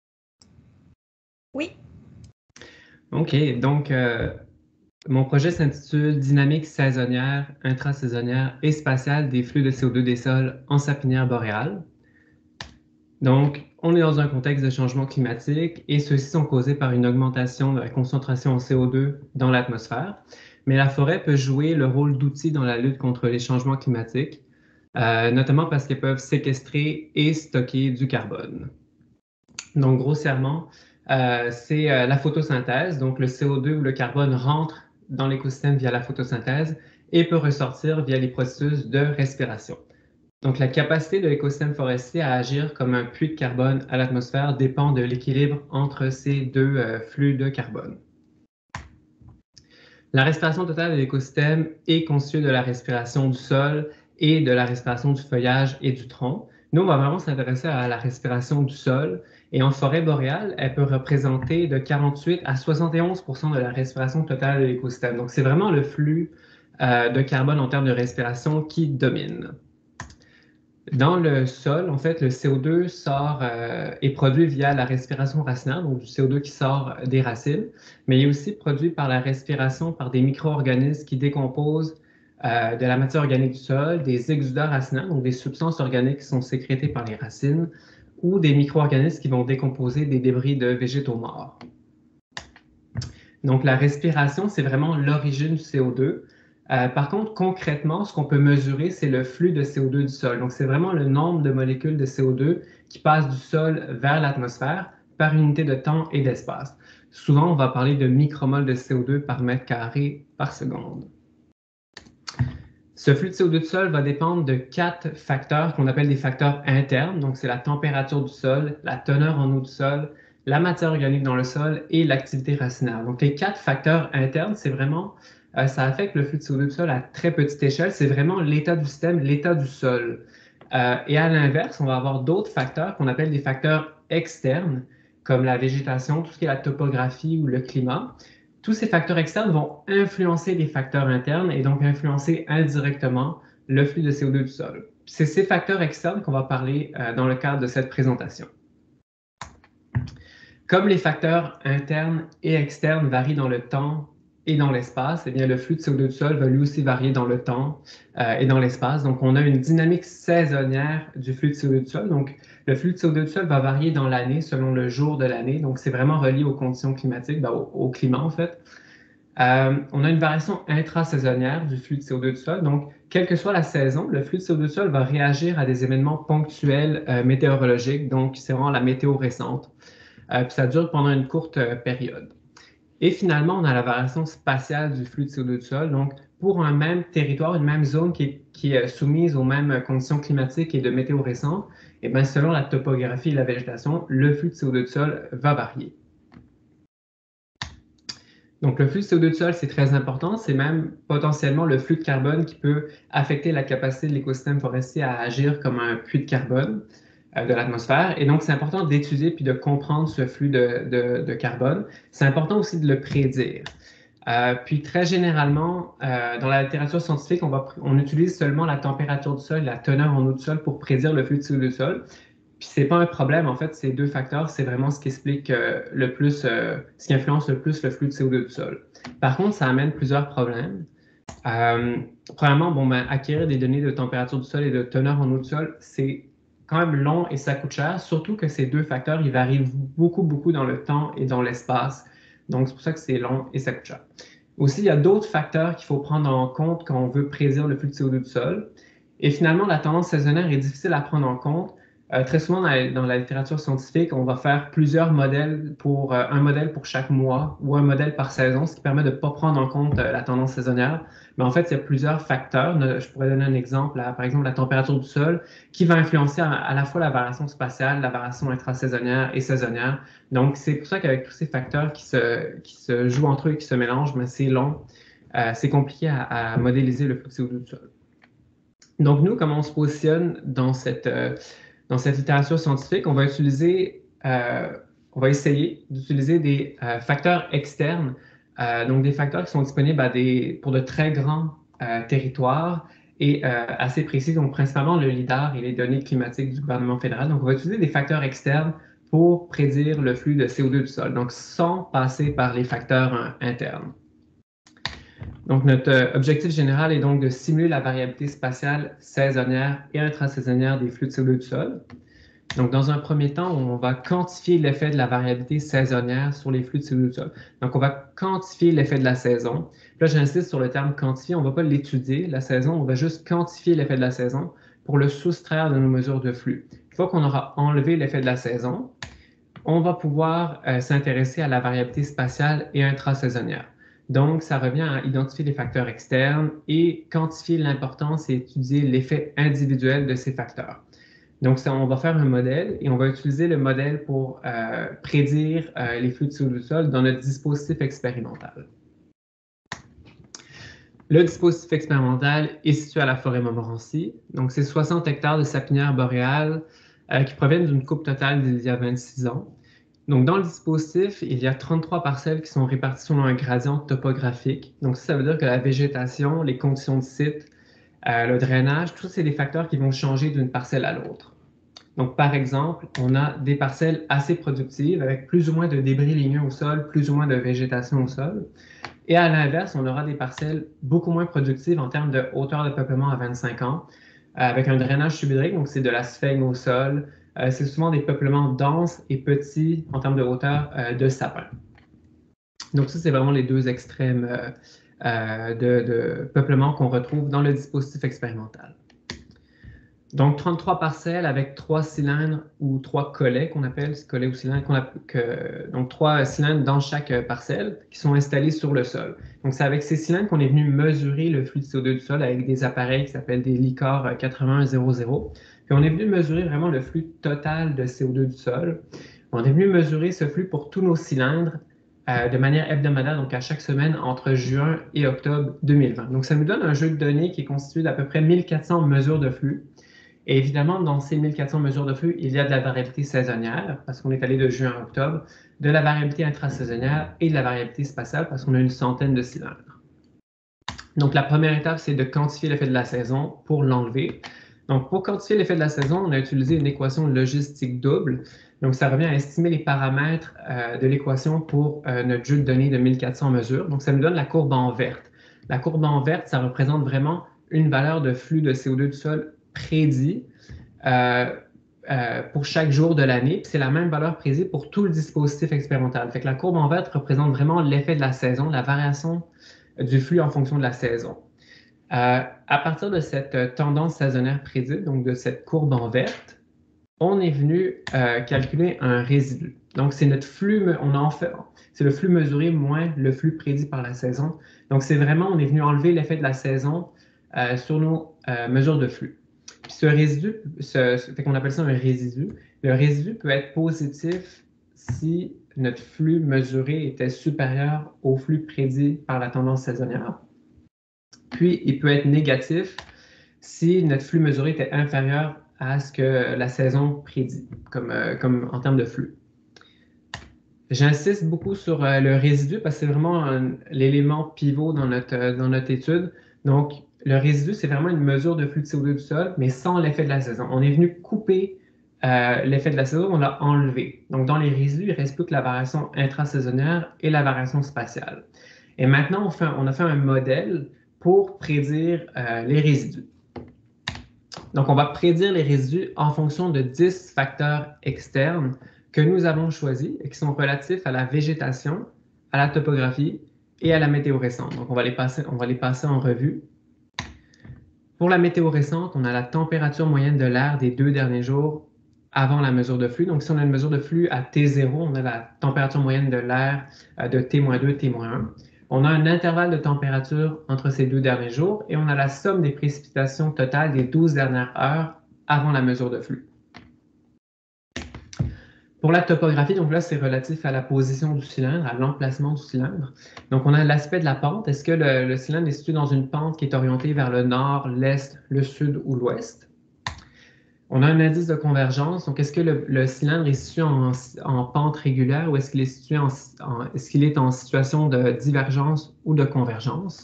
Oui. OK. Donc, mon projet s'intitule « Dynamique saisonnière, intrasaisonnière et spatiale des flux de CO2 des sols en sapinière boréale ». Donc, on est dans un contexte de changement climatique et ceux-ci sont causés par une augmentation de la concentration en CO2 dans l'atmosphère. Mais la forêt peut jouer le rôle d'outil dans la lutte contre les changements climatiques, notamment parce qu'elles peuvent séquestrer et stocker du carbone. Donc, grossièrement, c'est la photosynthèse. Donc, le CO2 ou le carbone rentre dans l'écosystème via la photosynthèse et peut ressortir via les processus de respiration. Donc, la capacité de l'écosystème forestier à agir comme un puits de carbone à l'atmosphère dépend de l'équilibre entre ces deux flux de carbone. La respiration totale de l'écosystème est constituée de la respiration du sol et de la respiration du feuillage et du tronc. Nous, on va vraiment s'intéresser à la respiration du sol. Et en forêt boréale, elle peut représenter de 48 à 71% de la respiration totale de l'écosystème. Donc, c'est vraiment le flux de carbone en termes de respiration qui domine. Dans le sol, en fait, le CO2 est produit via la respiration racinaire, donc du CO2 qui sort des racines, mais il est aussi produit par la respiration par des micro-organismes qui décomposent de la matière organique du sol, des exudats racinaires, donc des substances organiques qui sont sécrétées par les racines, ou des micro-organismes qui vont décomposer des débris de végétaux morts. Donc, la respiration, c'est vraiment l'origine du CO2. Par contre, concrètement, ce qu'on peut mesurer, c'est le flux de CO2 du sol. Donc, c'est vraiment le nombre de molécules de CO2 qui passent du sol vers l'atmosphère par unité de temps et d'espace. Souvent, on va parler de micromoles de CO2 par mètre carré par seconde. Ce flux de CO2 du sol va dépendre de 4 facteurs qu'on appelle des facteurs internes. Donc, c'est la température du sol, la teneur en eau du sol, la matière organique dans le sol et l'activité racinaire. Donc, les 4 facteurs internes, c'est vraiment, ça affecte le flux de CO2 du sol à très petite échelle. C'est vraiment l'état du système, l'état du sol. Et à l'inverse, on va avoir d'autres facteurs qu'on appelle des facteurs externes, comme la végétation, tout ce qui est la topographie ou le climat. Tous ces facteurs externes vont influencer les facteurs internes et donc influencer indirectement le flux de CO2 du sol. C'est ces facteurs externes qu'on va parler dans le cadre de cette présentation. Comme les facteurs internes et externes varient dans le temps et dans l'espace, eh bien, le flux de CO2 du sol va lui aussi varier dans le temps et dans l'espace. Donc, on a une dynamique saisonnière du flux de CO2 du sol. Donc, le flux de CO2 du sol va varier dans l'année selon le jour de l'année. Donc, c'est vraiment relié aux conditions climatiques, au climat en fait. On a une variation intrasaisonnière du flux de CO2 du sol. Donc, quelle que soit la saison, le flux de CO2 du sol va réagir à des événements ponctuels météorologiques. Donc, c'est vraiment la météo récente. Puis ça dure pendant une courte période. Et finalement, on a la variation spatiale du flux de CO2 du sol. Donc, pour un même territoire, une même zone qui est soumise aux mêmes conditions climatiques et de météo récente, et bien, selon la topographie et la végétation, le flux de CO2 du sol va varier. Donc, le flux de CO2 du sol, c'est très important. C'est même potentiellement le flux de carbone qui peut affecter la capacité de l'écosystème forestier à agir comme un puits de carbone de l'atmosphère. Et donc, c'est important d'étudier puis de comprendre ce flux de carbone. C'est important aussi de le prédire. Puis, très généralement, dans la littérature scientifique, on utilise seulement la température du sol et la teneur en eau du sol pour prédire le flux de CO2 du sol. Puis, ce n'est pas un problème, en fait, ces deux facteurs, c'est vraiment ce qui explique le plus, ce qui influence le plus le flux de CO2 du sol. Par contre, ça amène plusieurs problèmes. Premièrement, bon, ben, acquérir des données de température du sol et de teneur en eau du sol, c'est quand même long et ça coûte cher, surtout que ces deux facteurs, ils varient beaucoup dans le temps et dans l'espace. Donc, c'est pour ça que c'est long et ça coûte cher. Aussi, il y a d'autres facteurs qu'il faut prendre en compte quand on veut prédire le flux de CO2 du sol. Et finalement, la tendance saisonnière est difficile à prendre en compte. Très souvent, dans la littérature scientifique, on va faire plusieurs modèles pour un modèle pour chaque mois ou un modèle par saison, ce qui permet de ne pas prendre en compte la tendance saisonnière. Mais en fait, il y a plusieurs facteurs. Je pourrais donner un exemple, par exemple, la température du sol, qui va influencer à la fois la variation spatiale, la variation intrasaisonnière et saisonnière. Donc, c'est pour ça qu'avec tous ces facteurs qui se jouent entre eux et qui se mélangent, mais c'est long, c'est compliqué à modéliser le flux de CO2 du sol. Donc, nous, comment on se positionne dans cette littérature scientifique, on va essayer d'utiliser des facteurs externes, donc des facteurs qui sont disponibles pour de très grands territoires et assez précis, donc principalement le LIDAR et les données climatiques du gouvernement fédéral. Donc, on va utiliser des facteurs externes pour prédire le flux de CO2 du sol, donc sans passer par les facteurs internes. Donc, notre objectif général est donc de simuler la variabilité spatiale saisonnière et intrasaisonnière des flux de CO2 du sol. Donc, dans un premier temps, on va quantifier l'effet de la variabilité saisonnière sur les flux de CO2 du sol. Donc, on va quantifier l'effet de la saison. Là, j'insiste sur le terme quantifier. On ne va pas l'étudier, la saison. On va juste quantifier l'effet de la saison pour le soustraire de nos mesures de flux. Une fois qu'on aura enlevé l'effet de la saison, on va pouvoir s'intéresser à la variabilité spatiale et intrasaisonnière. Donc, ça revient à identifier les facteurs externes et quantifier l'importance et étudier l'effet individuel de ces facteurs. Donc, on va faire un modèle et on va utiliser le modèle pour prédire les flux de CO2 du sol dans notre dispositif expérimental. Le dispositif expérimental est situé à la forêt Montmorency. Donc, c'est 60 hectares de sapinières boréales qui proviennent d'une coupe totale d'il y a 26 ans. Donc, dans le dispositif, il y a 33 parcelles qui sont réparties selon un gradient topographique. Donc, ça veut dire que la végétation, les conditions de site, le drainage, tout ça, c'est des facteurs qui vont changer d'une parcelle à l'autre. Donc, par exemple, on a des parcelles assez productives avec plus ou moins de débris ligneux au sol, plus ou moins de végétation au sol. Et à l'inverse, on aura des parcelles beaucoup moins productives en termes de hauteur de peuplement à 25 ans, avec un drainage subhydrique, donc c'est de la sphègne au sol. C'est souvent des peuplements denses et petits en termes de hauteur de sapins. Donc ça, c'est vraiment les deux extrêmes de peuplement qu'on retrouve dans le dispositif expérimental. Donc 33 parcelles avec 3 cylindres ou 3 collets qu'on appelle, collets ou cylindres, donc 3 cylindres dans chaque parcelle qui sont installés sur le sol. Donc c'est avec ces cylindres qu'on est venu mesurer le flux de CO2 du sol avec des appareils qui s'appellent des LICOR 8100. Puis on est venu mesurer vraiment le flux total de CO2 du sol. On est venu mesurer ce flux pour tous nos cylindres de manière hebdomadaire, donc à chaque semaine entre juin et octobre 2020. Donc ça nous donne un jeu de données qui est constitué d'à peu près 1400 mesures de flux. Et évidemment, dans ces 1400 mesures de flux, il y a de la variabilité saisonnière, parce qu'on est allé de juin à octobre, de la variabilité intrasaisonnière et de la variabilité spatiale, parce qu'on a une centaine de cylindres. Donc la première étape, c'est de quantifier l'effet de la saison pour l'enlever. Donc, pour quantifier l'effet de la saison, on a utilisé une équation logistique double. Donc, ça revient à estimer les paramètres de l'équation pour notre jeu de données de 1400 mesures. Donc, ça nous donne la courbe en verte. La courbe en verte, ça représente vraiment une valeur de flux de CO2 du sol prédit pour chaque jour de l'année. C'est la même valeur prédit pour tout le dispositif expérimental. Fait que la courbe en verte représente vraiment l'effet de la saison, la variation du flux en fonction de la saison. À partir de cette tendance saisonnière prédite, donc de cette courbe en verte, on est venu calculer un résidu. Donc, c'est notre flux, c'est le flux mesuré moins le flux prédit par la saison. Donc, c'est vraiment, on est venu enlever l'effet de la saison sur nos mesures de flux. Puis ce résidu, fait qu'on appelle ça un résidu. Le résidu peut être positif si notre flux mesuré était supérieur au flux prédit par la tendance saisonnière. Puis, il peut être négatif si notre flux mesuré était inférieur à ce que la saison prédit, comme en termes de flux. J'insiste beaucoup sur le résidu parce que c'est vraiment l'élément pivot dans notre étude. Donc, le résidu, c'est vraiment une mesure de flux de CO2 du sol, mais sans l'effet de la saison. On est venu couper l'effet de la saison, on l'a enlevé. Donc, dans les résidus, il ne reste plus que la variation intrasaisonnière et la variation spatiale. Et maintenant, on a fait un modèle pour prédire les résidus. Donc, on va prédire les résidus en fonction de 10 facteurs externes que nous avons choisis et qui sont relatifs à la végétation, à la topographie et à la météo récente. Donc, on va les passer en revue. Pour la météo récente, on a la température moyenne de l'air des 2 derniers jours avant la mesure de flux. Donc, si on a une mesure de flux à T0, on a la température moyenne de l'air de T-2, T-1. On a un intervalle de température entre ces 2 derniers jours et on a la somme des précipitations totales des 12 dernières heures avant la mesure de flux. Pour la topographie, donc là, c'est relatif à la position du cylindre, à l'emplacement du cylindre. Donc, on a l'aspect de la pente. Est-ce que le cylindre est situé dans une pente qui est orientée vers le nord, l'est, le sud ou l'ouest? On a un indice de convergence. Donc, est-ce que le cylindre est situé en pente régulière ou est-ce qu'il est situé est-ce qu'il est en situation de divergence ou de convergence?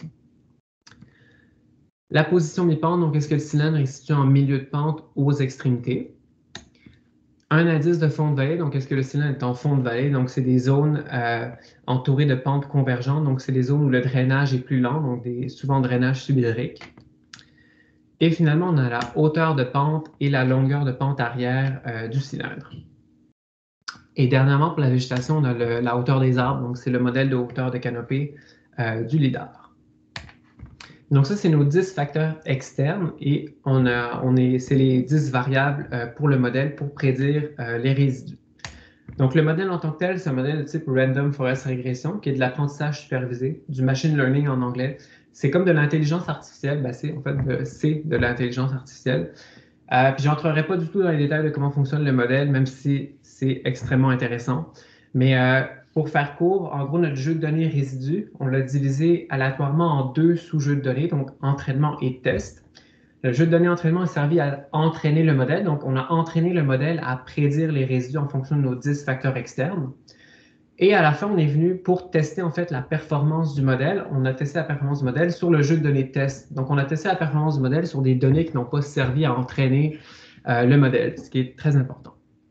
La position mi-pente, donc est-ce que le cylindre est situé en milieu de pente ou aux extrémités? Un indice de fond de vallée, donc est-ce que le cylindre est en fond de vallée? Donc, c'est des zones entourées de pentes convergentes. Donc, c'est des zones où le drainage est plus lent, donc souvent drainage subhydrique. Et finalement, on a la hauteur de pente et la longueur de pente arrière du cylindre. Et dernièrement, pour la végétation, on a la hauteur des arbres. Donc, c'est le modèle de hauteur de canopée du lidar. Donc, ça, c'est nos 10 facteurs externes et c'est les 10 variables pour le modèle pour prédire les résidus. Donc, le modèle en tant que tel, c'est un modèle de type Random Forest Regression qui est de l'apprentissage supervisé, du machine learning en anglais. C'est comme de l'intelligence artificielle, c'est de l'intelligence artificielle. Puis, je n'entrerai pas du tout dans les détails de comment fonctionne le modèle, même si c'est extrêmement intéressant. Mais pour faire court, en gros, notre jeu de données résidus, on l'a divisé aléatoirement en 2 sous-jeux de données, donc entraînement et test. Le jeu de données entraînement a servi à entraîner le modèle. Donc, on a entraîné le modèle à prédire les résidus en fonction de nos 10 facteurs externes. Et à la fin, on est venu pour tester en fait la performance du modèle. On a testé la performance du modèle sur le jeu de données test. Donc, on a testé la performance du modèle sur des données qui n'ont pas servi à entraîner le modèle, ce qui est très important.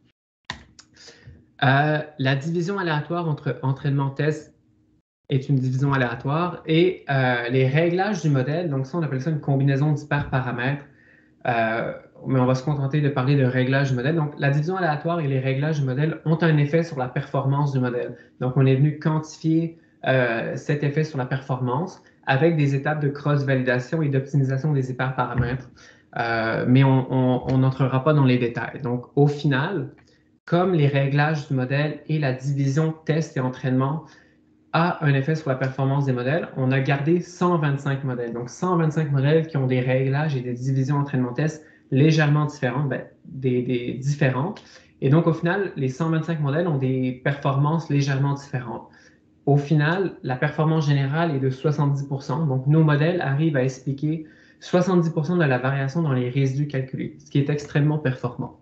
La division aléatoire entre entraînement-test est une division aléatoire et les réglages du modèle, donc ça on appelle ça une combinaison d'hyperparamètres, mais on va se contenter de parler de réglage du modèle. Donc la division aléatoire et les réglages du modèle ont un effet sur la performance du modèle. Donc on est venu quantifier cet effet sur la performance avec des étapes de cross-validation et d'optimisation des hyperparamètres, mais on n'entrera pas dans les détails. Donc au final, comme les réglages du modèle et la division test et entraînement a un effet sur la performance des modèles, on a gardé 125 modèles. Donc, 125 modèles qui ont des réglages et des divisions entraînement-test légèrement différentes, différentes. Et donc, au final, les 125 modèles ont des performances légèrement différentes. Au final, la performance générale est de 70%. Donc, nos modèles arrivent à expliquer 70% de la variation dans les résidus calculés, ce qui est extrêmement performant.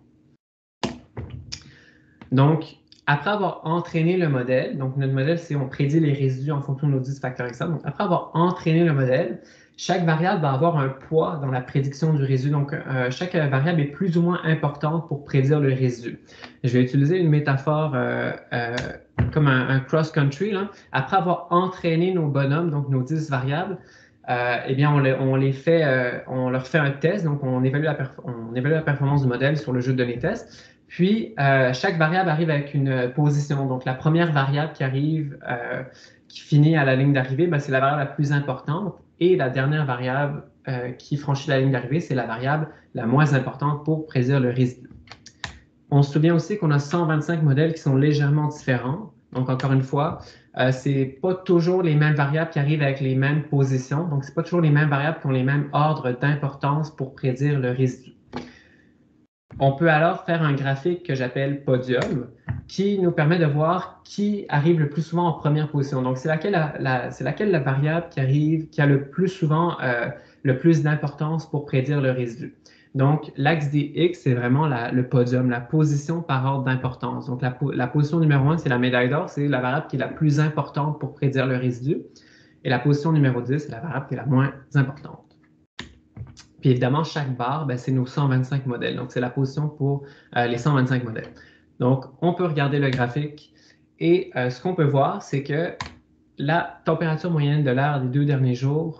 Donc, après avoir entraîné le modèle, donc notre modèle, c'est on prédit les résidus en fonction de nos 10 facteurs externes. Donc, après avoir entraîné le modèle, chaque variable va avoir un poids dans la prédiction du résidu. Donc, chaque variable est plus ou moins importante pour prédire le résidu. Je vais utiliser une métaphore comme un cross-country. Après avoir entraîné nos bonhommes, donc nos 10 variables, eh bien, on leur fait un test. Donc, on évalue la performance du modèle sur le jeu de données test. Puis, chaque variable arrive avec une position. Donc, la première variable qui arrive, qui finit à la ligne d'arrivée, c'est la variable la plus importante. Et la dernière variable qui franchit la ligne d'arrivée, c'est la variable la moins importante pour prédire le résidu. On se souvient aussi qu'on a 125 modèles qui sont légèrement différents. Donc, encore une fois, ce n'est pas toujours les mêmes variables qui arrivent avec les mêmes positions. Donc, ce n'est pas toujours les mêmes variables qui ont les mêmes ordres d'importance pour prédire le résidu. On peut alors faire un graphique que j'appelle podium qui nous permet de voir qui arrive le plus souvent en première position. Donc, c'est laquelle la variable qui a le plus souvent le plus d'importance pour prédire le résidu. Donc, l'axe des X, c'est vraiment le podium, la position par ordre d'importance. Donc, la position numéro 1, c'est la médaille d'or, c'est la variable qui est la plus importante pour prédire le résidu. Et la position numéro 10, c'est la variable qui est la moins importante. Puis évidemment, chaque barre, c'est nos 125 modèles. Donc, c'est la position pour les 125 modèles. Donc, on peut regarder le graphique et ce qu'on peut voir, c'est que la température moyenne de l'air des 2 derniers jours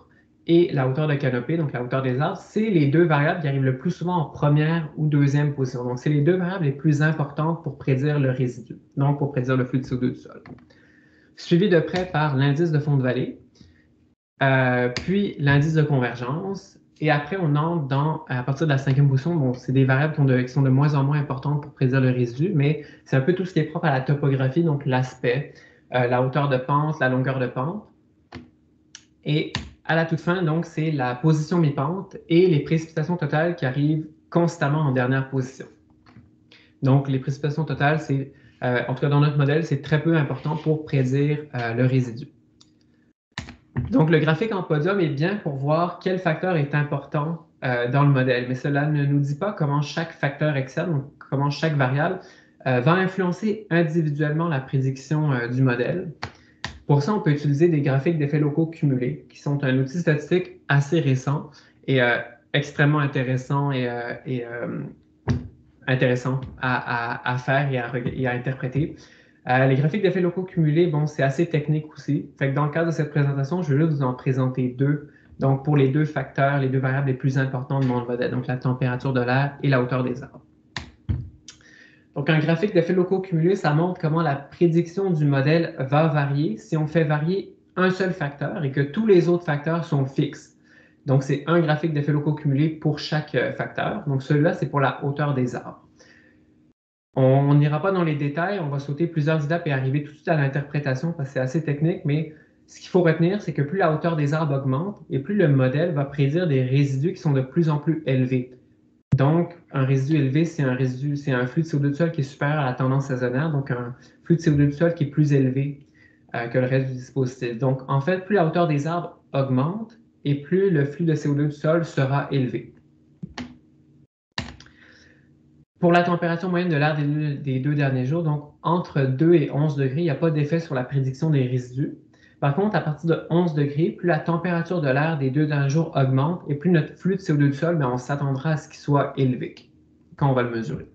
et la hauteur de canopée, donc la hauteur des arbres, c'est les deux variables qui arrivent le plus souvent en première ou deuxième position. Donc, c'est les deux variables les plus importantes pour prédire le résidu, donc pour prédire le flux de CO2 du sol. Suivi de près par l'indice de fond de vallée, puis l'indice de convergence, et après, on entre à partir de la cinquième position, bon, c'est des variables qui sont de moins en moins importantes pour prédire le résidu, mais c'est un peu tout ce qui est propre à la topographie, donc l'aspect, la hauteur de pente, la longueur de pente. Et à la toute fin, donc, c'est la position mi-pente et les précipitations totales qui arrivent constamment en dernière position. Donc, les précipitations totales, c'est, en tout cas dans notre modèle, c'est très peu important pour prédire le résidu. Donc, le graphique en podium est bien pour voir quel facteur est important dans le modèle, mais cela ne nous dit pas comment chaque facteur externe, donc comment chaque variable va influencer individuellement la prédiction du modèle. Pour ça, on peut utiliser des graphiques d'effets locaux cumulés, qui sont un outil statistique assez récent et extrêmement intéressant intéressant à faire et à interpréter. Les graphiques d'effets locaux cumulés, bon, c'est assez technique aussi. Fait que dans le cadre de cette présentation, je vais juste vous en présenter deux. Donc, pour les deux facteurs, les deux variables les plus importantes dans le modèle, donc la température de l'air et la hauteur des arbres. Donc, un graphique d'effets locaux cumulés, ça montre comment la prédiction du modèle va varier si on fait varier un seul facteur et que tous les autres facteurs sont fixes. Donc, c'est un graphique d'effets locaux cumulés pour chaque facteur. Donc, celui-là, c'est pour la hauteur des arbres. On n'ira pas dans les détails, on va sauter plusieurs étapes et arriver tout de suite à l'interprétation parce que c'est assez technique, mais ce qu'il faut retenir, c'est que plus la hauteur des arbres augmente et plus le modèle va prédire des résidus qui sont de plus en plus élevés. Donc, un résidu élevé, c'est un flux de CO2 du sol qui est supérieur à la tendance saisonnière, donc un flux de CO2 du sol qui est plus élevé que le reste du dispositif. Donc, en fait, plus la hauteur des arbres augmente et plus le flux de CO2 du sol sera élevé. Pour la température moyenne de l'air des 2 derniers jours, donc entre 2 et 11 degrés, il n'y a pas d'effet sur la prédiction des résidus. Par contre, à partir de 11 degrés, plus la température de l'air des 2 derniers jours augmente et plus notre flux de CO2 du sol, on s'attendra à ce qu'il soit élevé quand on va le mesurer.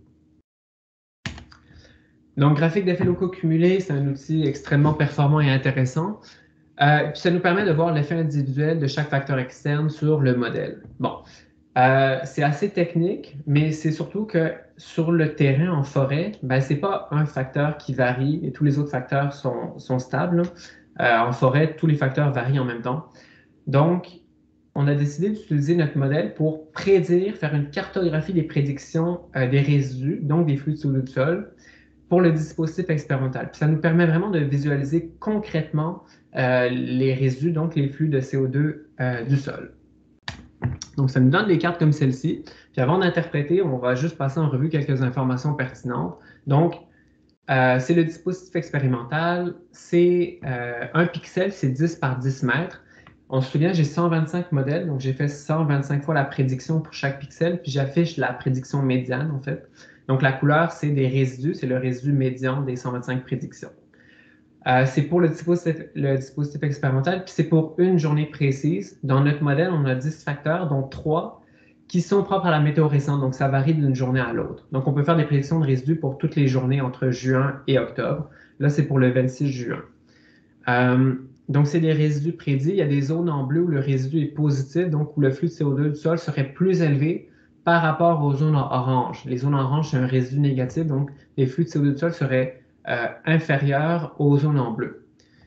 Donc, graphique d'effets locaux cumulés, c'est un outil extrêmement performant et intéressant. Puis ça nous permet de voir l'effet individuel de chaque facteur externe sur le modèle. Bon, c'est assez technique, mais c'est surtout que sur le terrain en forêt, ce n'est pas un facteur qui varie et tous les autres facteurs sont stables. En forêt, tous les facteurs varient en même temps. Donc, on a décidé d'utiliser notre modèle pour prédire, faire une cartographie des prédictions des résidus, donc des flux de CO2 du sol, pour le dispositif expérimental. Puis ça nous permet vraiment de visualiser concrètement les résidus, donc les flux de CO2 du sol. Donc, ça nous donne des cartes comme celle-ci. Puis avant d'interpréter, on va juste passer en revue quelques informations pertinentes. Donc, c'est le dispositif expérimental. C'est un pixel, c'est 10 par 10 mètres. On se souvient, j'ai 125 modèles, donc j'ai fait 125 fois la prédiction pour chaque pixel, puis j'affiche la prédiction médiane, en fait. Donc, la couleur, c'est des résidus, c'est le résidu médian des 125 prédictions. C'est pour le dispositif expérimental, puis c'est pour une journée précise. Dans notre modèle, on a 10 facteurs, dont 3 qui sont propres à la météo récente, donc ça varie d'une journée à l'autre. Donc, on peut faire des prédictions de résidus pour toutes les journées entre juin et octobre. Là, c'est pour le 26 juin. Donc, c'est des résidus prédits. Il y a des zones en bleu où le résidu est positif, donc où le flux de CO2 du sol serait plus élevé par rapport aux zones en orange. Les zones en orange, c'est un résidu négatif, donc les flux de CO2 du sol seraient inférieurs aux zones en bleu.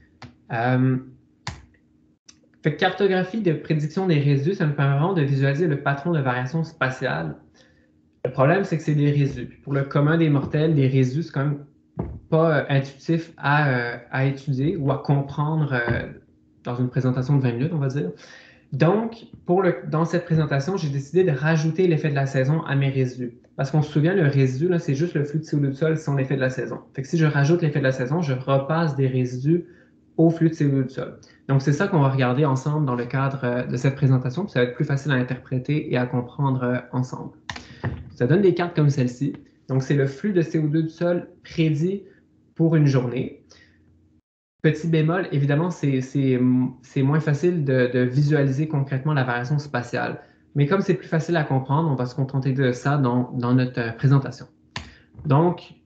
Cartographie de prédiction des résidus, ça nous permet vraiment de visualiser le patron de variation spatiale. Le problème, c'est que c'est des résidus. Pour le commun des mortels, les résidus, c'est quand même pas intuitif à étudier ou à comprendre dans une présentation de 20 minutes, on va dire. Donc, dans cette présentation, j'ai décidé de rajouter l'effet de la saison à mes résidus. Parce qu'on se souvient, le résidu, c'est juste le flux de CO2 du sol sans l'effet de la saison. Fait que si je rajoute l'effet de la saison, je repasse des résidus au flux de CO2 du sol. Donc, c'est ça qu'on va regarder ensemble dans le cadre de cette présentation, puis ça va être plus facile à interpréter et à comprendre ensemble. Ça donne des cartes comme celle-ci. Donc, c'est le flux de CO2 du sol prédit pour une journée. Petit bémol, évidemment, c'est moins facile de visualiser concrètement la variation spatiale. Mais comme c'est plus facile à comprendre, on va se contenter de ça dans notre présentation. Donc,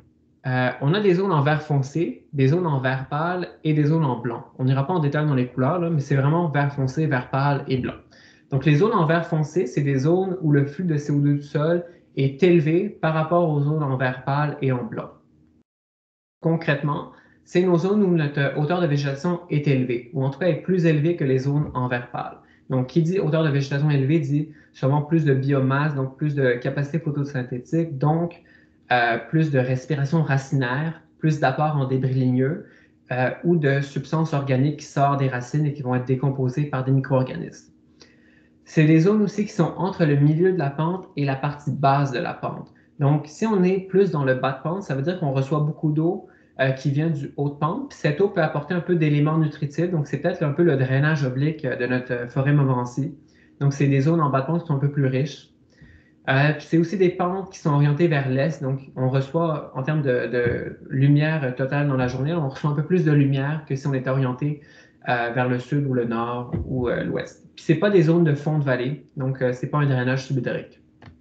on a des zones en vert foncé, des zones en vert pâle et des zones en blanc. On n'ira pas en détail dans les couleurs, là, mais c'est vraiment vert foncé, vert pâle et blanc. Donc, les zones en vert foncé, c'est des zones où le flux de CO2 du sol est élevé par rapport aux zones en vert pâle et en blanc. Concrètement, c'est nos zones où notre hauteur de végétation est élevée, ou en tout cas est plus élevée que les zones en vert pâle. Donc, qui dit hauteur de végétation élevée dit sûrement plus de biomasse, donc plus de capacité photosynthétique, donc plus de respiration racinaire, plus d'apport en débris ligneux ou de substances organiques qui sortent des racines et qui vont être décomposées par des micro-organismes. C'est des zones aussi qui sont entre le milieu de la pente et la partie basse de la pente. Donc, si on est plus dans le bas de pente, ça veut dire qu'on reçoit beaucoup d'eau qui vient du haut de pente. Puis cette eau peut apporter un peu d'éléments nutritifs. Donc, c'est peut-être un peu le drainage oblique de notre forêt Montmorency. Donc, c'est des zones en bas de pente qui sont un peu plus riches. Puis c'est aussi des pentes qui sont orientées vers l'est. Donc, on reçoit, en termes de lumière totale dans la journée, on reçoit un peu plus de lumière que si on était orienté vers le sud ou le nord ou l'ouest. Puis c'est pas des zones de fond de vallée, donc c'est pas un drainage subhydrique.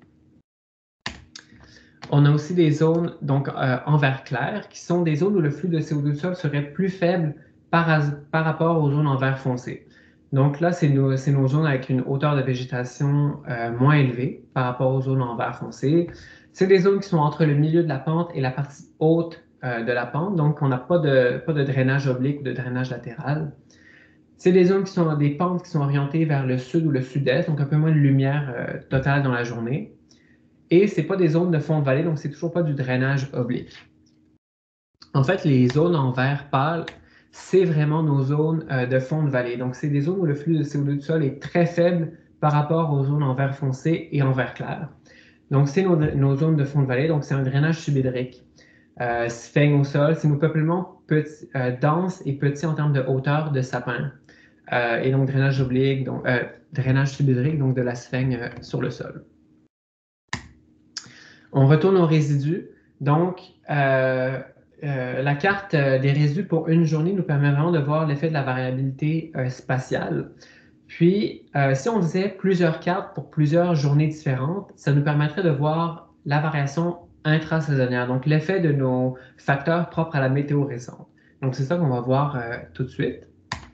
On a aussi des zones donc en vert clair, qui sont des zones où le flux de CO2 du sol serait plus faible par rapport aux zones en vert foncé. Donc là, c'est nos zones avec une hauteur de végétation moins élevée par rapport aux zones en vert foncé. C'est des zones qui sont entre le milieu de la pente et la partie haute de la pente, donc on n'a pas de drainage oblique ou de drainage latéral. C'est des zones qui sont des pentes qui sont orientées vers le sud ou le sud-est, donc un peu moins de lumière totale dans la journée. Et ce n'est pas des zones de fond de vallée, donc c'est toujours pas du drainage oblique. En fait, les zones en vert pâle, c'est vraiment nos zones de fond de vallée. Donc, c'est des zones où le flux de CO2 du sol est très faible par rapport aux zones en vert foncé et en vert clair. Donc, c'est nos zones de fond de vallée, donc c'est un drainage subhydrique. Sphène au sol, c'est nos peuplements denses et petits en termes de hauteur de sapin. Et donc, drainage oblique, donc drainage subhydrique, donc de la sphène sur le sol. On retourne aux résidus. Donc, la carte des résidus pour une journée nous permet vraiment de voir l'effet de la variabilité spatiale. Puis, si on faisait plusieurs cartes pour plusieurs journées différentes, ça nous permettrait de voir la variation intrasaisonnière, donc l'effet de nos facteurs propres à la météo récente. Donc, c'est ça qu'on va voir tout de suite.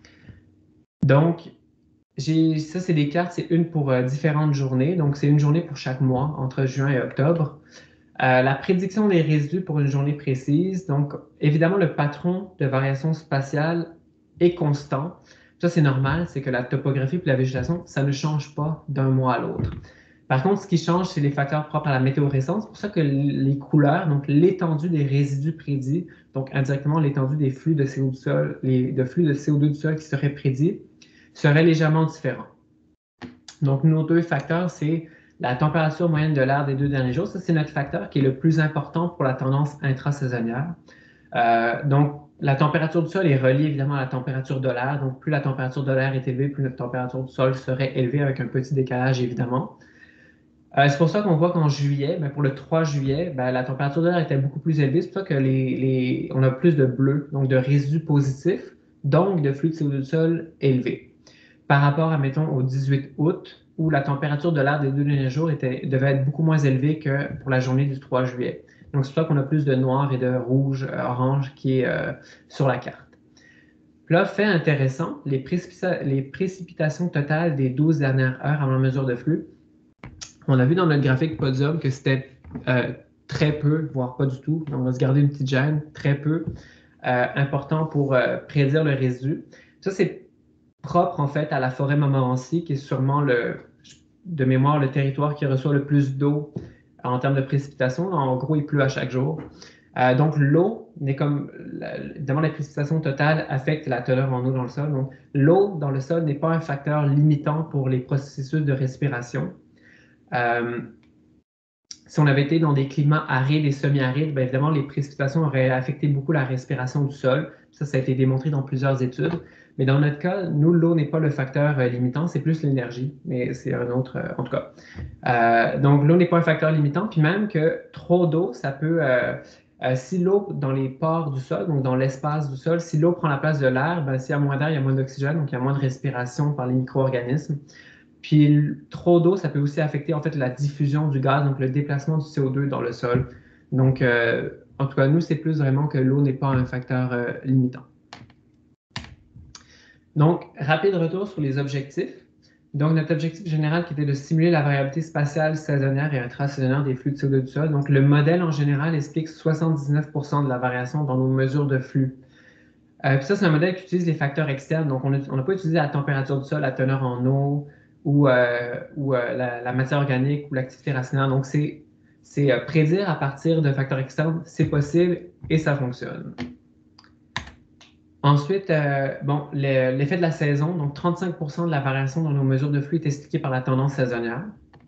Donc, ça, c'est des cartes, c'est une pour différentes journées. Donc, c'est une journée pour chaque mois, entre juin et octobre. La prédiction des résidus pour une journée précise. Donc, évidemment, le patron de variation spatiale est constant. Ça, c'est normal, c'est que la topographie et la végétation, ça ne change pas d'un mois à l'autre. Par contre, ce qui change, c'est les facteurs propres à la météo récente. C'est pour ça que les couleurs, donc l'étendue des résidus prédits, donc indirectement l'étendue des flux de CO2 du sol, de flux de CO2 du sol qui seraient prédits, seraient légèrement différents. Donc, nos deux facteurs, c'est la température moyenne de l'air des 2 derniers jours. Ça, c'est notre facteur qui est le plus important pour la tendance intrasaisonnière. Donc, la température du sol est reliée évidemment à la température de l'air. Donc, plus la température de l'air est élevée, plus notre température du sol serait élevée avec un petit décalage, évidemment. C'est pour ça qu'on voit qu'en juillet, pour le 3 juillet, la température de l'air était beaucoup plus élevée. C'est pour ça qu'on a plus de bleu, donc de résidus positifs, donc de flux de CO2 du sol élevés. Par rapport, mettons, au 18 août, où la température de l'air des 2 derniers jours devait être beaucoup moins élevée que pour la journée du 3 juillet. Donc, c'est pour ça qu'on a plus de noir et de rouge, orange qui est sur la carte. Puis là, fait intéressant, les précipitations totales des 12 dernières heures avant la mesure de flux. On a vu dans notre graphique Podium que c'était très peu, voire pas du tout. Donc, on va se garder une petite gêne, très peu, important pour prédire le résidu. Ça, c'est propre en fait à la forêt Montmorency, qui est sûrement de mémoire le territoire qui reçoit le plus d'eau en termes de précipitation. En gros, il pleut à chaque jour. Donc, l'eau n'est comme, évidemment, les précipitations totales affectent la teneur en eau dans le sol. Donc, l'eau dans le sol n'est pas un facteur limitant pour les processus de respiration. Si on avait été dans des climats arides et semi-arides, évidemment, les précipitations auraient affecté beaucoup la respiration du sol. Ça a été démontré dans plusieurs études. Mais dans notre cas, nous, l'eau n'est pas le facteur limitant, c'est plus l'énergie. Mais c'est un autre, en tout cas. Donc, l'eau n'est pas un facteur limitant. Puis même que trop d'eau, ça peut... si l'eau dans les pores du sol, donc dans l'espace du sol, si l'eau prend la place de l'air, s'il y a moins d'air, il y a moins d'oxygène, donc il y a moins de respiration par les micro-organismes. Puis trop d'eau, ça peut aussi affecter en fait la diffusion du gaz, donc le déplacement du CO2 dans le sol. Donc En tout cas, nous, c'est plus vraiment que l'eau n'est pas un facteur limitant. Donc, rapide retour sur les objectifs. Donc, notre objectif général qui était de simuler la variabilité spatiale, saisonnière et intrasaisonnière des flux de CO2 du sol. Donc, le modèle en général explique 79% de la variation dans nos mesures de flux. Puis ça, c'est un modèle qui utilise les facteurs externes. Donc, on n'a pas utilisé la température du sol, la teneur en eau ou la matière organique ou l'activité racinaire. Donc, c'est prédire à partir de facteurs externes, c'est possible et ça fonctionne. Ensuite, l'effet de la saison, donc 35% de la variation dans nos mesures de flux est expliquée par la tendance saisonnière.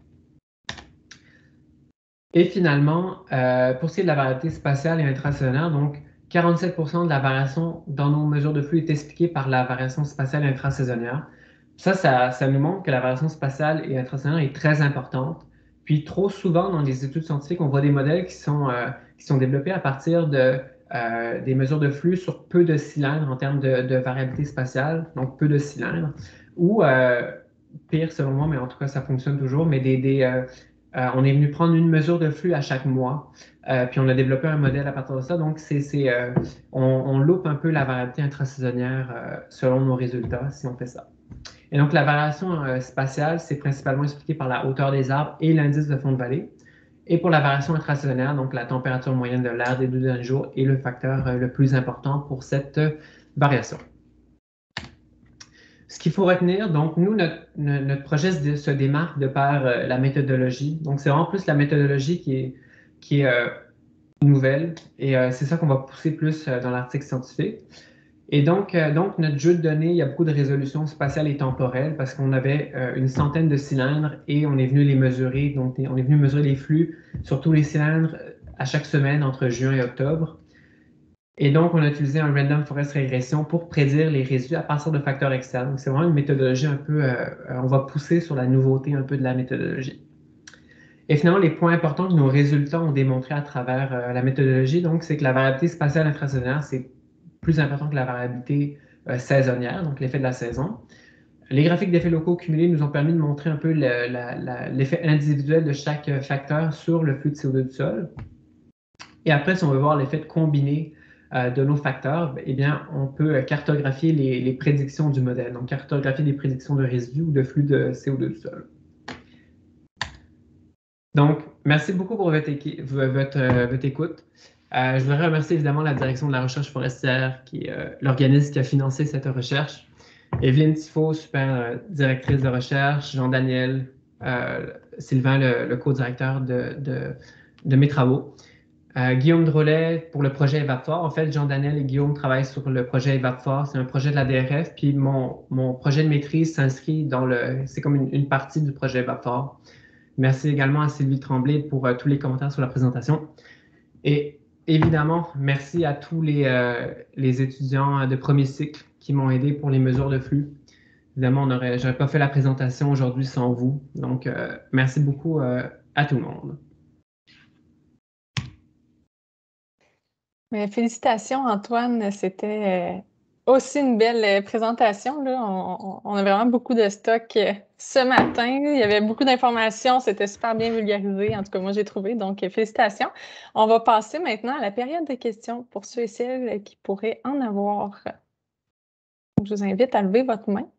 Et finalement, pour ce qui est de la variabilité spatiale et intrasaisonnière, donc 47% de la variation dans nos mesures de flux est expliquée par la variation spatiale et intrasaisonnière. Ça nous montre que la variation spatiale et intrasaisonnière est très importante. Puis trop souvent, dans les études scientifiques, on voit des modèles qui sont développés à partir des mesures de flux sur peu de cylindres en termes de variabilité spatiale, donc peu de cylindres, ou pire selon moi, mais en tout cas ça fonctionne toujours, mais on est venu prendre une mesure de flux à chaque mois, puis on a développé un modèle à partir de ça, donc on loupe un peu la variabilité intrasaisonnière selon nos résultats si on fait ça. Et donc la variation spatiale, c'est principalement expliqué par la hauteur des arbres et l'indice de fond de vallée. Et pour la variation intrasaisonnière, donc la température moyenne de l'air des 2 derniers jours est le facteur le plus important pour cette variation. Ce qu'il faut retenir, donc nous, notre projet se démarque de par la méthodologie. Donc c'est vraiment plus la méthodologie qui est nouvelle et c'est ça qu'on va pousser plus dans l'article scientifique. Et donc, notre jeu de données, il y a beaucoup de résolution spatiale et temporelle parce qu'on avait une centaine de cylindres et on est venu les mesurer. Donc, on est venu mesurer les flux sur tous les cylindres à chaque semaine entre juin et octobre. Et donc, on a utilisé un Random Forest Regression pour prédire les résidus à partir de facteurs externes. Donc, c'est vraiment une méthodologie un peu, on va pousser sur la nouveauté un peu de la méthodologie. Et finalement, les points importants que nos résultats ont démontrés à travers la méthodologie, donc, c'est que la variabilité spatiale intrasaisonnière, c'est plus important que la variabilité saisonnière, donc l'effet de la saison. Les graphiques d'effets locaux cumulés nous ont permis de montrer un peu l'effet individuel de chaque facteur sur le flux de CO2 du sol. Et après, si on veut voir l'effet combiné de nos facteurs, eh bien, on peut cartographier les prédictions du modèle, donc cartographier les prédictions de résidus ou de flux de CO2 du sol. Donc, merci beaucoup pour votre écoute. Je voudrais remercier évidemment la direction de la recherche forestière, qui est l'organisme qui a financé cette recherche. Evelyne Tifo, super directrice de recherche, Jean-Daniel, Sylvain, le co-directeur de mes travaux. Guillaume Drolet pour le projet EVAPFOR. En fait, Jean-Daniel et Guillaume travaillent sur le projet EVAPFOR. C'est un projet de la DRF, puis mon projet de maîtrise s'inscrit dans c'est comme une partie du projet EVAPFOR. Merci également à Sylvie Tremblay pour tous les commentaires sur la présentation. Et évidemment, merci à tous les étudiants de premier cycle qui m'ont aidé pour les mesures de flux. Évidemment, j'aurais pas fait la présentation aujourd'hui sans vous. Donc, merci beaucoup à tout le monde. Mais félicitations, Antoine. C'était aussi une belle présentation, là. On a vraiment beaucoup de stock ce matin. Il y avait beaucoup d'informations. C'était super bien vulgarisé. En tout cas, moi, j'ai trouvé. Donc, félicitations. On va passer maintenant à la période de questions pour ceux et celles qui pourraient en avoir. Donc, je vous invite à lever votre main.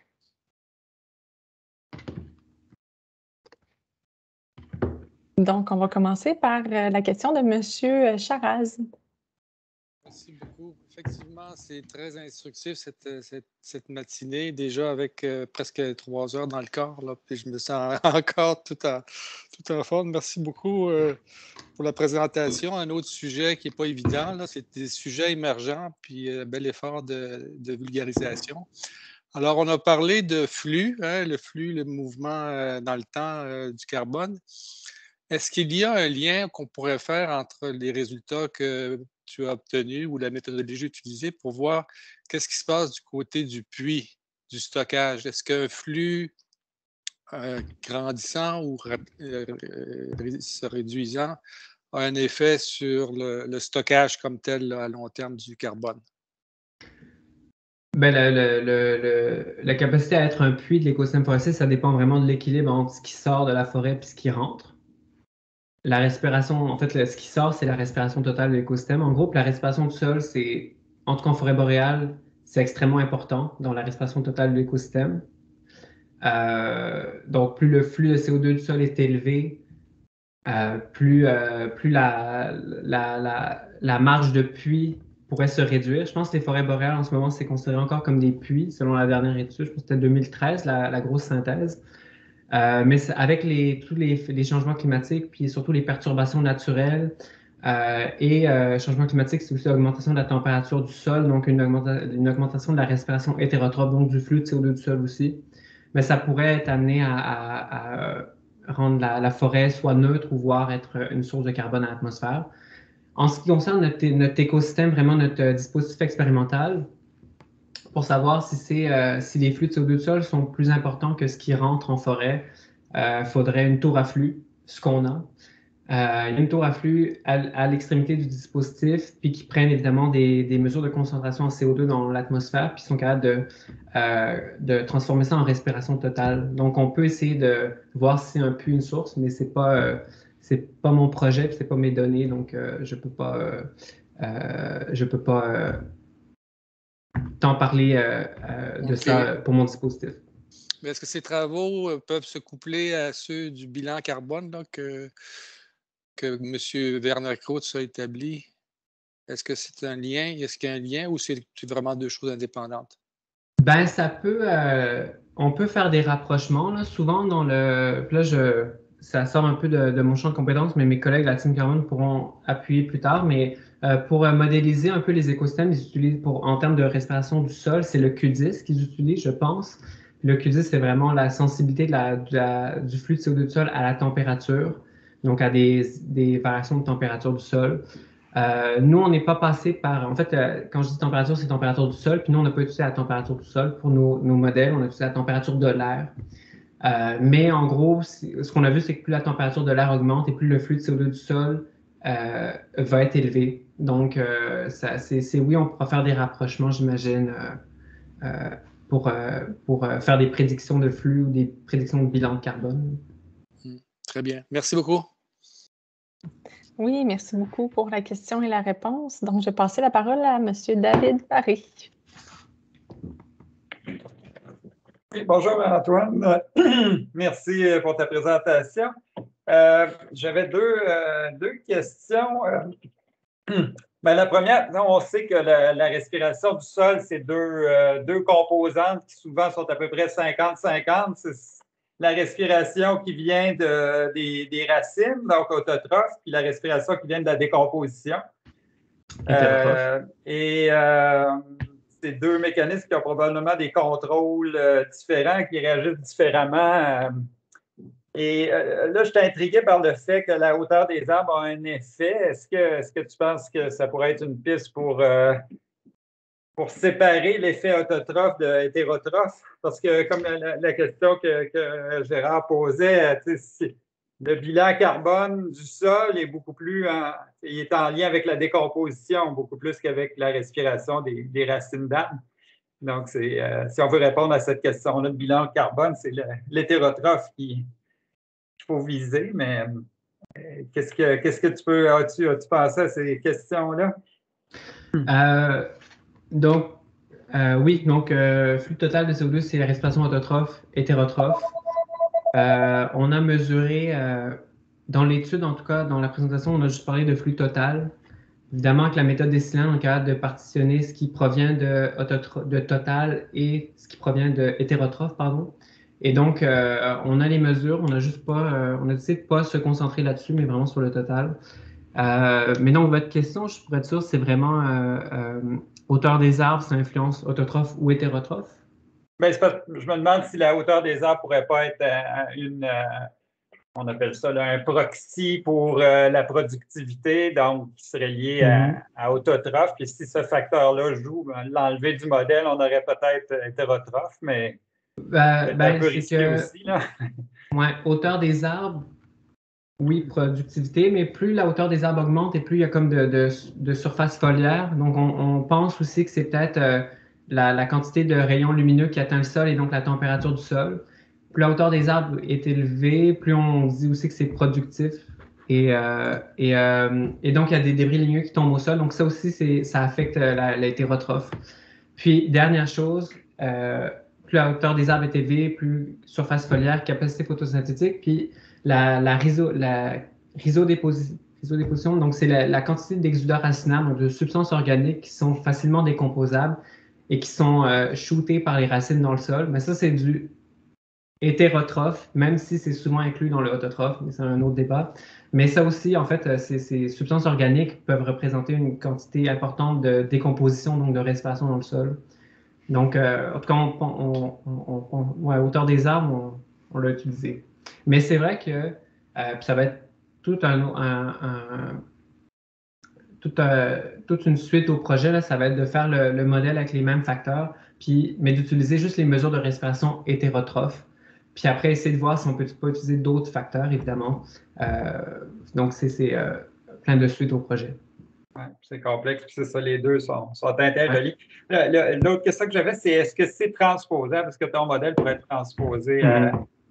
Donc, on va commencer par la question de M. Charaz. Merci beaucoup. Effectivement, c'est très instructif cette matinée, déjà avec presque 3 heures dans le corps, là, puis je me sens encore tout en forme. Merci beaucoup pour la présentation. Un autre sujet qui n'est pas évident, là, c'est des sujets émergents, puis bel effort de vulgarisation. Alors, on a parlé de flux, hein, le mouvement dans le temps du carbone. Est-ce qu'il y a un lien qu'on pourrait faire entre les résultats que tu as obtenus ou la méthodologie utilisée pour voir qu'est-ce qui se passe du côté du puits, du stockage? Est-ce qu'un flux grandissant ou se réduisant a un effet sur le stockage comme tel là, à long terme du carbone? Ben, la capacité à être un puits de l'écosystème forestier, ça dépend vraiment de l'équilibre entre ce qui sort de la forêt et ce qui rentre. la respiration, en fait, ce qui sort, c'est la respiration totale de l'écosystème. En gros, la respiration du sol, en tout cas en forêt boréale, c'est extrêmement important dans la respiration totale de l'écosystème. Donc, plus le flux de CO2 du sol est élevé, plus la marge de puits pourrait se réduire. Je pense que les forêts boréales, en ce moment, c'est considéré encore comme des puits, selon la dernière étude. Je pense que c'était 2013, la grosse synthèse. Mais avec tous les changements climatiques, puis surtout les perturbations naturelles changements climatiques, c'est aussi l'augmentation de la température du sol, donc une augmentation de la respiration hétérotrophe, donc du flux de CO2 du sol aussi. Mais ça pourrait être amené à rendre la forêt soit neutre ou voire être une source de carbone à l'atmosphère. En ce qui concerne notre écosystème, vraiment notre dispositif expérimental, pour savoir si les flux de CO2 du sol sont plus importants que ce qui rentre en forêt, il faudrait une tour à flux, ce qu'on a. Il y a une tour à flux à l'extrémité du dispositif, puis qui prennent évidemment des mesures de concentration en CO2 dans l'atmosphère, puis sont capables de transformer ça en respiration totale. Donc, on peut essayer de voir si c'est un puits, une source, mais c'est pas mon projet, puis c'est pas mes données, donc je peux pas t'en parler de ça pour mon dispositif. Mais est-ce que ces travaux peuvent se coupler à ceux du bilan carbone que M. Werner Krautz a établi? Est-ce que c'est un lien? Est-ce qu'il y a un lien ou c'est vraiment deux choses indépendantes? Ben, on peut faire des rapprochements. Là. Souvent, ça sort un peu de mon champ de compétences, mais mes collègues de la Team Carbone pourront appuyer plus tard. Mais pour modéliser un peu les écosystèmes, ils utilisent en termes de respiration du sol, c'est le Q10 qu'ils utilisent, je pense. Le Q10, c'est vraiment la sensibilité du flux de CO2 du sol à la température, donc à des variations de température du sol. Nous, on n'est pas passé par... En fait, quand je dis température, c'est température du sol. Puis nous, on n'a pas utilisé la température du sol pour nos modèles. On a utilisé la température de l'air. Mais en gros, ce qu'on a vu, c'est que plus la température de l'air augmente et plus le flux de CO2 du sol va être élevé. Donc, oui, on pourra faire des rapprochements, j'imagine, pour faire des prédictions de flux ou des prédictions de bilan de carbone. Très bien. Merci beaucoup. Oui, merci beaucoup pour la question et la réponse. Donc, je vais passer la parole à M. David Paré. Oui, bonjour Antoine. Merci pour ta présentation. J'avais deux questions. Ben, la première, on sait que la respiration du sol, c'est deux composantes qui souvent sont à peu près 50-50. C'est la respiration qui vient des racines, donc autotrophes, puis la respiration qui vient de la décomposition. C'est deux mécanismes qui ont probablement des contrôles différents, qui réagissent différemment. Là, je suis intrigué par le fait que la hauteur des arbres a un effet. Est-ce que tu penses que ça pourrait être une piste pour séparer l'effet autotrophe de hétérotrophe? Parce que, comme la question que Gérard posait, le bilan carbone du sol est beaucoup plus il est en lien avec la décomposition, beaucoup plus qu'avec la respiration des racines d'arbres. Donc, si on veut répondre à cette question-là, le bilan carbone, c'est l'hétérotrophe qu'il faut viser. Mais qu'est-ce que tu peux... As-tu pensé à ces questions-là? Oui, donc flux total de CO2, c'est la respiration autotrophe, hétérotrophe. On a mesuré, dans l'étude, en tout cas, dans la présentation, on a juste parlé de flux total. Évidemment, avec la méthode des cylindres, on est capable de partitionner ce qui provient de total et ce qui provient de hétérotrophe, pardon. Et donc, on a les mesures, on a décidé de ne pas se concentrer là-dessus, mais vraiment sur le total. Mais donc, votre question, je pourrais être sûr, c'est vraiment hauteur des arbres, ça influence autotrophe ou hétérotrophe? Bien, je me demande si la hauteur des arbres ne pourrait pas être on appelle ça là, un proxy pour la productivité, donc qui serait lié à autotrophe. Puis si ce facteur-là joue, l'enlever du modèle, on aurait peut-être hétérotrophe, mais un peu risqué aussi. Oui, hauteur des arbres, oui, productivité, mais plus la hauteur des arbres augmente et plus il y a comme de surface foliaire. Donc, on pense aussi que c'est peut-être la quantité de rayons lumineux qui atteint le sol et donc la température du sol. Plus la hauteur des arbres est élevée, plus on dit aussi que c'est productif. Et donc, il y a des débris ligneux qui tombent au sol. Donc, ça aussi, ça affecte l'hétérotrophe. Puis, dernière chose, plus la hauteur des arbres est élevée, plus surface foliaire, capacité photosynthétique, puis la rhizodéposition, donc c'est la quantité d'exudats racinaires, donc de substances organiques qui sont facilement décomposables et qui sont shootées par les racines dans le sol. Mais ça, c'est du hétérotrophe, même si c'est souvent inclus dans le autotrophe, mais c'est un autre débat. Mais ça aussi, en fait, ces substances organiques peuvent représenter une quantité importante de décomposition, donc de respiration dans le sol. Donc, en tout cas, à hauteur des arbres, on l'a utilisé. Mais c'est vrai que ça va être toute une suite au projet. Là, ça va être de faire le modèle avec les mêmes facteurs, mais d'utiliser juste les mesures de respiration hétérotrophes. Puis après, essayer de voir si on ne peut pas utiliser d'autres facteurs, évidemment. Donc, c'est plein de suites au projet. Ouais, c'est complexe, puis c'est ça, les deux sont interreliés. L'autre question que j'avais, c'est est-ce que c'est transposable? Est-ce que ton modèle pourrait être transposé à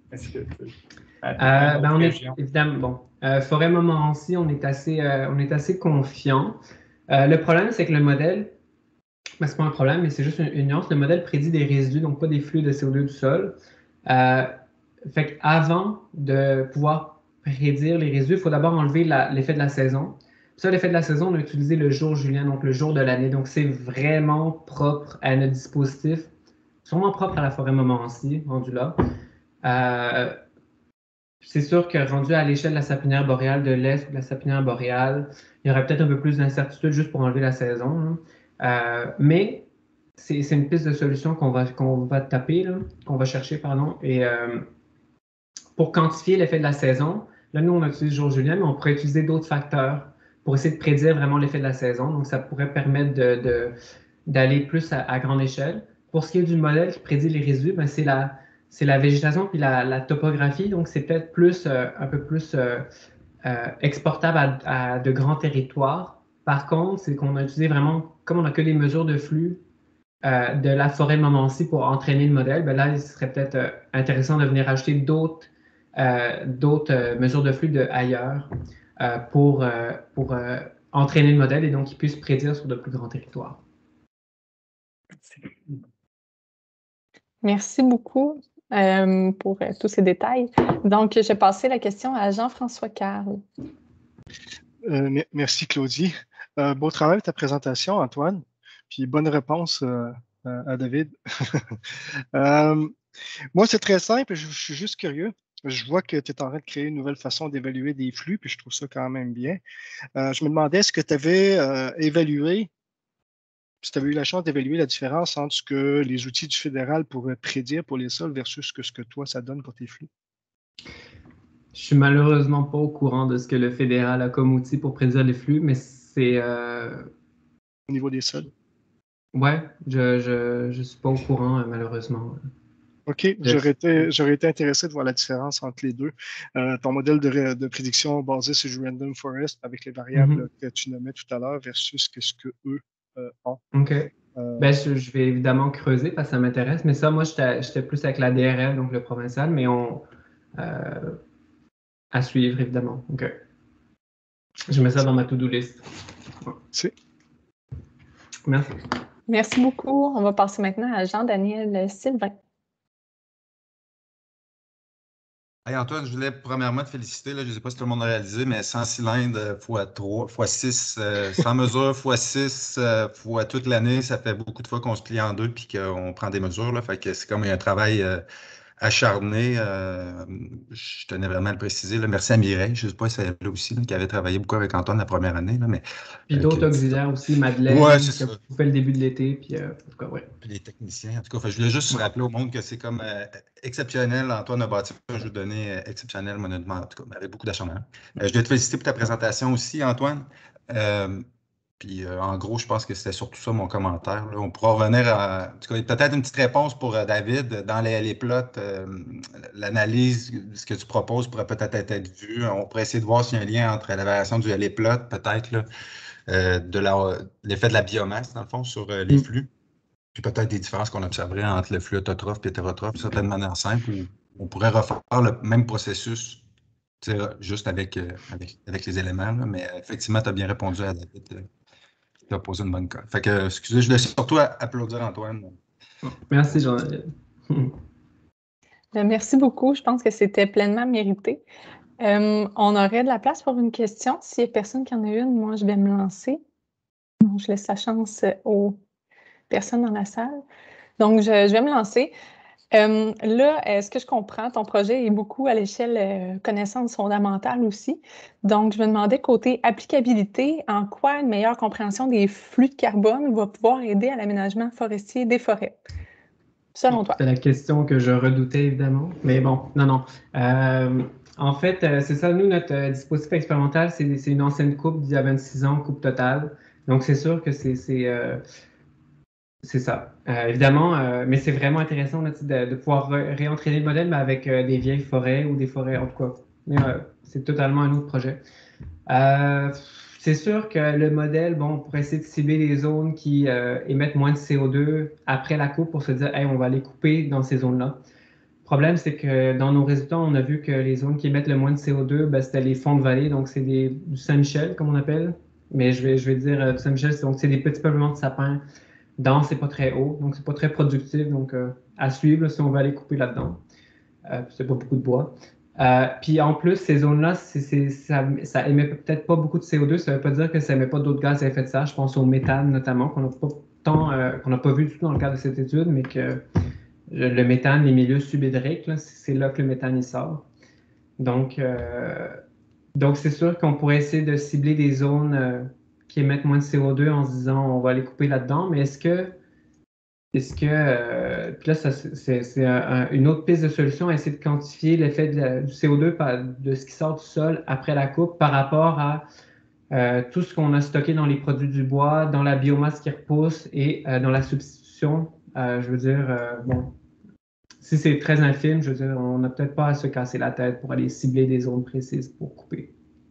on est évidemment, Forêt Montmorency, on est assez confiant. Le problème, c'est que le modèle, c'est pas un problème, mais c'est juste une nuance. Le modèle prédit des résidus, donc pas des flux de CO2 du sol. Fait qu'avant de pouvoir prédire les résidus, il faut d'abord enlever l'effet de la saison. Ça, l'effet de la saison, on a utilisé le jour julien, donc le jour de l'année. Donc, c'est vraiment propre à notre dispositif, sûrement propre à la forêt Montmorency, rendu là. C'est sûr que rendu à l'échelle de la sapinière boréale de l'Est ou de la sapinière boréale, il y aurait peut-être un peu plus d'incertitude juste pour enlever la saison. Mais c'est une piste de solution qu'on va taper, qu'on va chercher, pardon. Et pour quantifier l'effet de la saison, là, nous, on utilise jour julien, mais on pourrait utiliser d'autres facteurs pour essayer de prédire vraiment l'effet de la saison. Donc, ça pourrait permettre d'aller plus à grande échelle. Pour ce qui est du modèle qui prédit les résidus, ben, c'est la végétation puis la topographie. Donc, c'est peut-être un peu plus exportable à de grands territoires. Par contre, c'est qu'on a utilisé vraiment, comme on n'a que les mesures de flux de la forêt de Montmorency pour entraîner le modèle, ben là, il serait peut-être intéressant de venir ajouter d'autres mesures de flux ailleurs pour entraîner le modèle et donc qu'il puisse prédire sur de plus grands territoires. Merci beaucoup pour tous ces détails. Donc, je vais passer la question à Jean-François Carl. Merci, Claudie. Beau travail ta présentation, Antoine. Puis bonne réponse à David. Moi, c'est très simple. Je suis juste curieux. Je vois que tu es en train de créer une nouvelle façon d'évaluer des flux, puis je trouve ça quand même bien. Je me demandais, est-ce que tu avais évalué, si tu avais eu la chance d'évaluer la différence entre ce que les outils du fédéral pourraient prédire pour les sols versus ce que toi, ça donne pour tes flux? Je suis malheureusement pas au courant de ce que le fédéral a comme outil pour prédire les flux, mais c'est... Au niveau des sols? Ouais, je suis pas au courant, malheureusement. OK, j'aurais été intéressé de voir la différence entre les deux. Ton modèle de prédiction basé sur du random forest avec les variables que tu nommais tout à l'heure versus ce qu'eux ont. OK. Je vais évidemment creuser parce que ça m'intéresse, mais ça, moi, j'étais plus avec la DRL, donc le provincial, mais à suivre, évidemment. OK. Je mets ça dans ma to-do list. C'est. Merci. Merci beaucoup. On va passer maintenant à Jean-Daniel Sylvain. Hey Antoine, je voulais premièrement te féliciter. Là, je ne sais pas si tout le monde a réalisé, mais 100 cylindres x3, x6, 100 mesures x6 fois toute l'année, ça fait beaucoup de fois qu'on se plie en deux et qu'on prend des mesures. Là, fait que c'est comme un travail acharné. Je tenais vraiment à le préciser. Là. Merci à Mireille, je ne sais pas si elle est là aussi, là, qui avait travaillé beaucoup avec Antoine la première année. Là, mais, puis d'autres auxiliaires aussi, Madeleine, qui a fait le début de l'été. Puis, en tout cas, ouais. Puis les techniciens. En tout cas, je voulais juste rappeler au monde que c'est comme exceptionnel. Antoine a bâti un jeu de données exceptionnel, honnêtement, en tout cas, avec beaucoup d'acharnement. Je dois te féliciter pour ta présentation aussi, Antoine. Puis, en gros, je pense que c'était surtout ça mon commentaire. Là. On pourra revenir à... En tout cas, peut-être une petite réponse pour David. Dans les plots, l'analyse, ce que tu proposes pourrait peut-être être vue. On pourrait essayer de voir s'il y a un lien entre la variation du plot, peut-être, de l'effet de la biomasse, dans le fond, sur les flux. Puis peut-être des différences qu'on observerait entre le flux autotrophe et hétérotrophe, certaines manières simples, où on pourrait refaire le même processus juste avec les éléments, là, mais effectivement, tu as bien répondu à David. Tu as posé une bonne colle. Fait que, excusez, je laisse surtout applaudir Antoine. Merci, Jean-David. Merci beaucoup. Je pense que c'était pleinement mérité. On aurait de la place pour une question. S'il n'y a personne qui en a une, moi, je vais me lancer. Donc, je laisse la chance aux personnes dans la salle. Donc, je vais me lancer. Là, ce que je comprends, ton projet est beaucoup à l'échelle connaissances fondamentales aussi. Donc, je me demandais côté applicabilité, en quoi une meilleure compréhension des flux de carbone va pouvoir aider à l'aménagement forestier des forêts, selon toi? C'est la question que je redoutais, évidemment. Mais bon, non. En fait, c'est ça, nous, notre dispositif expérimental, c'est une ancienne coupe d'il y a 26 ans, coupe totale. Donc, c'est sûr que c'est ça. Évidemment, mais c'est vraiment intéressant là, de pouvoir réentraîner le modèle, mais avec des vieilles forêts ou des forêts, en tout cas. Mais c'est totalement un autre projet. C'est sûr que le modèle, bon, on pourrait essayer de cibler des zones qui émettent moins de CO2 après la coupe pour se dire, hey, on va les couper dans ces zones-là. Le problème, c'est que dans nos résultats, on a vu que les zones qui émettent le moins de CO2, ben, c'était les fonds de vallée, donc c'est du Saint-Michel, comme on appelle. Mais je vais dire du Saint-Michel, donc c'est des petits peuplements de sapins denses et pas très hauts, donc c'est pas très productif, donc à suivre là, si on veut aller couper là-dedans. C'est pas beaucoup de bois. Puis en plus, ces zones-là, ça émet peut-être pas beaucoup de CO2, ça veut pas dire que ça émet pas d'autres gaz à effet de serre. Je pense au méthane notamment, qu'on n'a pas vu du tout dans le cadre de cette étude, mais que le méthane, les milieux subhydriques, c'est là que le méthane il sort. Donc c'est sûr qu'on pourrait essayer de cibler des zones qui émettent moins de CO2 en se disant on va les couper là-dedans, mais est-ce que puis là, c'est une autre piste de solution, essayer de quantifier l'effet du CO2 de ce qui sort du sol après la coupe par rapport à tout ce qu'on a stocké dans les produits du bois, dans la biomasse qui repousse et dans la substitution. Je veux dire, bon, si c'est très infime, je veux dire, on n'a peut-être pas à se casser la tête pour aller cibler des zones précises pour couper.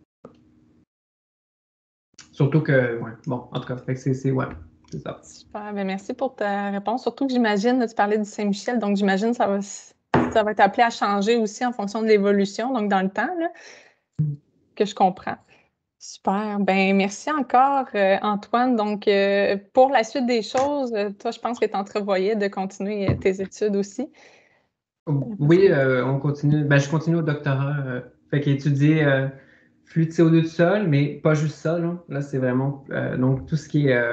Surtout que, ouais, bon, en tout cas, c'est ça. Super, bien, merci pour ta réponse. Surtout que j'imagine, tu parlais du Saint-Michel, donc j'imagine que ça va être appelé à changer aussi en fonction de l'évolution, donc dans le temps, là, que je comprends. Super, bien, merci encore, Antoine. Donc, pour la suite des choses, toi, je pense que tu entrevoyais de continuer tes études aussi. Oui, on continue. Ben, je continue au doctorat. Fait qu'étudier flux de CO2 du sol, mais pas juste ça. Là c'est vraiment donc tout ce qui est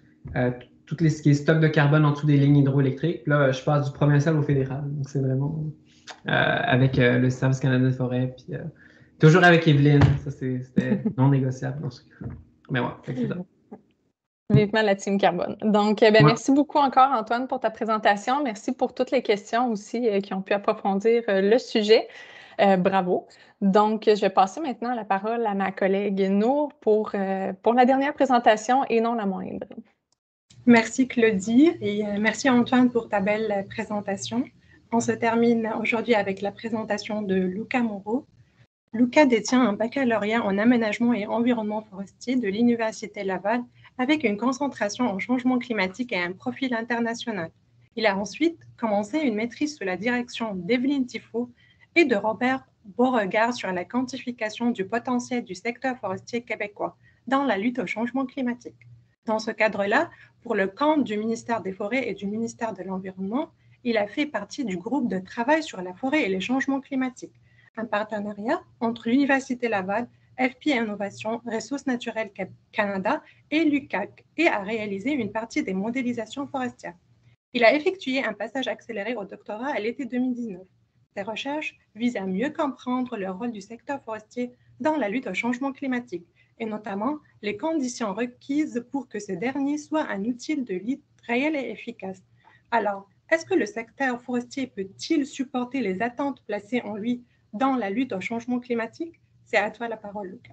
ce qui est stock de carbone en dessous des lignes hydroélectriques. Là, je passe du provincial au fédéral. Donc, c'est vraiment avec le Service canadien des forêts. Puis, toujours avec Evelyne. Ça, c'était non négociable dans ce cas. Mais ouais, c'est ça. Vivement la team carbone. Donc, merci beaucoup encore, Antoine, pour ta présentation. Merci pour toutes les questions aussi qui ont pu approfondir le sujet. Bravo. Donc, je vais passer maintenant la parole à ma collègue Nour pour la dernière présentation et non la moindre. Merci Claudie et merci Antoine pour ta belle présentation. On se termine aujourd'hui avec la présentation de Luca Moreau. Luca détient un baccalauréat en aménagement et environnement forestier de l'Université Laval avec une concentration en changement climatique et un profil international. Il a ensuite commencé une maîtrise sous la direction d'Evelyne Tifo et de Robert Beauregard sur la quantification du potentiel du secteur forestier québécois dans la lutte au changement climatique. Dans ce cadre-là, pour le camp du ministère des Forêts et du ministère de l'Environnement, il a fait partie du groupe de travail sur la forêt et les changements climatiques, un partenariat entre l'Université Laval, FP Innovation, Ressources naturelles Canada et l'UQAC, et a réalisé une partie des modélisations forestières. Il a effectué un passage accéléré au doctorat à l'été 2019. Ses recherches visent à mieux comprendre le rôle du secteur forestier dans la lutte au changement climatique, et notamment les conditions requises pour que ce dernier soit un outil de lutte réel et efficace. Alors, est-ce que le secteur forestier peut-il supporter les attentes placées en lui dans la lutte au changement climatique? C'est à toi la parole, Luca.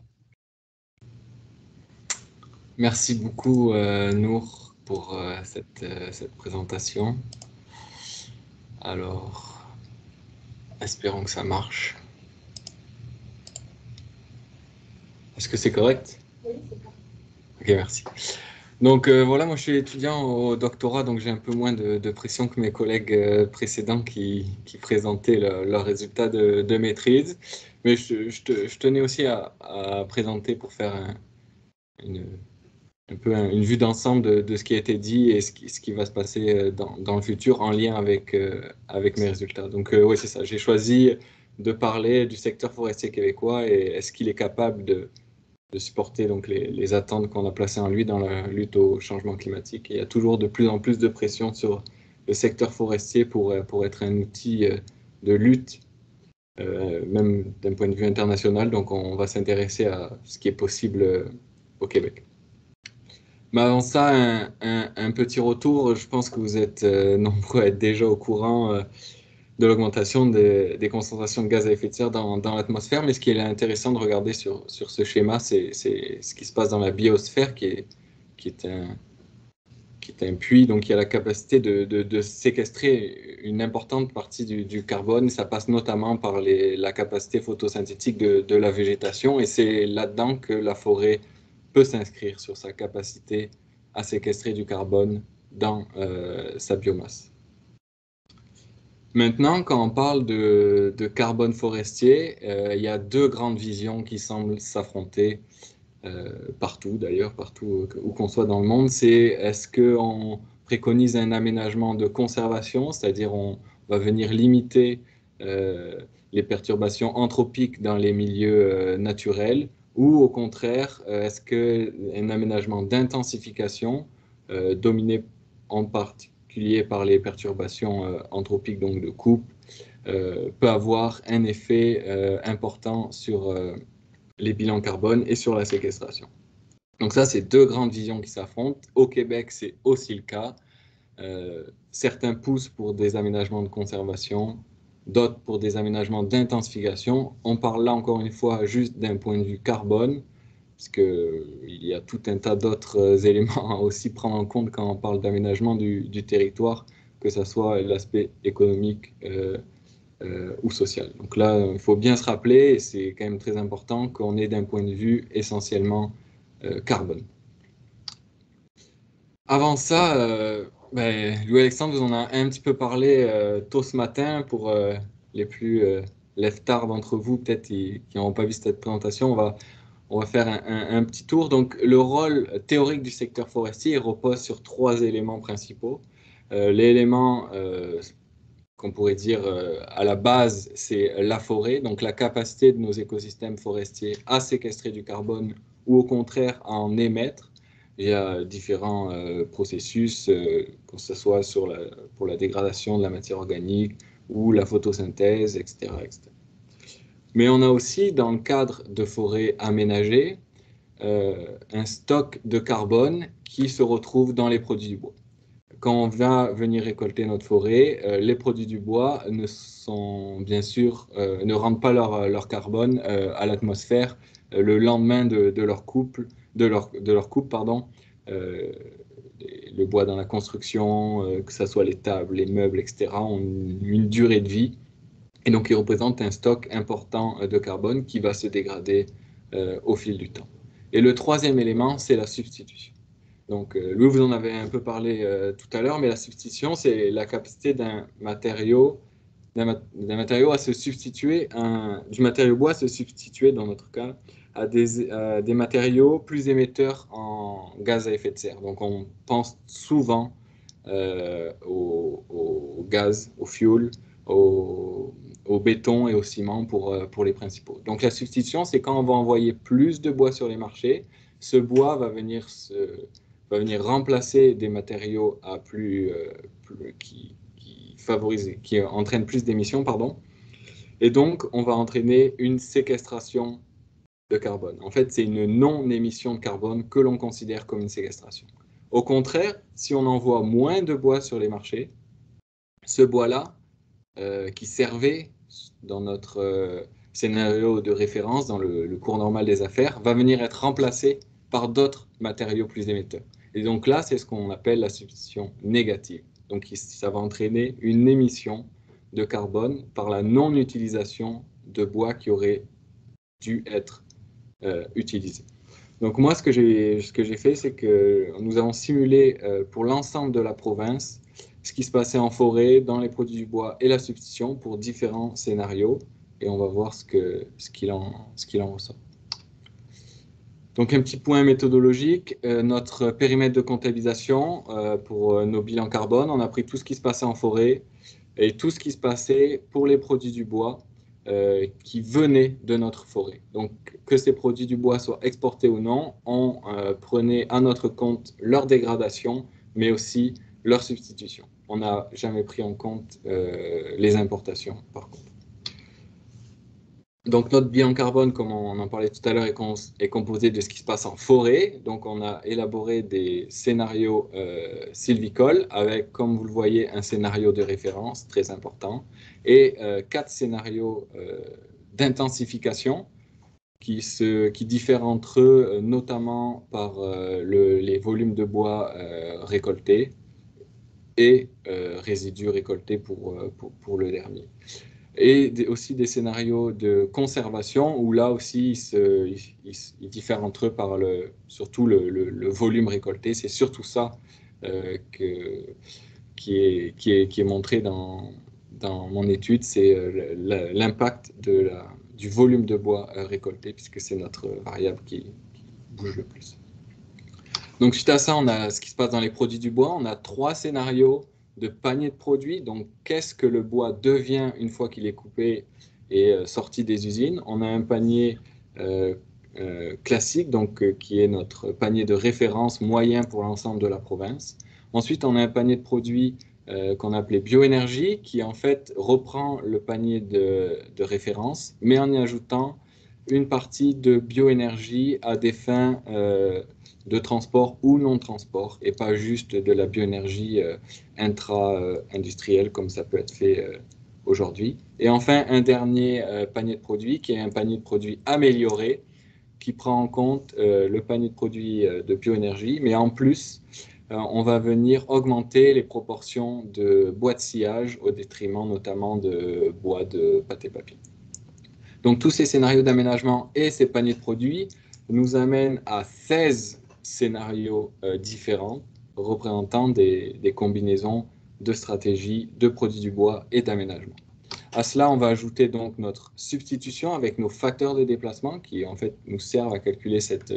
Merci beaucoup, Nour, pour cette présentation. Alors, espérons que ça marche. Est-ce que c'est correct? Oui, c'est correct. Ok, merci. Donc voilà, moi je suis étudiant au doctorat, donc j'ai un peu moins de pression que mes collègues précédents qui présentaient leurs résultats de maîtrise. Mais je tenais aussi à présenter pour faire un peu une vue d'ensemble de ce qui a été dit et ce qui va se passer dans le futur en lien avec mes résultats. Donc oui, c'est ça, j'ai choisi de parler du secteur forestier québécois et est-ce qu'il est capable de supporter donc les attentes qu'on a placées en lui dans la lutte au changement climatique. Et il y a toujours de plus en plus de pression sur le secteur forestier pour être un outil de lutte, même d'un point de vue international. Donc on va s'intéresser à ce qui est possible au Québec. Mais avant ça, un petit retour. Je pense que vous êtes nombreux à être déjà au courant de l'augmentation des concentrations de gaz à effet de serre dans l'atmosphère. Mais ce qui est intéressant de regarder sur ce schéma, c'est ce qui se passe dans la biosphère, qui est un puits, donc qui a la capacité de séquestrer une importante partie du carbone. Ça passe notamment par la capacité photosynthétique de la végétation. Et c'est là-dedans que la forêt peut s'inscrire sur sa capacité à séquestrer du carbone dans sa biomasse. Maintenant, quand on parle de carbone forestier, il y a deux grandes visions qui semblent s'affronter partout, d'ailleurs, partout où qu'on soit dans le monde. C'est est-ce qu'on préconise un aménagement de conservation, c'est-à-dire on va venir limiter les perturbations anthropiques dans les milieux naturels, ou au contraire, est-ce qu'un aménagement d'intensification dominé en particulier par les perturbations anthropiques, donc de coupe, peut avoir un effet important sur les bilans carbone et sur la séquestration. Donc ça, c'est deux grandes visions qui s'affrontent. Au Québec, c'est aussi le cas. Certains poussent pour des aménagements de conservation, d'autres pour des aménagements d'intensification. On parle là encore une fois juste d'un point de vue carbone, parce qu'il y a tout un tas d'autres éléments à aussi prendre en compte quand on parle d'aménagement du territoire, que ce soit l'aspect économique ou social. Donc là, il faut bien se rappeler, et c'est quand même très important, qu'on est d'un point de vue essentiellement carbone. Avant ça, Louis-Alexandre vous en a un petit peu parlé tôt ce matin. Pour les plus lève-tard d'entre vous, peut-être qui n'auront pas vu cette présentation, on va faire un petit tour. Donc, le rôle théorique du secteur forestier repose sur trois éléments principaux. L'élément qu'on pourrait dire à la base, c'est la forêt, donc la capacité de nos écosystèmes forestiers à séquestrer du carbone ou au contraire à en émettre. Il y a différents processus, que ce soit pour la dégradation de la matière organique ou la photosynthèse, etc., etc. Mais on a aussi, dans le cadre de forêts aménagées, un stock de carbone qui se retrouve dans les produits du bois. Quand on va venir récolter notre forêt, les produits du bois ne rendent pas leur carbone à l'atmosphère le lendemain de leur coupe, le bois dans la construction, que ce soit les tables, les meubles, etc., ont une durée de vie. Et donc, il représente un stock important de carbone qui va se dégrader au fil du temps. Et le troisième élément, c'est la substitution. Donc, Louis, vous en avez un peu parlé tout à l'heure, mais la substitution, c'est la capacité d'un matériau à se substituer, du matériau bois à se substituer, dans notre cas, à des matériaux plus émetteurs en gaz à effet de serre. Donc, on pense souvent au gaz, au fuel, au béton et au ciment pour les principaux. Donc la substitution, c'est quand on va envoyer plus de bois sur les marchés, ce bois va venir remplacer des matériaux qui entraînent plus d'émissions, et donc on va entraîner une séquestration de carbone. En fait, c'est une non-émission de carbone que l'on considère comme une séquestration. Au contraire, si on envoie moins de bois sur les marchés, ce bois-là, qui servait dans notre scénario de référence, dans le cours normal des affaires, va venir être remplacé par d'autres matériaux plus émetteurs. Et donc là, c'est ce qu'on appelle la substitution négative. Donc ça va entraîner une émission de carbone par la non-utilisation de bois qui aurait dû être utilisé. Donc moi, ce que j'ai fait, c'est que nous avons simulé pour l'ensemble de la province ce qui se passait en forêt, dans les produits du bois et la substitution pour différents scénarios. Et on va voir ce qu'il en ressort. Donc un petit point méthodologique, notre périmètre de comptabilisation pour nos bilans carbone, on a pris tout ce qui se passait en forêt et tout ce qui se passait pour les produits du bois qui venaient de notre forêt. Donc que ces produits du bois soient exportés ou non, on prenait à notre compte leur dégradation, mais aussi leur substitution. On n'a jamais pris en compte les importations, par contre. Donc notre bilan carbone, comme on en parlait tout à l'heure, est composé de ce qui se passe en forêt. Donc on a élaboré des scénarios sylvicoles avec, comme vous le voyez, un scénario de référence très important et 4 scénarios d'intensification qui diffèrent entre eux, notamment par les volumes de bois récoltés et résidus récoltés pour le dernier. Et aussi des scénarios de conservation où là aussi ils diffèrent entre eux par surtout le volume récolté. C'est surtout ça qui est montré dans mon étude, c'est l'impact du volume de bois récolté, puisque c'est notre variable qui bouge le plus. Donc suite à ça, on a ce qui se passe dans les produits du bois. On a 3 scénarios de panier de produits. Donc, qu'est-ce que le bois devient une fois qu'il est coupé et sorti des usines? On a un panier classique, donc qui est notre panier de référence moyen pour l'ensemble de la province. Ensuite, on a un panier de produits qu'on appelait bioénergie, qui en fait reprend le panier de référence, mais en y ajoutant une partie de bioénergie à des fins de transport ou non-transport, et pas juste de la bioénergie intra-industrielle comme ça peut être fait aujourd'hui. Et enfin, un dernier panier de produits qui est un panier de produits amélioré, qui prend en compte le panier de produits de bioénergie, mais en plus, on va venir augmenter les proportions de bois de sciage au détriment notamment de bois de pâte et papier. Donc tous ces scénarios d'aménagement et ces paniers de produits nous amènent à 16 scénarios différents représentant des combinaisons de stratégies de produits du bois et d'aménagement. À cela, on va ajouter donc notre substitution avec nos facteurs de déplacement qui en fait nous servent à calculer cette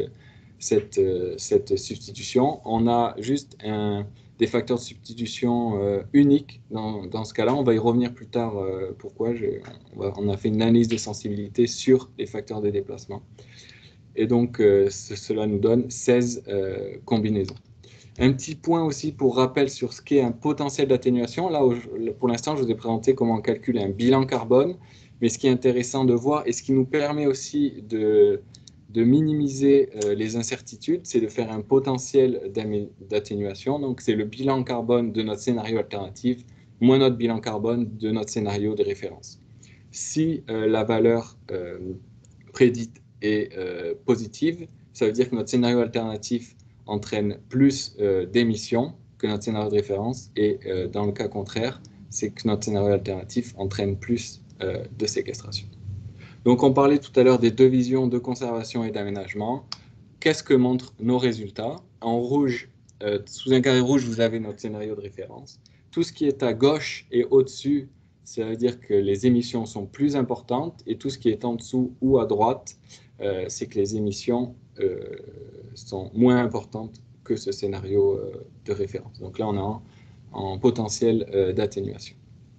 substitution. On a juste des facteurs de substitution uniques dans ce cas-là. On va y revenir plus tard pourquoi. On a fait une analyse de sensibilité sur les facteurs de déplacement. Et donc, cela nous donne 16 combinaisons. Un petit point aussi pour rappel sur ce qu'est un potentiel d'atténuation. Là, pour l'instant, je vous ai présenté comment calculer un bilan carbone. Mais ce qui est intéressant de voir et ce qui nous permet aussi de minimiser les incertitudes, c'est de faire un potentiel d'atténuation. Donc, c'est le bilan carbone de notre scénario alternatif moins notre bilan carbone de notre scénario de référence. Si la valeur prédite est positive, ça veut dire que notre scénario alternatif entraîne plus d'émissions que notre scénario de référence, et dans le cas contraire, c'est que notre scénario alternatif entraîne plus de séquestration. Donc on parlait tout à l'heure des 2 visions de conservation et d'aménagement. Qu'est-ce que montrent nos résultats? En rouge, sous un carré rouge, vous avez notre scénario de référence. Tout ce qui est à gauche et au-dessus, ça veut dire que les émissions sont plus importantes, et tout ce qui est en dessous ou à droite, c'est que les émissions sont moins importantes que ce scénario de référence. Donc là, on a un potentiel d'atténuation.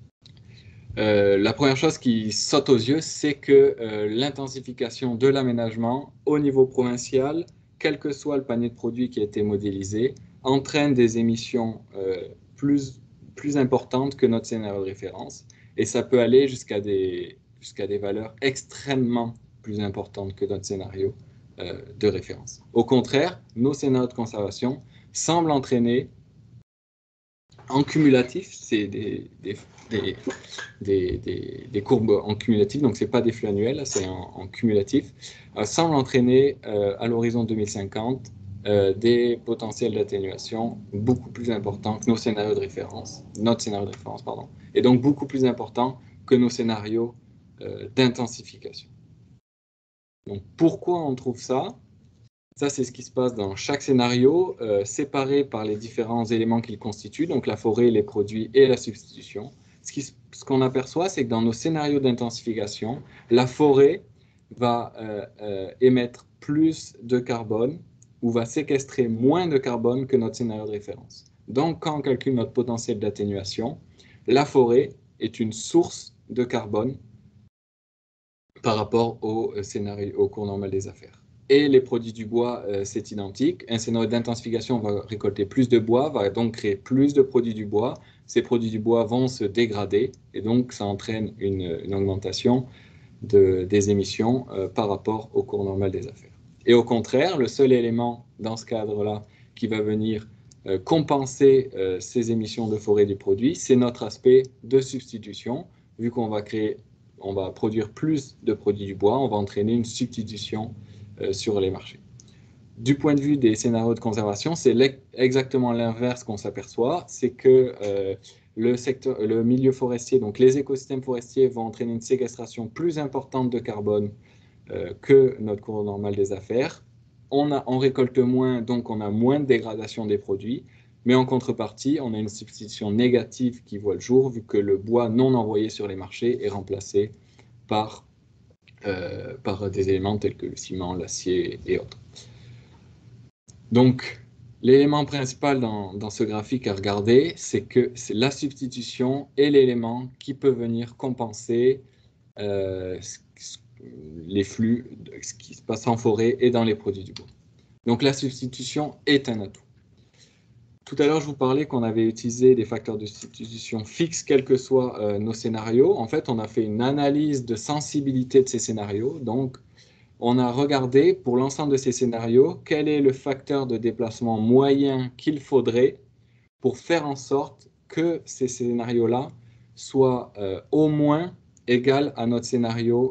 La première chose qui saute aux yeux, c'est que l'intensification de l'aménagement au niveau provincial, quel que soit le panier de produits qui a été modélisé, entraîne des émissions plus importantes que notre scénario de référence. Et ça peut aller jusqu'à des valeurs extrêmement plus importantes que notre scénario de référence. Au contraire, nos scénarios de conservation semblent entraîner en cumulatif, c'est des courbes en cumulatif, donc ce n'est pas des flux annuels, c'est en cumulatif, semblent entraîner à l'horizon 2050 des potentiels d'atténuation beaucoup plus importants que nos scénarios de référence, notre scénario de référence, pardon, et donc beaucoup plus importants que nos scénarios d'intensification. Donc pourquoi on trouve ça? Ça, c'est ce qui se passe dans chaque scénario, séparé par les différents éléments qu'il constitue, donc la forêt, les produits et la substitution. Ce qu'on aperçoit, c'est que dans nos scénarios d'intensification, la forêt va émettre plus de carbone ou va séquestrer moins de carbone que notre scénario de référence. Donc, quand on calcule notre potentiel d'atténuation, la forêt est une source de carbone par rapport au cours normal des affaires. Et les produits du bois, c'est identique. Un scénario d'intensification va récolter plus de bois, va donc créer plus de produits du bois. Ces produits du bois vont se dégrader et donc ça entraîne une augmentation des émissions par rapport au cours normal des affaires. Et au contraire, le seul élément dans ce cadre-là qui va venir compenser ces émissions de forêt du produit, c'est notre aspect de substitution. Vu qu'on va produire plus de produits du bois, on va entraîner une substitution sur les marchés. Du point de vue des scénarios de conservation, c'est exactement l'inverse qu'on s'aperçoit, c'est que le milieu forestier, donc les écosystèmes forestiers vont entraîner une séquestration plus importante de carbone que notre cours normal des affaires. On récolte moins, donc on a moins de dégradation des produits, mais en contrepartie, on a une substitution négative qui voit le jour, vu que le bois non envoyé sur les marchés est remplacé par des éléments tels que le ciment, l'acier et autres. Donc, l'élément principal dans ce graphique à regarder, c'est que c'est la substitution et l'élément qui peut venir compenser les flux, ce qui se passe en forêt et dans les produits du bois. Donc, la substitution est un atout. Tout à l'heure, je vous parlais qu'on avait utilisé des facteurs de substitution fixes, quels que soient nos scénarios. En fait, on a fait une analyse de sensibilité de ces scénarios. Donc, on a regardé pour l'ensemble de ces scénarios quel est le facteur de déplacement moyen qu'il faudrait pour faire en sorte que ces scénarios-là soient au moins égal à notre scénario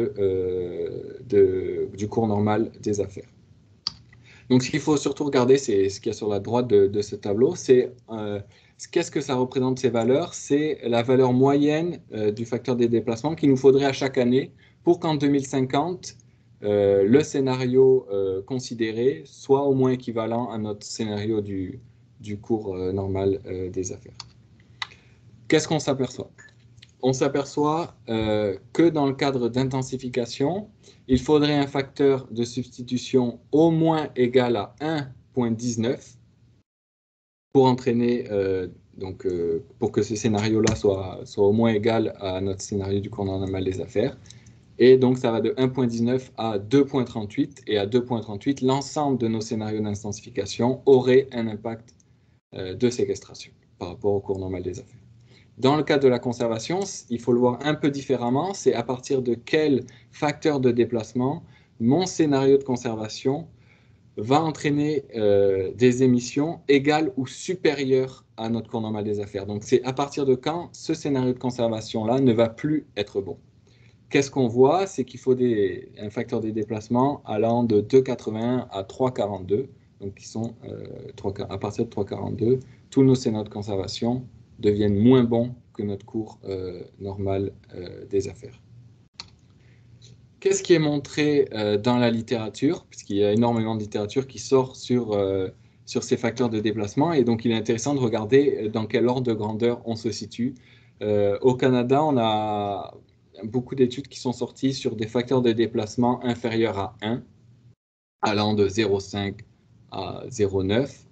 du cours normal des affaires. Donc, ce qu'il faut surtout regarder, c'est ce qu'il y a sur la droite de ce tableau, c'est qu'est-ce que ça représente ces valeurs? C'est la valeur moyenne du facteur des déplacements qu'il nous faudrait à chaque année pour qu'en 2050, le scénario considéré soit au moins équivalent à notre scénario du cours normal des affaires. Qu'est-ce qu'on s'aperçoit? On s'aperçoit que dans le cadre d'intensification, il faudrait un facteur de substitution au moins égal à 1,19 pour entraîner, pour que ce scénario-là soit au moins égal à notre scénario du cours normal des affaires. Et donc, ça va de 1,19 à 2,38. Et à 2,38, l'ensemble de nos scénarios d'intensification aurait un impact de séquestration par rapport au cours normal des affaires. Dans le cas de la conservation, il faut le voir un peu différemment. C'est à partir de quel facteur de déplacement mon scénario de conservation va entraîner des émissions égales ou supérieures à notre cours normal des affaires. Donc, c'est à partir de quand ce scénario de conservation-là ne va plus être bon. Qu'est-ce qu'on voit? C'est qu'il faut un facteur de déplacement allant de 2,81 à 3,42. Donc, qui sont à partir de 3,42, tous nos scénarios de conservation deviennent moins bons que notre cours normal des affaires. Qu'est-ce qui est montré dans la littérature? Puisqu'il y a énormément de littérature qui sort sur ces facteurs de déplacement, et donc il est intéressant de regarder dans quel ordre de grandeur on se situe. Au Canada, on a beaucoup d'études qui sont sorties sur des facteurs de déplacement inférieurs à 1, allant de 0,5 à 0,9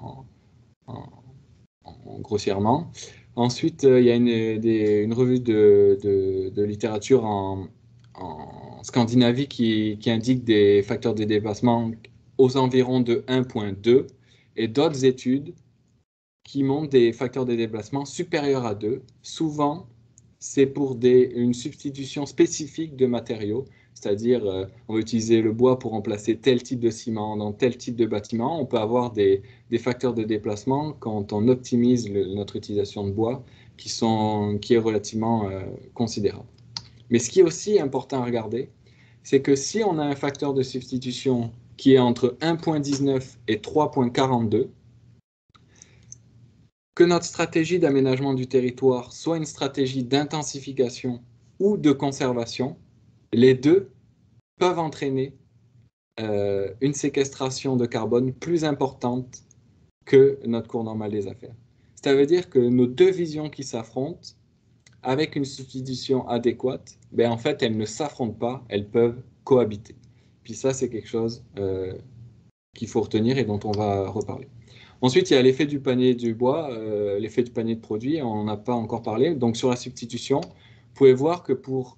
grossièrement. Ensuite, il y a une revue de littérature en Scandinavie qui indique des facteurs de déplacement aux environs de 1,2 et d'autres études qui montrent des facteurs de déplacement supérieurs à 2. Souvent, c'est pour une substitution spécifique de matériaux, c'est-à-dire on va utiliser le bois pour remplacer tel type de ciment dans tel type de bâtiment. On peut avoir des facteurs de déplacement quand on optimise notre utilisation de bois qui est relativement considérable. Mais ce qui est aussi important à regarder, c'est que si on a un facteur de substitution qui est entre 1,19 et 3,42, que notre stratégie d'aménagement du territoire soit une stratégie d'intensification ou de conservation, les deux peuvent entraîner une séquestration de carbone plus importante que notre cours normal des affaires. Ça veut dire que nos deux visions qui s'affrontent, avec une substitution adéquate, ben en fait, elles ne s'affrontent pas, elles peuvent cohabiter. Puis ça, c'est quelque chose qu'il faut retenir et dont on va reparler. Ensuite, il y a l'effet du panier du bois, l'effet du panier de produits, on n'en a pas encore parlé. Donc sur la substitution, vous pouvez voir que pour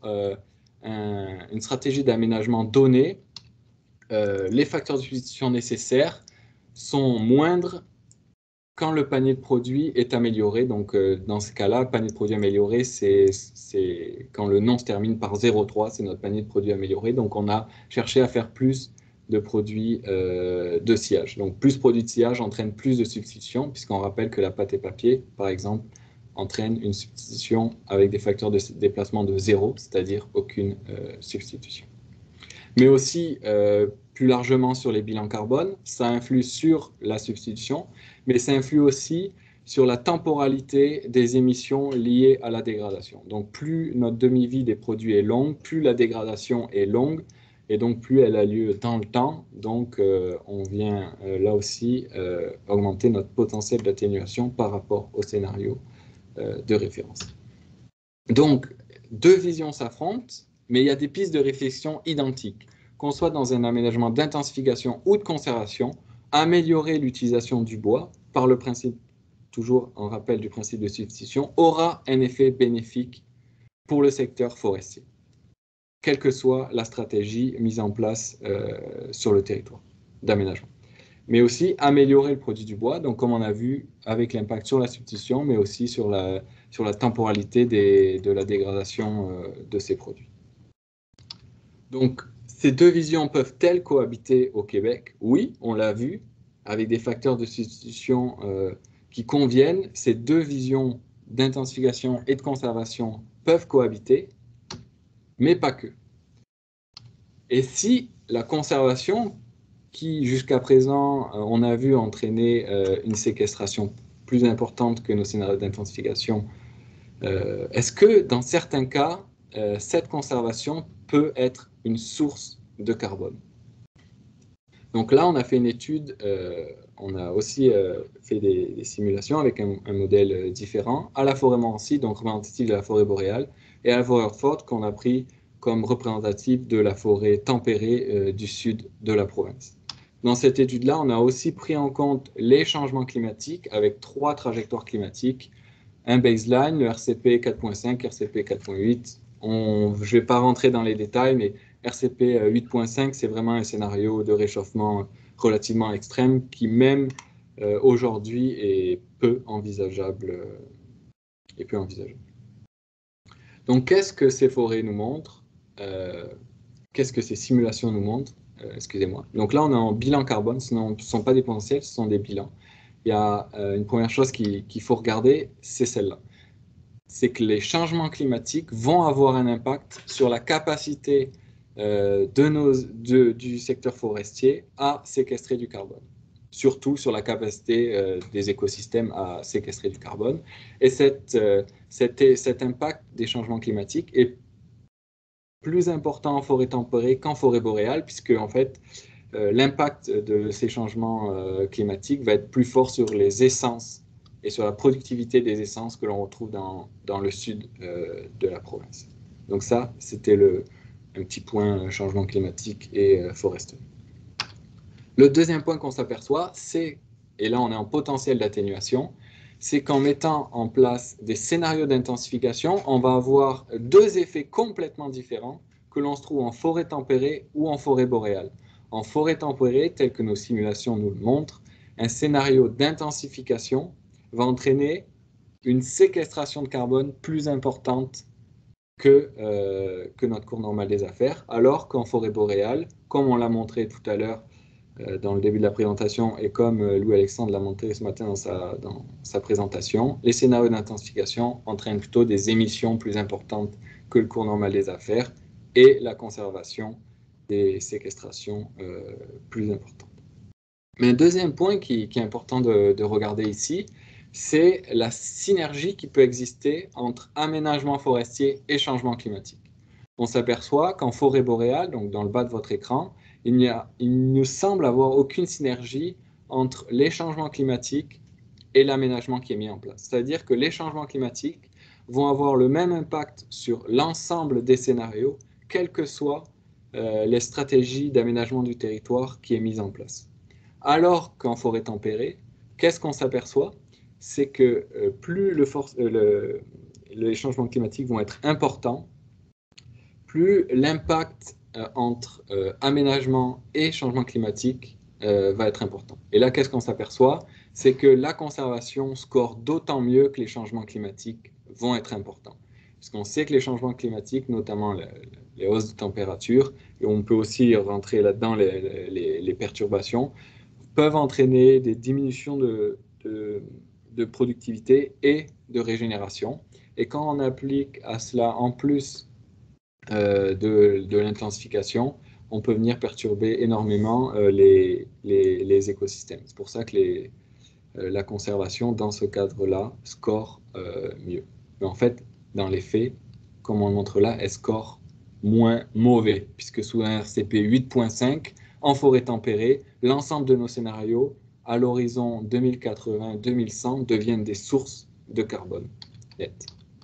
une stratégie d'aménagement donnée, les facteurs de substitution nécessaires sont moindres quand le panier de produits est amélioré. Donc dans ce cas-là, panier de produits amélioré, c'est quand le nom se termine par 0,3, c'est notre panier de produits amélioré. Donc on a cherché à faire plus de produits de sciage. Donc plus produits de sciage entraîne plus de substitution, puisqu'on rappelle que la pâte et papier, par exemple, entraîne une substitution avec des facteurs de déplacement de 0, c'est-à-dire aucune substitution. Mais aussi, plus largement sur les bilans carbone, ça influe sur la substitution, mais ça influe aussi sur la temporalité des émissions liées à la dégradation. Donc plus notre demi-vie des produits est longue, plus la dégradation est longue, et donc plus elle a lieu dans le temps. Donc on vient là aussi augmenter notre potentiel d'atténuation par rapport au scénario de référence. Donc deux visions s'affrontent, mais il y a des pistes de réflexion identiques. Qu'on soit dans un aménagement d'intensification ou de conservation, améliorer l'utilisation du bois par le principe, toujours en rappel du principe de substitution, aura un effet bénéfique pour le secteur forestier, quelle que soit la stratégie mise en place sur le territoire d'aménagement. Mais aussi améliorer le produit du bois, donc comme on a vu avec l'impact sur la substitution, mais aussi sur la temporalité de la dégradation de ces produits. Donc, ces deux visions peuvent-elles cohabiter au Québec? Oui, on l'a vu, avec des facteurs de substitution qui conviennent. Ces deux visions d'intensification et de conservation peuvent cohabiter, mais pas que. Et si la conservation, qui jusqu'à présent, on a vu entraîner une séquestration plus importante que nos scénarios d'intensification, est-ce que dans certains cas, cette conservation peut être une source de carbone? Donc là, on a fait une étude, on a aussi fait des simulations avec un modèle différent, à la forêt Montmorency, donc représentatif de la forêt boréale, et à la forêt Hautefort, qu'on a pris comme représentatif de la forêt tempérée du sud de la province. Dans cette étude-là, on a aussi pris en compte les changements climatiques avec 3 trajectoires climatiques, un baseline, le RCP 4.5, RCP 4.8. Je ne vais pas rentrer dans les détails, mais RCP 8.5, c'est vraiment un scénario de réchauffement relativement extrême qui, même aujourd'hui, est peu envisageable. Donc, qu'est-ce que ces forêts nous montrent? Qu'est-ce que ces simulations nous montrent? Excusez-moi. Donc là, on est en bilan carbone, ce ne sont pas des potentiels, ce sont des bilans. Il y a une première chose qu'il faut regarder, c'est celle-là. C'est que les changements climatiques vont avoir un impact sur la capacité du secteur forestier à séquestrer du carbone. Surtout sur la capacité des écosystèmes à séquestrer du carbone. Et cet impact des changements climatiques est plus important en forêt tempérée qu'en forêt boréale, puisque en fait, l'impact de ces changements climatiques va être plus fort sur les essences et sur la productivité des essences que l'on retrouve dans le sud de la province. Donc ça, c'était un petit point changement climatique et forestier. Le deuxième point qu'on s'aperçoit, c'est, et là on est en potentiel d'atténuation, c'est qu'en mettant en place des scénarios d'intensification, on va avoir 2 effets complètement différents que l'on se trouve en forêt tempérée ou en forêt boréale. En forêt tempérée, tel que nos simulations nous le montrent, un scénario d'intensification va entraîner une séquestration de carbone plus importante que notre cours normal des affaires, alors qu'en forêt boréale, comme on l'a montré tout à l'heure dans le début de la présentation et comme Louis-Alexandre l'a montré ce matin dans sa présentation, les scénarios d'intensification entraînent plutôt des émissions plus importantes que le cours normal des affaires et la conservation des séquestrations plus importantes. Mais un deuxième point qui est important de regarder ici, c'est la synergie qui peut exister entre aménagement forestier et changement climatique. On s'aperçoit qu'en forêt boréale, donc dans le bas de votre écran, il ne semble avoir aucune synergie entre les changements climatiques et l'aménagement qui est mis en place. C'est-à-dire que les changements climatiques vont avoir le même impact sur l'ensemble des scénarios, quelles que soient les stratégies d'aménagement du territoire qui est mise en place. Alors qu'en forêt tempérée, qu'est-ce qu'on s'aperçoit? C'est que plus les changements climatiques vont être importants, plus l'impact entre aménagement et changement climatique va être important. Et là, qu'est-ce qu'on s'aperçoit? C'est que la conservation score d'autant mieux que les changements climatiques vont être importants. Parce qu'on sait que les changements climatiques, notamment les hausses de température, et on peut aussi rentrer là-dedans les perturbations, peuvent entraîner des diminutions de productivité et de régénération. Et quand on applique à cela en plus de l'intensification, on peut venir perturber énormément les écosystèmes. C'est pour ça que la conservation, dans ce cadre-là, score mieux. Mais en fait, dans les faits, comme on le montre là, elle score moins mauvais, puisque sous un RCP 8.5, en forêt tempérée, l'ensemble de nos scénarios, à l'horizon 2080-2100, deviennent des sources de carbone net.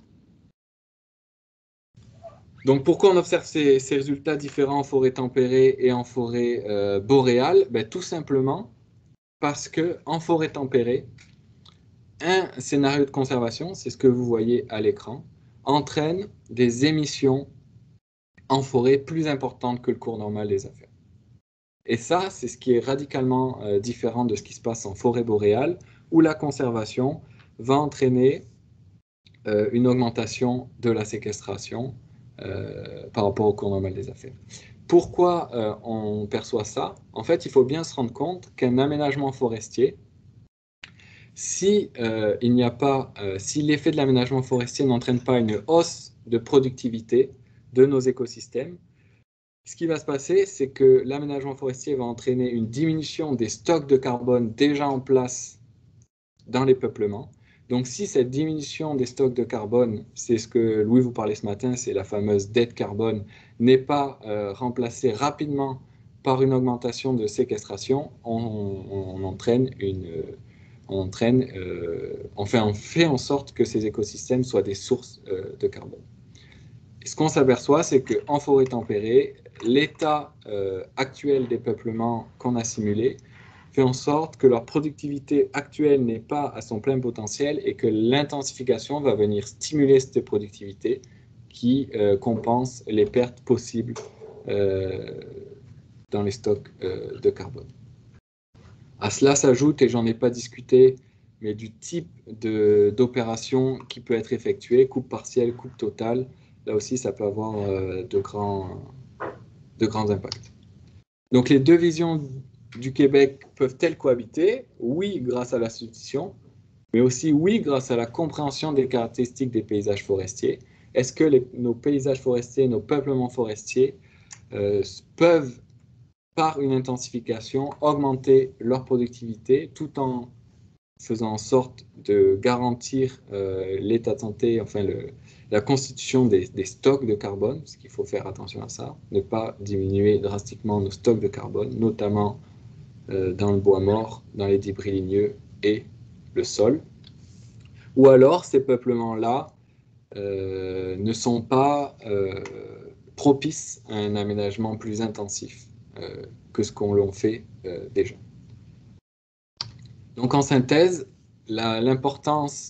Donc, pourquoi on observe ces résultats différents en forêt tempérée et en forêt boréale? Tout simplement parce qu'en forêt tempérée, un scénario de conservation, c'est ce que vous voyez à l'écran, entraîne des émissions en forêt plus importantes que le cours normal des affaires. Et ça, c'est ce qui est radicalement différent de ce qui se passe en forêt boréale, où la conservation va entraîner une augmentation de la séquestration par rapport au cours normal des affaires. Pourquoi on perçoit ça? En fait, il faut bien se rendre compte qu'un aménagement forestier, si l'effet de l'aménagement forestier n'entraîne pas une hausse de productivité de nos écosystèmes, ce qui va se passer, c'est que l'aménagement forestier va entraîner une diminution des stocks de carbone déjà en place dans les peuplements. Donc, si cette diminution des stocks de carbone, c'est ce que Louis vous parlait ce matin, c'est la fameuse dette carbone, n'est pas remplacée rapidement par une augmentation de séquestration, on fait en sorte que ces écosystèmes soient des sources de carbone. Et ce qu'on s'aperçoit, c'est qu'en forêt tempérée, l'état actuel des peuplements qu'on a simulés fait en sorte que leur productivité actuelle n'est pas à son plein potentiel et que l'intensification va venir stimuler cette productivité qui compense les pertes possibles dans les stocks de carbone. À cela s'ajoute, et j'en ai pas discuté, mais du type d'opération qui peut être effectuée, coupe partielle, coupe totale, là aussi ça peut avoir de grands impacts. Donc les deux visions du Québec peuvent-elles cohabiter? Oui, grâce à la substitution, mais aussi oui, grâce à la compréhension des caractéristiques des paysages forestiers. Est-ce que nos paysages forestiers, nos peuplements forestiers peuvent, par une intensification, augmenter leur productivité tout en faisant en sorte de garantir l'état de santé, enfin la constitution des stocks de carbone, parce qu'il faut faire attention à ça, ne pas diminuer drastiquement nos stocks de carbone, notamment dans le bois mort, dans les débris ligneux et le sol. Ou alors, ces peuplements-là ne sont pas propices à un aménagement plus intensif que ce qu'on l'on fait déjà. Donc en synthèse, l'importance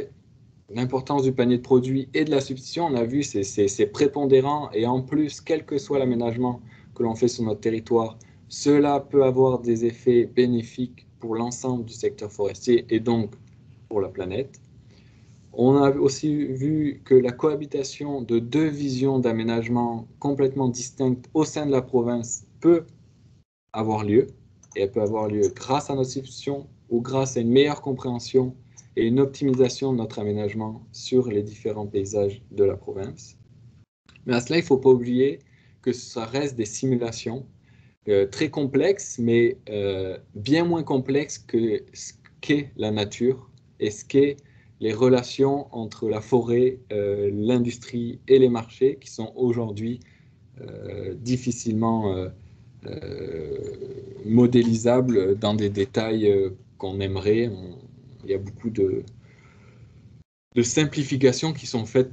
du panier de produits et de la substitution, on a vu, c'est prépondérant, et en plus, quel que soit l'aménagement que l'on fait sur notre territoire, cela peut avoir des effets bénéfiques pour l'ensemble du secteur forestier et donc pour la planète. On a aussi vu que la cohabitation de deux visions d'aménagement complètement distinctes au sein de la province peut avoir lieu, et elle peut avoir lieu grâce à notre substitution ou grâce à une meilleure compréhension et une optimisation de notre aménagement sur les différents paysages de la province. Mais à cela, il ne faut pas oublier que ça reste des simulations très complexes, mais bien moins complexes que ce qu'est la nature et ce qu'est les relations entre la forêt, l'industrie et les marchés qui sont aujourd'hui difficilement modélisables dans des détails qu'on aimerait. Il y a beaucoup de simplifications qui sont faites,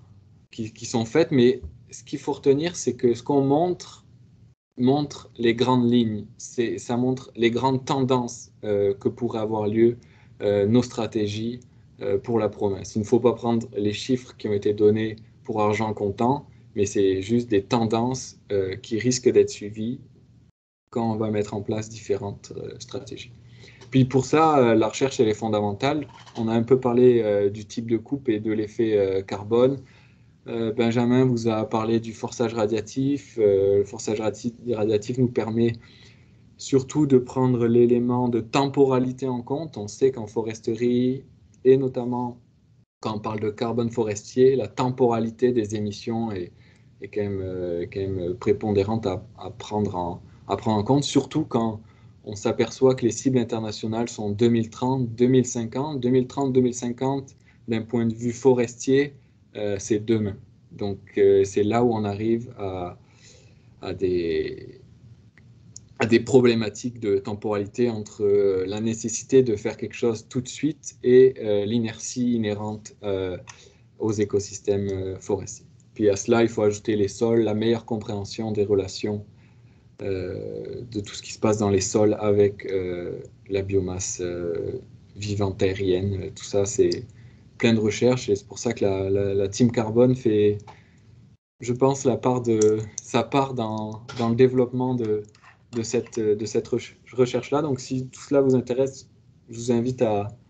mais ce qu'il faut retenir, c'est que ce qu'on montre les grandes lignes, ça montre les grandes tendances que pourraient avoir lieu nos stratégies pour la promesse. Il ne faut pas prendre les chiffres qui ont été donnés pour argent comptant, mais c'est juste des tendances qui risquent d'être suivies quand on va mettre en place différentes stratégies. Puis pour ça, la recherche, elle est fondamentale. On a un peu parlé du type de coupe et de l'effet carbone. Benjamin vous a parlé du forçage radiatif. Le forçage radiatif nous permet surtout de prendre l'élément de temporalité en compte. On sait qu'en foresterie, et notamment quand on parle de carbone forestier, la temporalité des émissions est quand même prépondérante à prendre en compte, surtout quand on s'aperçoit que les cibles internationales sont 2030, 2050. 2030, 2050, d'un point de vue forestier, c'est demain. Donc, c'est là où on arrive à des problématiques de temporalité entre la nécessité de faire quelque chose tout de suite et l'inertie inhérente aux écosystèmes forestiers. Puis à cela, il faut ajouter les sols, la meilleure compréhension des relations de tout ce qui se passe dans les sols avec la biomasse vivante aérienne. Tout ça, c'est plein de recherches et c'est pour ça que la Team Carbone fait, je pense, sa part dans le développement de cette recherche-là. Donc, si tout cela vous intéresse, je vous invite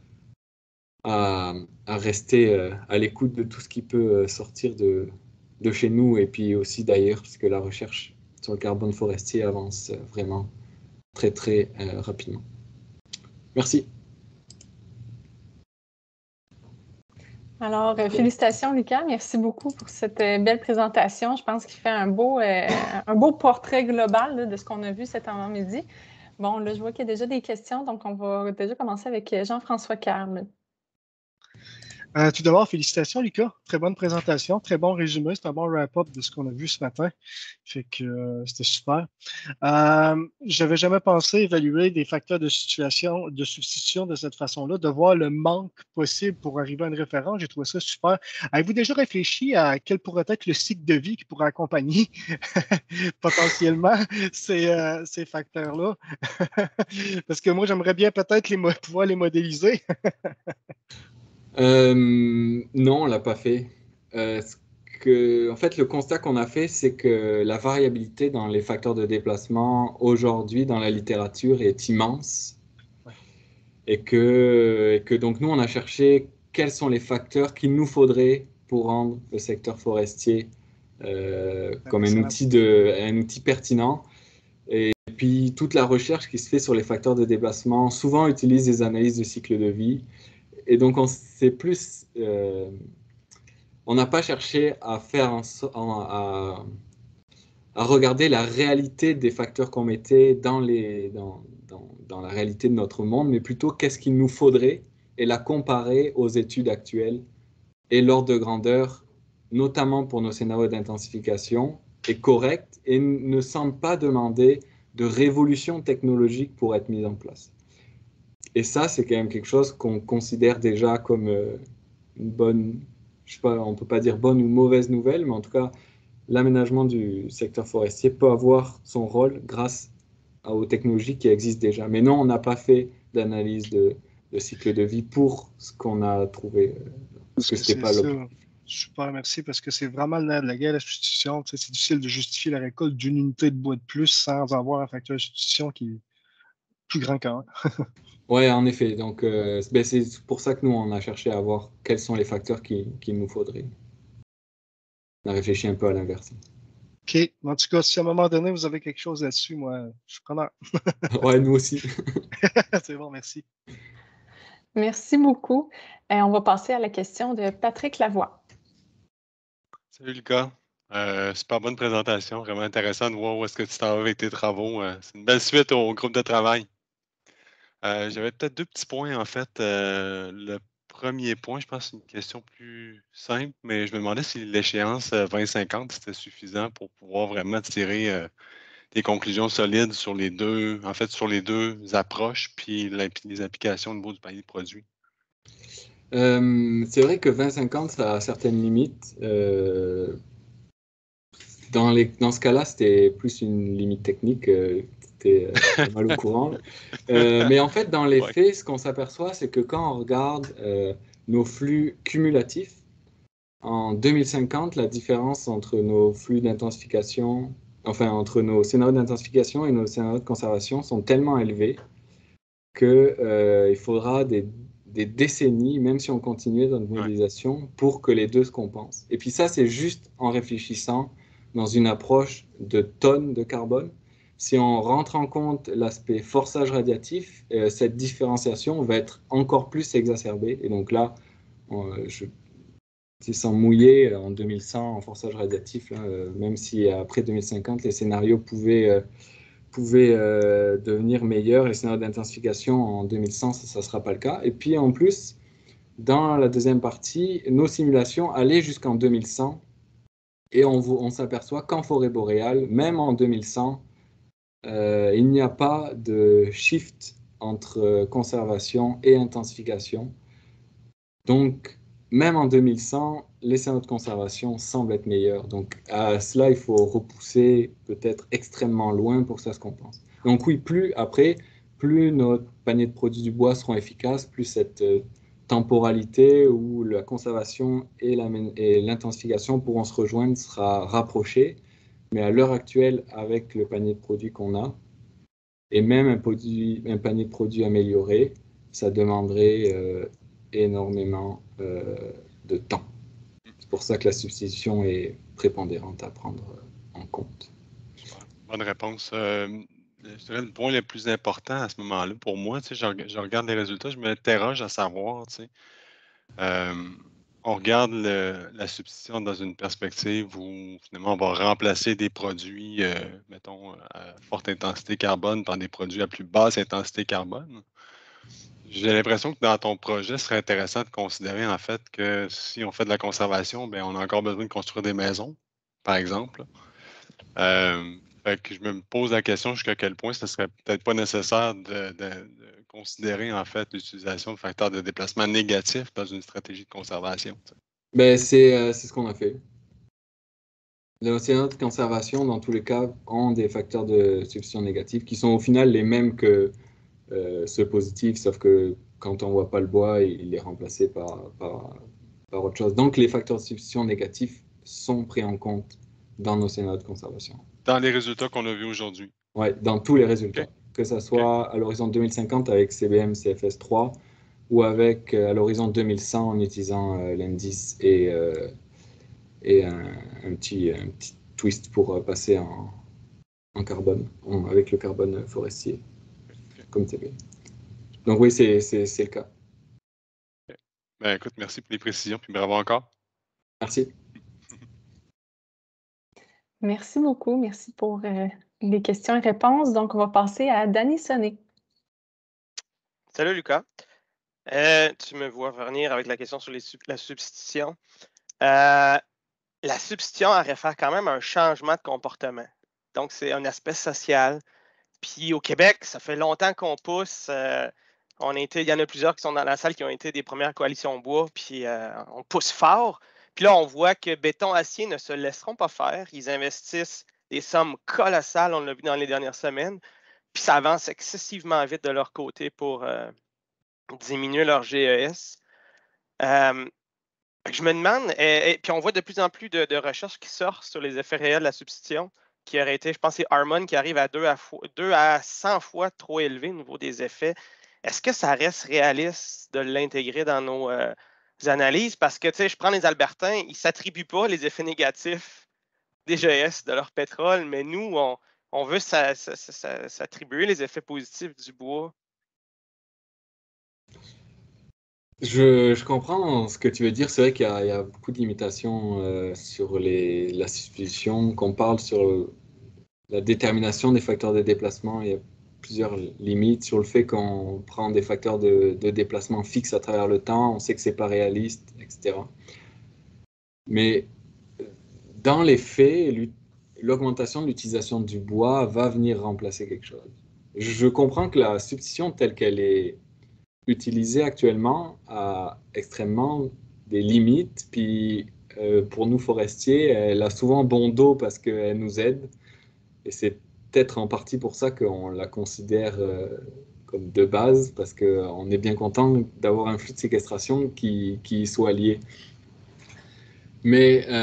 à rester à l'écoute de tout ce qui peut sortir de chez nous et puis aussi d'ailleurs, parce que la recherche sur le carbone forestier avance vraiment très, très rapidement. Merci. Alors, félicitations, Lucas. Merci beaucoup pour cette belle présentation. Je pense qu'il fait un beau portrait global là, de ce qu'on a vu cet avant-midi. Bon, là, je vois qu'il y a déjà des questions, donc on va déjà commencer avec Jean-François Carle. Tout d'abord, félicitations, Lucas. Très bonne présentation, très bon résumé. C'est un bon wrap-up de ce qu'on a vu ce matin. Fait que c'était super. J'avais jamais pensé évaluer des facteurs de substitution de cette façon-là, de voir le manque possible pour arriver à une référence. J'ai trouvé ça super. Avez-vous déjà réfléchi à quel pourrait être le cycle de vie qui pourrait accompagner potentiellement ces facteurs-là? Parce que moi, j'aimerais bien peut-être pouvoir les modéliser. Non, on ne l'a pas fait. En fait, le constat qu'on a fait, c'est que la variabilité dans les facteurs de déplacement aujourd'hui dans la littérature est immense. Ouais. Et que donc nous, on a cherché quels sont les facteurs qu'il nous faudrait pour rendre le secteur forestier comme un outil pertinent. Et puis, toute la recherche qui se fait sur les facteurs de déplacement souvent utilise des analyses de cycle de vie. Et donc, on n'a pas cherché à regarder la réalité des facteurs qu'on mettait dans la réalité de notre monde, mais plutôt qu'est-ce qu'il nous faudrait et la comparer aux études actuelles. Et l'ordre de grandeur, notamment pour nos scénarios d'intensification, est correct et ne semble pas demander de révolution technologique pour être mise en place. Et ça, c'est quand même quelque chose qu'on considère déjà comme une bonne, je sais pas, on ne peut pas dire bonne ou mauvaise nouvelle, mais en tout cas, l'aménagement du secteur forestier peut avoir son rôle grâce aux technologies qui existent déjà. Mais non, on n'a pas fait d'analyse de cycle de vie pour ce qu'on a trouvé, parce que ce n'était pas l'objectif. Super, merci, parce que c'est vraiment le nerf de la guerre, la substitution. C'est difficile de justifier la récolte d'une unité de bois de plus sans avoir un facteur de substitution qui est plus grand qu'un. Oui, en effet. Donc, c'est pour ça que nous, on a cherché à voir quels sont les facteurs qu'il nous faudrait. On a réfléchi un peu à l'inverse. OK. En tout cas, si à un moment donné, vous avez quelque chose là-dessus, moi, je suis preneur. Ouais, nous aussi. C'est bon, merci. Merci beaucoup. On va passer à la question de Patrick Lavoie. Salut Lucas. Super bonne présentation. Vraiment intéressant de voir où est-ce que tu t'en vas avec tes travaux. C'est une belle suite au groupe de travail. J'avais peut-être deux petits points, en fait. Le premier point, je pense que c'est une question plus simple, mais je me demandais si l'échéance 2050, c'était suffisant pour pouvoir vraiment tirer des conclusions solides sur les deux, en fait, sur les deux approches, puis les applications au niveau du panier de produits? C'est vrai que 20-50, ça a certaines limites. Dans ce cas-là, c'était plus une limite technique. C'était pas mal au courant. Mais en fait, dans les faits, ce qu'on s'aperçoit, c'est que quand on regarde nos flux cumulatifs, en 2050, la différence entre nos flux d'intensification, enfin entre nos scénarios d'intensification et nos scénarios de conservation sont tellement élevés qu'il faudra des décennies, même si on continuait dans notre modélisation, pour que les deux se compensent. Et puis ça, c'est juste en réfléchissant dans une approche de tonnes de carbone. Si on rentre en compte l'aspect forçage radiatif, cette différenciation va être encore plus exacerbée. Et donc là, c'est sans mouiller en 2100 en forçage radiatif, là, même si après 2050, les scénarios pouvaient devenir meilleurs. Les scénarios d'intensification en 2100, ça ne sera pas le cas. Et puis en plus, dans la deuxième partie, nos simulations allaient jusqu'en 2100 et on s'aperçoit qu'en forêt boréale, même en 2100, il n'y a pas de shift entre conservation et intensification. Donc, même en 2100, les scénarios de conservation semblent être meilleurs. Donc, à cela, il faut repousser peut-être extrêmement loin pour que ça se compense. Donc oui, plus notre panier de produits du bois seront efficaces, plus cette temporalité où la conservation et l'intensification pourront se rejoindre sera rapprochée. Mais à l'heure actuelle, avec le panier de produits qu'on a, et même un panier de produits amélioré, ça demanderait énormément de temps. C'est pour ça que la substitution est prépondérante à prendre en compte. Bonne réponse. Je dirais le point le plus important à ce moment-là, pour moi, je regarde les résultats, je m'interroge à savoir, on regarde la substitution dans une perspective où finalement on va remplacer des produits, mettons, à forte intensité carbone par des produits à plus basse intensité carbone. J'ai l'impression que dans ton projet, ce serait intéressant de considérer en fait que si on fait de la conservation, ben, on a encore besoin de construire des maisons, par exemple. Fait que je me pose la question jusqu'à quel point ce serait peut-être pas nécessaire de considérer en fait l'utilisation de facteurs de déplacement négatifs dans une stratégie de conservation. Ben, c'est ce qu'on a fait. Les océans de conservation, dans tous les cas, ont des facteurs de substitution négatifs qui sont au final les mêmes que ceux positifs, sauf que quand on ne voit pas le bois, il est remplacé par autre chose. Donc, les facteurs de substitution négatifs sont pris en compte dans nos scénarios de conservation. Dans les résultats qu'on a vus aujourd'hui? Oui, dans tous les résultats. Que ce soit à l'horizon 2050 avec CBM CFS 3 ou avec à l'horizon 2100 en utilisant l'indice et un petit twist pour passer en carbone, avec le carbone forestier, comme TB. Donc oui, c'est le cas. Ben, écoute, merci pour les précisions, puis bravo encore. Merci. Merci beaucoup. Merci pour les questions et réponses. Donc, on va passer à Danny Sonnet. Salut, Lucas. Tu me vois venir avec la question sur la substitution. La substitution, elle réfère quand même à un changement de comportement. Donc, c'est un aspect social. Puis au Québec, ça fait longtemps qu'on pousse. Il y en a plusieurs qui sont dans la salle qui ont été des premières coalitions bois, puis on pousse fort. Puis là, on voit que béton, acier ne se laisseront pas faire. Ils investissent des sommes colossales, on l'a vu dans les dernières semaines. Puis ça avance excessivement vite de leur côté pour diminuer leur GES. Je me demande, puis on voit de plus en plus de recherches qui sortent sur les effets réels de la substitution, qui aurait été, je pense, c'est Harmon qui arrive à 2 à 100 fois trop élevé au niveau des effets. Est-ce que ça reste réaliste de l'intégrer dans nos analyses? Parce que, tu sais, je prends les Albertains, ils ne s'attribuent pas les effets négatifs des GES de leur pétrole, mais nous, on veut s'attribuer les effets positifs du bois. Je comprends ce que tu veux dire. C'est vrai qu'il y a beaucoup de limitations sur la substitution. Qu'on parle sur la détermination des facteurs de déplacement, il y a plusieurs limites sur le fait qu'on prend des facteurs de déplacement fixes à travers le temps. On sait que c'est pas réaliste, etc. Mais dans les faits, l'augmentation de l'utilisation du bois va venir remplacer quelque chose. Je comprends que la substitution telle qu'elle est utilisée actuellement a extrêmement des limites, puis pour nous forestiers, elle a souvent bon dos parce qu'elle nous aide, et c'est peut-être en partie pour ça qu'on la considère comme de base, parce qu'on est bien content d'avoir un flux de séquestration qui soit lié. Mais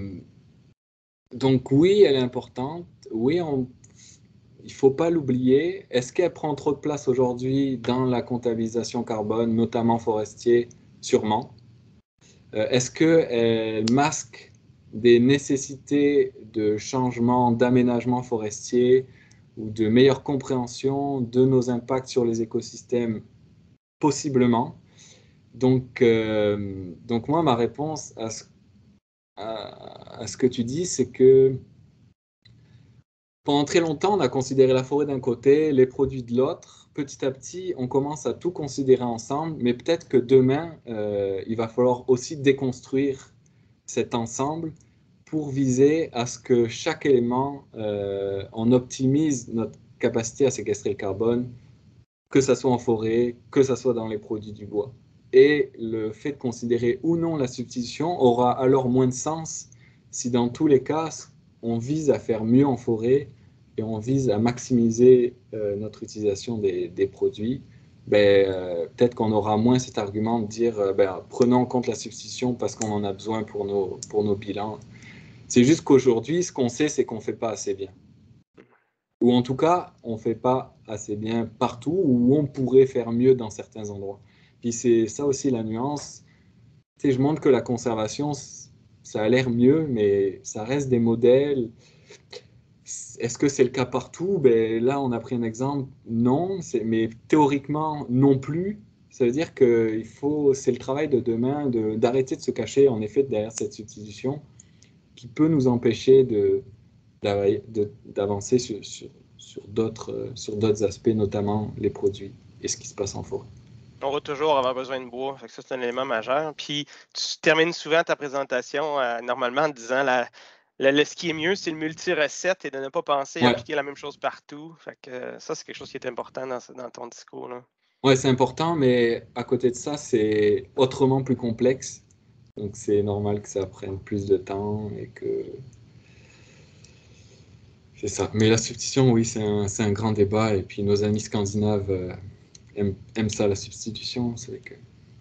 donc oui, elle est importante, oui, il ne faut pas l'oublier. Est-ce qu'elle prend trop de place aujourd'hui dans la comptabilisation carbone, notamment forestier? Sûrement. Est-ce qu'elle masque des nécessités de changement d'aménagement forestier ou de meilleure compréhension de nos impacts sur les écosystèmes? Possiblement. Donc moi, ma réponse à ce que tu dis, c'est que pendant très longtemps, on a considéré la forêt d'un côté, les produits de l'autre. Petit à petit, on commence à tout considérer ensemble, mais peut-être que demain, il va falloir aussi déconstruire cet ensemble pour viser à ce que chaque élément, on optimise notre capacité à séquestrer le carbone, que ce soit en forêt, que ce soit dans les produits du bois. Et le fait de considérer ou non la substitution aura alors moins de sens si dans tous les cas, on vise à faire mieux en forêt et on vise à maximiser notre utilisation des produits. Peut-être qu'on aura moins cet argument de dire prenons en compte la substitution parce qu'on en a besoin pour nos bilans. C'est juste qu'aujourd'hui, ce qu'on sait, c'est qu'on ne fait pas assez bien. Ou en tout cas, on ne fait pas assez bien partout, ou on pourrait faire mieux dans certains endroits. Puis c'est ça aussi la nuance. Tu sais, je montre que la conservation, ça a l'air mieux, mais ça reste des modèles. Est-ce que c'est le cas partout? Là, on a pris un exemple, non, mais théoriquement non plus. Ça veut dire que c'est le travail de demain d'arrêter de se cacher en effet derrière cette substitution qui peut nous empêcher d'avancer sur d'autres aspects, notamment les produits et ce qui se passe en forêt. On va toujours avoir besoin de bois, fait que ça c'est un élément majeur. Puis tu termines souvent ta présentation normalement en disant ce qui est mieux, c'est le multi-recette et de ne pas penser à appliquer la même chose partout. Fait que ça, c'est quelque chose qui est important dans ton discours, là. Oui, c'est important, mais à côté de ça, c'est autrement plus complexe. Donc c'est normal que ça prenne plus de temps et que c'est ça. Mais la substitution, oui, c'est un grand débat. Et puis nos amis scandinaves aiment ça, la substitution. C'est que...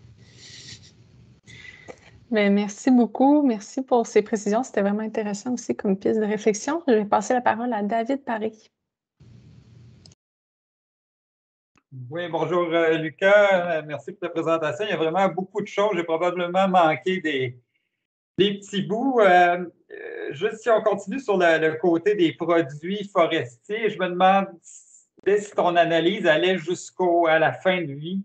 Merci beaucoup. Merci pour ces précisions. C'était vraiment intéressant aussi comme piste de réflexion. Je vais passer la parole à David Paré. Oui, bonjour Lucas. Merci pour ta présentation. Il y a vraiment beaucoup de choses. J'ai probablement manqué des petits bouts. Juste si on continue sur le côté des produits forestiers, je me demande si ton analyse allait jusqu'à la fin de vie.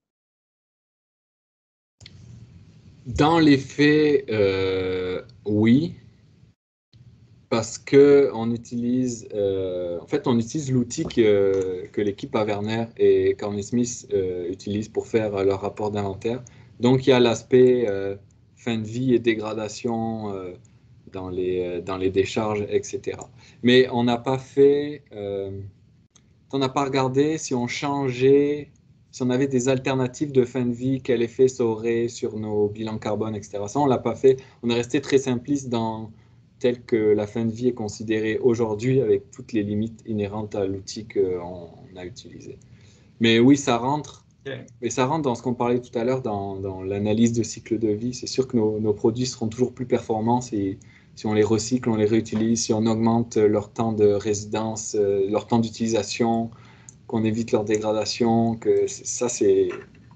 Dans les faits, oui, parce qu'on utilise, on utilise l'outil que l'équipe Averner et Corny Smith utilisent pour faire leur rapport d'inventaire. Donc, il y a l'aspect fin de vie et dégradation dans les décharges, etc. Mais on n'a pas fait, on n'a pas regardé si on changeait, si on avait des alternatives de fin de vie, quel effet ça aurait sur nos bilans carbone, etc. Ça, on ne l'a pas fait. On est resté très simpliste dans tel que la fin de vie est considérée aujourd'hui avec toutes les limites inhérentes à l'outil qu'on a utilisé. Mais oui, ça rentre. Mais ça rentre dans ce qu'on parlait tout à l'heure, dans l'analyse de cycle de vie. C'est sûr que nos produits seront toujours plus performants si on les recycle, on les réutilise, si on augmente leur temps de résidence, leur temps d'utilisation, qu'on évite leur dégradation, que ça, c'est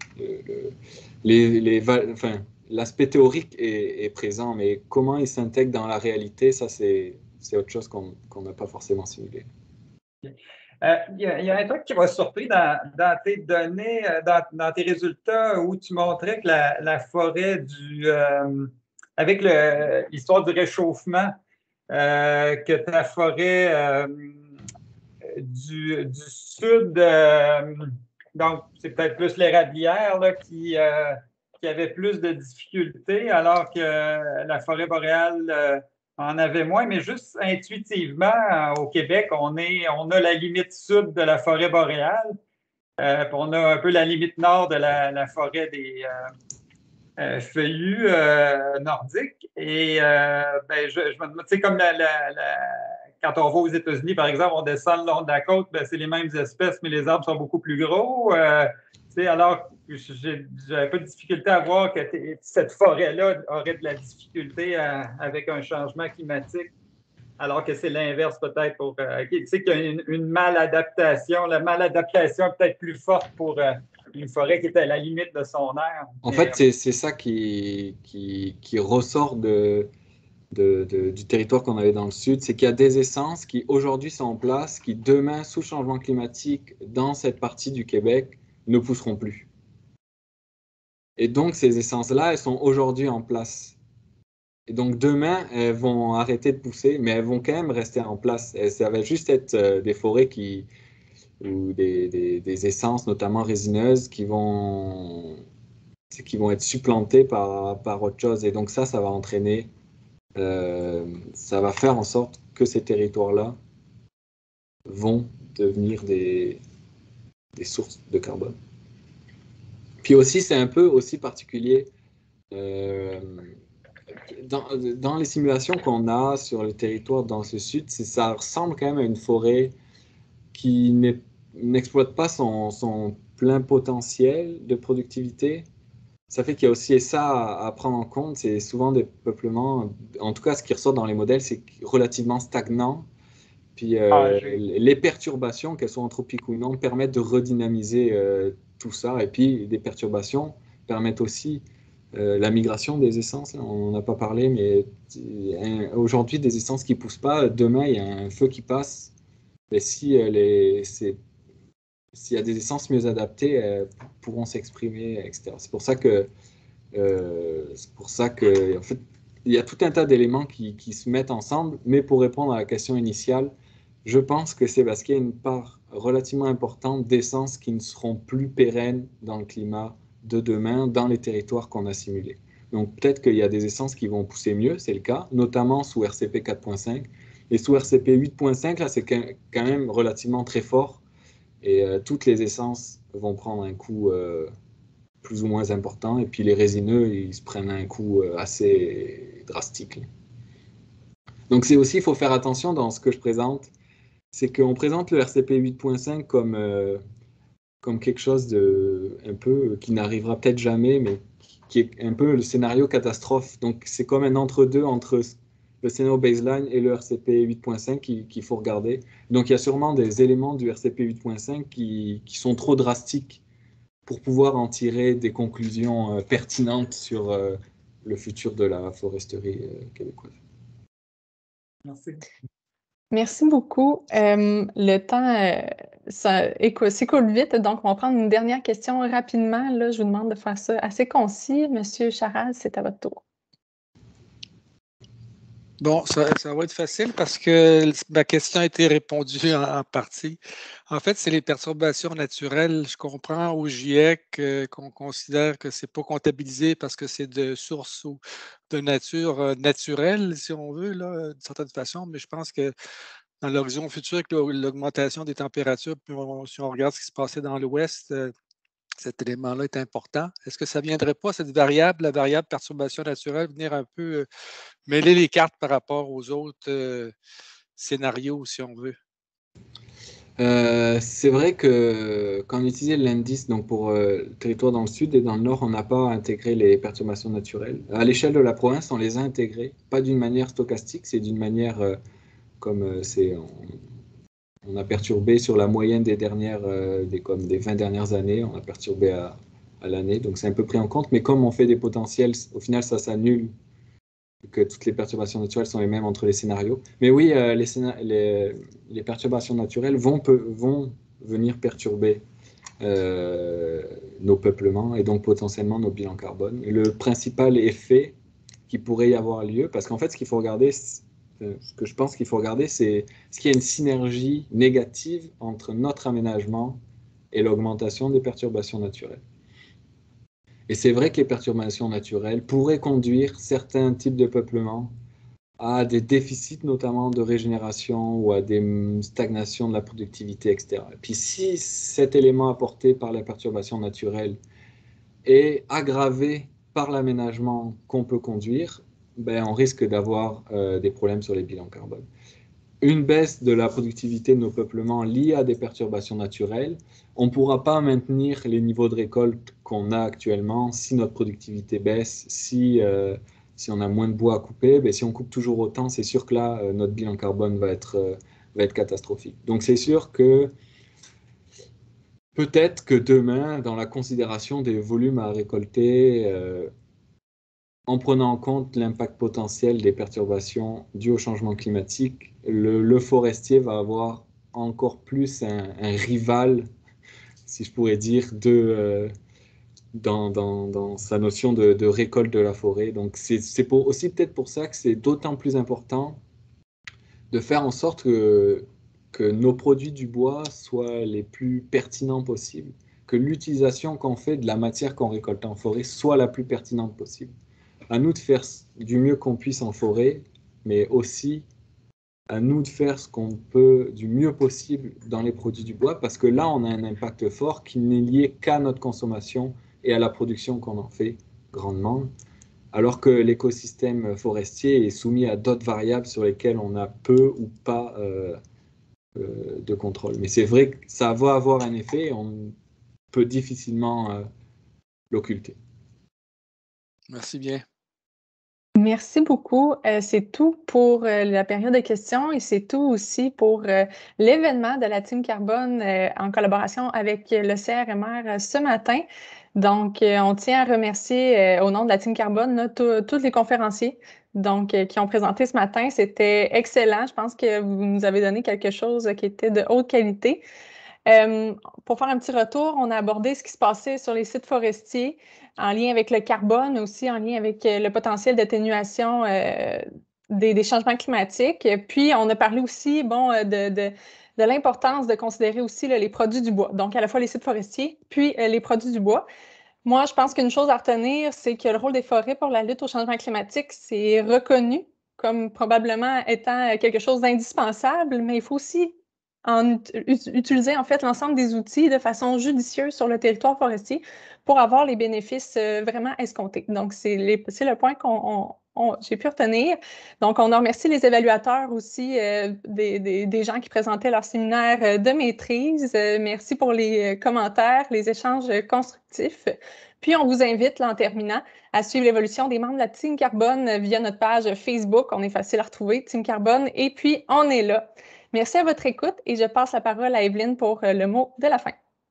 l'aspect théorique est présent, mais comment il s'intègre dans la réalité, ça, c'est autre chose qu'on n'a pas forcément simulé. Il y a un truc qui m'a surpris dans tes données, dans tes résultats, où tu montrais que la forêt avec l'histoire du réchauffement, que ta forêt du sud, donc c'est peut-être plus l'érablière là, qui avait plus de difficultés, alors que la forêt boréale en avait moins, mais juste intuitivement, au Québec, on a la limite sud de la forêt boréale, puis on a un peu la limite nord de la forêt des feuillus nordiques. Et ben, je me demande, tu sais, comme quand on va aux États-Unis, par exemple, on descend le long de la côte, ben, c'est les mêmes espèces, mais les arbres sont beaucoup plus gros. Alors, j'avais pas de difficulté à voir que cette forêt-là aurait de la difficulté avec un changement climatique, alors que c'est l'inverse peut-être pour... tu sais qu'il y a une maladaptation. La maladaptation est peut-être plus forte pour une forêt qui est à la limite de son aire. En fait, c'est ça qui ressort du territoire qu'on avait dans le sud, c'est qu'il y a des essences qui aujourd'hui sont en place, qui demain, sous changement climatique, dans cette partie du Québec, ne pousseront plus. Et donc, ces essences-là, elles sont aujourd'hui en place. Et donc, demain, elles vont arrêter de pousser, mais elles vont quand même rester en place. Et ça va juste être des forêts ou des essences, notamment résineuses, qui vont être supplantées par autre chose. Et donc, ça va entraîner, ça va faire en sorte que ces territoires-là vont devenir des sources de carbone. Puis aussi, c'est un peu aussi particulier dans les simulations qu'on a sur le territoire dans ce sud, ça ressemble quand même à une forêt qui n'exploite pas son plein potentiel de productivité. Ça fait qu'il y a aussi ça à prendre en compte. C'est souvent des peuplements, en tout cas ce qui ressort dans les modèles, c'est relativement stagnant. Puis les perturbations, qu'elles soient anthropiques ou non, permettent de redynamiser tout ça. Et puis des perturbations permettent aussi la migration des essences. On n'en a pas parlé, mais aujourd'hui, des essences qui ne poussent pas, demain, il y a un feu qui passe. Mais s'il y a des essences mieux adaptées, elles pourront s'exprimer, etc. C'est pour ça que en fait, il y a tout un tas d'éléments qui se mettent ensemble. Mais pour répondre à la question initiale, je pense que c'est parce qu'il y a une part relativement importante d'essences qui ne seront plus pérennes dans le climat de demain, dans les territoires qu'on a simulés. Donc peut-être qu'il y a des essences qui vont pousser mieux, c'est le cas, notamment sous RCP 4.5. Et sous RCP 8.5, là, c'est quand même relativement très fort. Et toutes les essences vont prendre un coup plus ou moins important. Et puis les résineux, ils se prennent un coup assez drastique. Donc c'est aussi, il faut faire attention dans ce que je présente, c'est qu'on présente le RCP 8.5 comme quelque chose de un peu qui n'arrivera peut-être jamais, mais qui est un peu le scénario catastrophe. Donc c'est comme un entre-deux entre le scénario baseline et le RCP 8.5 qu'il faut regarder. Donc il y a sûrement des éléments du RCP 8.5 qui sont trop drastiques pour pouvoir en tirer des conclusions pertinentes sur le futur de la foresterie québécoise. Merci. Merci beaucoup. Le temps s'écoule vite, donc on va prendre une dernière question rapidement. Là, je vous demande de faire ça assez concis. Monsieur Charal, c'est à votre tour. Bon, ça va être facile parce que ma question a été répondue en partie. En fait, c'est les perturbations naturelles. Je comprends au GIEC qu'on considère que ce n'est pas comptabilisé parce que c'est de source ou de nature naturelle, si on veut, là, d'une certaine façon, mais je pense que dans l'horizon futur, avec l'augmentation des températures, puis si on regarde ce qui se passait dans l'Ouest, cet élément-là est important. Est-ce que ça ne viendrait pas, cette variable, la variable perturbation naturelle, venir un peu mêler les cartes par rapport aux autres scénarios, si on veut? C'est vrai que quand on utilisait l'indice donc pour le territoire dans le sud et dans le nord, on n'a pas intégré les perturbations naturelles. À l'échelle de la province, on les a intégrées, pas d'une manière stochastique, c'est d'une manière comme on a perturbé sur la moyenne des 20 dernières années, on a perturbé à l'année, donc c'est un peu pris en compte, mais comme on fait des potentiels, au final ça s'annule, que toutes les perturbations naturelles sont les mêmes entre les scénarios. Mais oui, les perturbations naturelles vont venir perturber nos peuplements et donc potentiellement nos bilans carbone. Et le principal effet qui pourrait y avoir lieu, parce qu'en fait ce qu'il faut regarder, ce que je pense qu'il faut regarder, c'est est-ce qu'il y a une synergie négative entre notre aménagement et l'augmentation des perturbations naturelles. Et c'est vrai que les perturbations naturelles pourraient conduire certains types de peuplements à des déficits notamment de régénération ou à des stagnations de la productivité, etc. Et puis si cet élément apporté par la perturbation naturelle est aggravé par l'aménagement qu'on peut conduire, ben, on risque d'avoir des problèmes sur les bilans carbone. Une baisse de la productivité de nos peuplements liée à des perturbations naturelles, on ne pourra pas maintenir les niveaux de récolte qu'on a actuellement si notre productivité baisse, si on a moins de bois à couper. Ben, si on coupe toujours autant, c'est sûr que là, notre bilan carbone va être catastrophique. Donc c'est sûr que peut-être que demain, dans la considération des volumes à récolter, en prenant en compte l'impact potentiel des perturbations dues au changement climatique, le forestier va avoir encore plus un rival, si je pourrais dire, dans sa notion de récolte de la forêt. Donc c'est aussi peut-être pour ça que c'est d'autant plus important de faire en sorte que nos produits du bois soient les plus pertinents possibles, que l'utilisation qu'on fait de la matière qu'on récolte en forêt soit la plus pertinente possible. À nous de faire du mieux qu'on puisse en forêt, mais aussi à nous de faire ce qu'on peut du mieux possible dans les produits du bois, parce que là, on a un impact fort qui n'est lié qu'à notre consommation et à la production qu'on en fait grandement, alors que l'écosystème forestier est soumis à d'autres variables sur lesquelles on a peu ou pas de contrôle. Mais c'est vrai que ça va avoir un effet et on peut difficilement l'occulter. Merci bien. Merci beaucoup. C'est tout pour la période de questions et c'est tout aussi pour l'événement de la Team Carbone en collaboration avec le CRMR ce matin. Donc, on tient à remercier au nom de la Team Carbone là, tous les conférenciers qui ont présenté ce matin. C'était excellent. Je pense que vous nous avez donné quelque chose qui était de haute qualité. Pour faire un petit retour, on a abordé ce qui se passait sur les sites forestiers en lien avec le carbone, aussi en lien avec le potentiel d'atténuation des changements climatiques. Puis, on a parlé aussi de l'importance de considérer aussi là, les produits du bois, donc à la fois les sites forestiers, puis les produits du bois. Moi, je pense qu'une chose à retenir, c'est que le rôle des forêts pour la lutte au changement climatique, c'est reconnu comme probablement étant quelque chose d'indispensable, mais il faut aussi utiliser en fait l'ensemble des outils de façon judicieuse sur le territoire forestier pour avoir les bénéfices vraiment escomptés. Donc, c'est le point j'ai pu retenir. Donc, on en remercie les évaluateurs aussi des gens qui présentaient leur séminaire de maîtrise. Merci pour les commentaires, les échanges constructifs. Puis, on vous invite, là, en terminant, à suivre l'évolution des membres de la Team Carbone via notre page Facebook. On est facile à retrouver, Team Carbone. Et puis, on est là. Merci à votre écoute et je passe la parole à Evelyne pour le mot de la fin.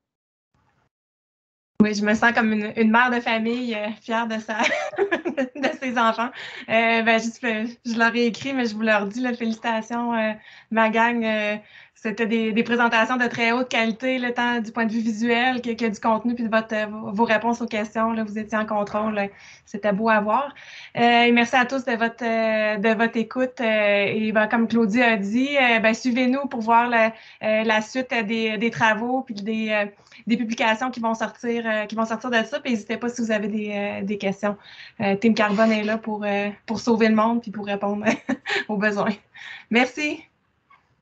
Oui, je me sens comme une mère de famille fière de ses enfants. Je leur ai écrit, mais je vous leur dis, là, félicitations, ma gang. C'était des présentations de très haute qualité, là, tant du point de vue visuel que du contenu, puis de vos réponses aux questions. Là, vous étiez en contrôle. C'était beau à voir. Et merci à tous de votre écoute. Et comme Claudie a dit, suivez-nous pour voir la suite des travaux puis des publications qui vont sortir de ça. Puis n'hésitez pas si vous avez des questions. Team Carbone est là pour sauver le monde puis pour répondre aux besoins. Merci.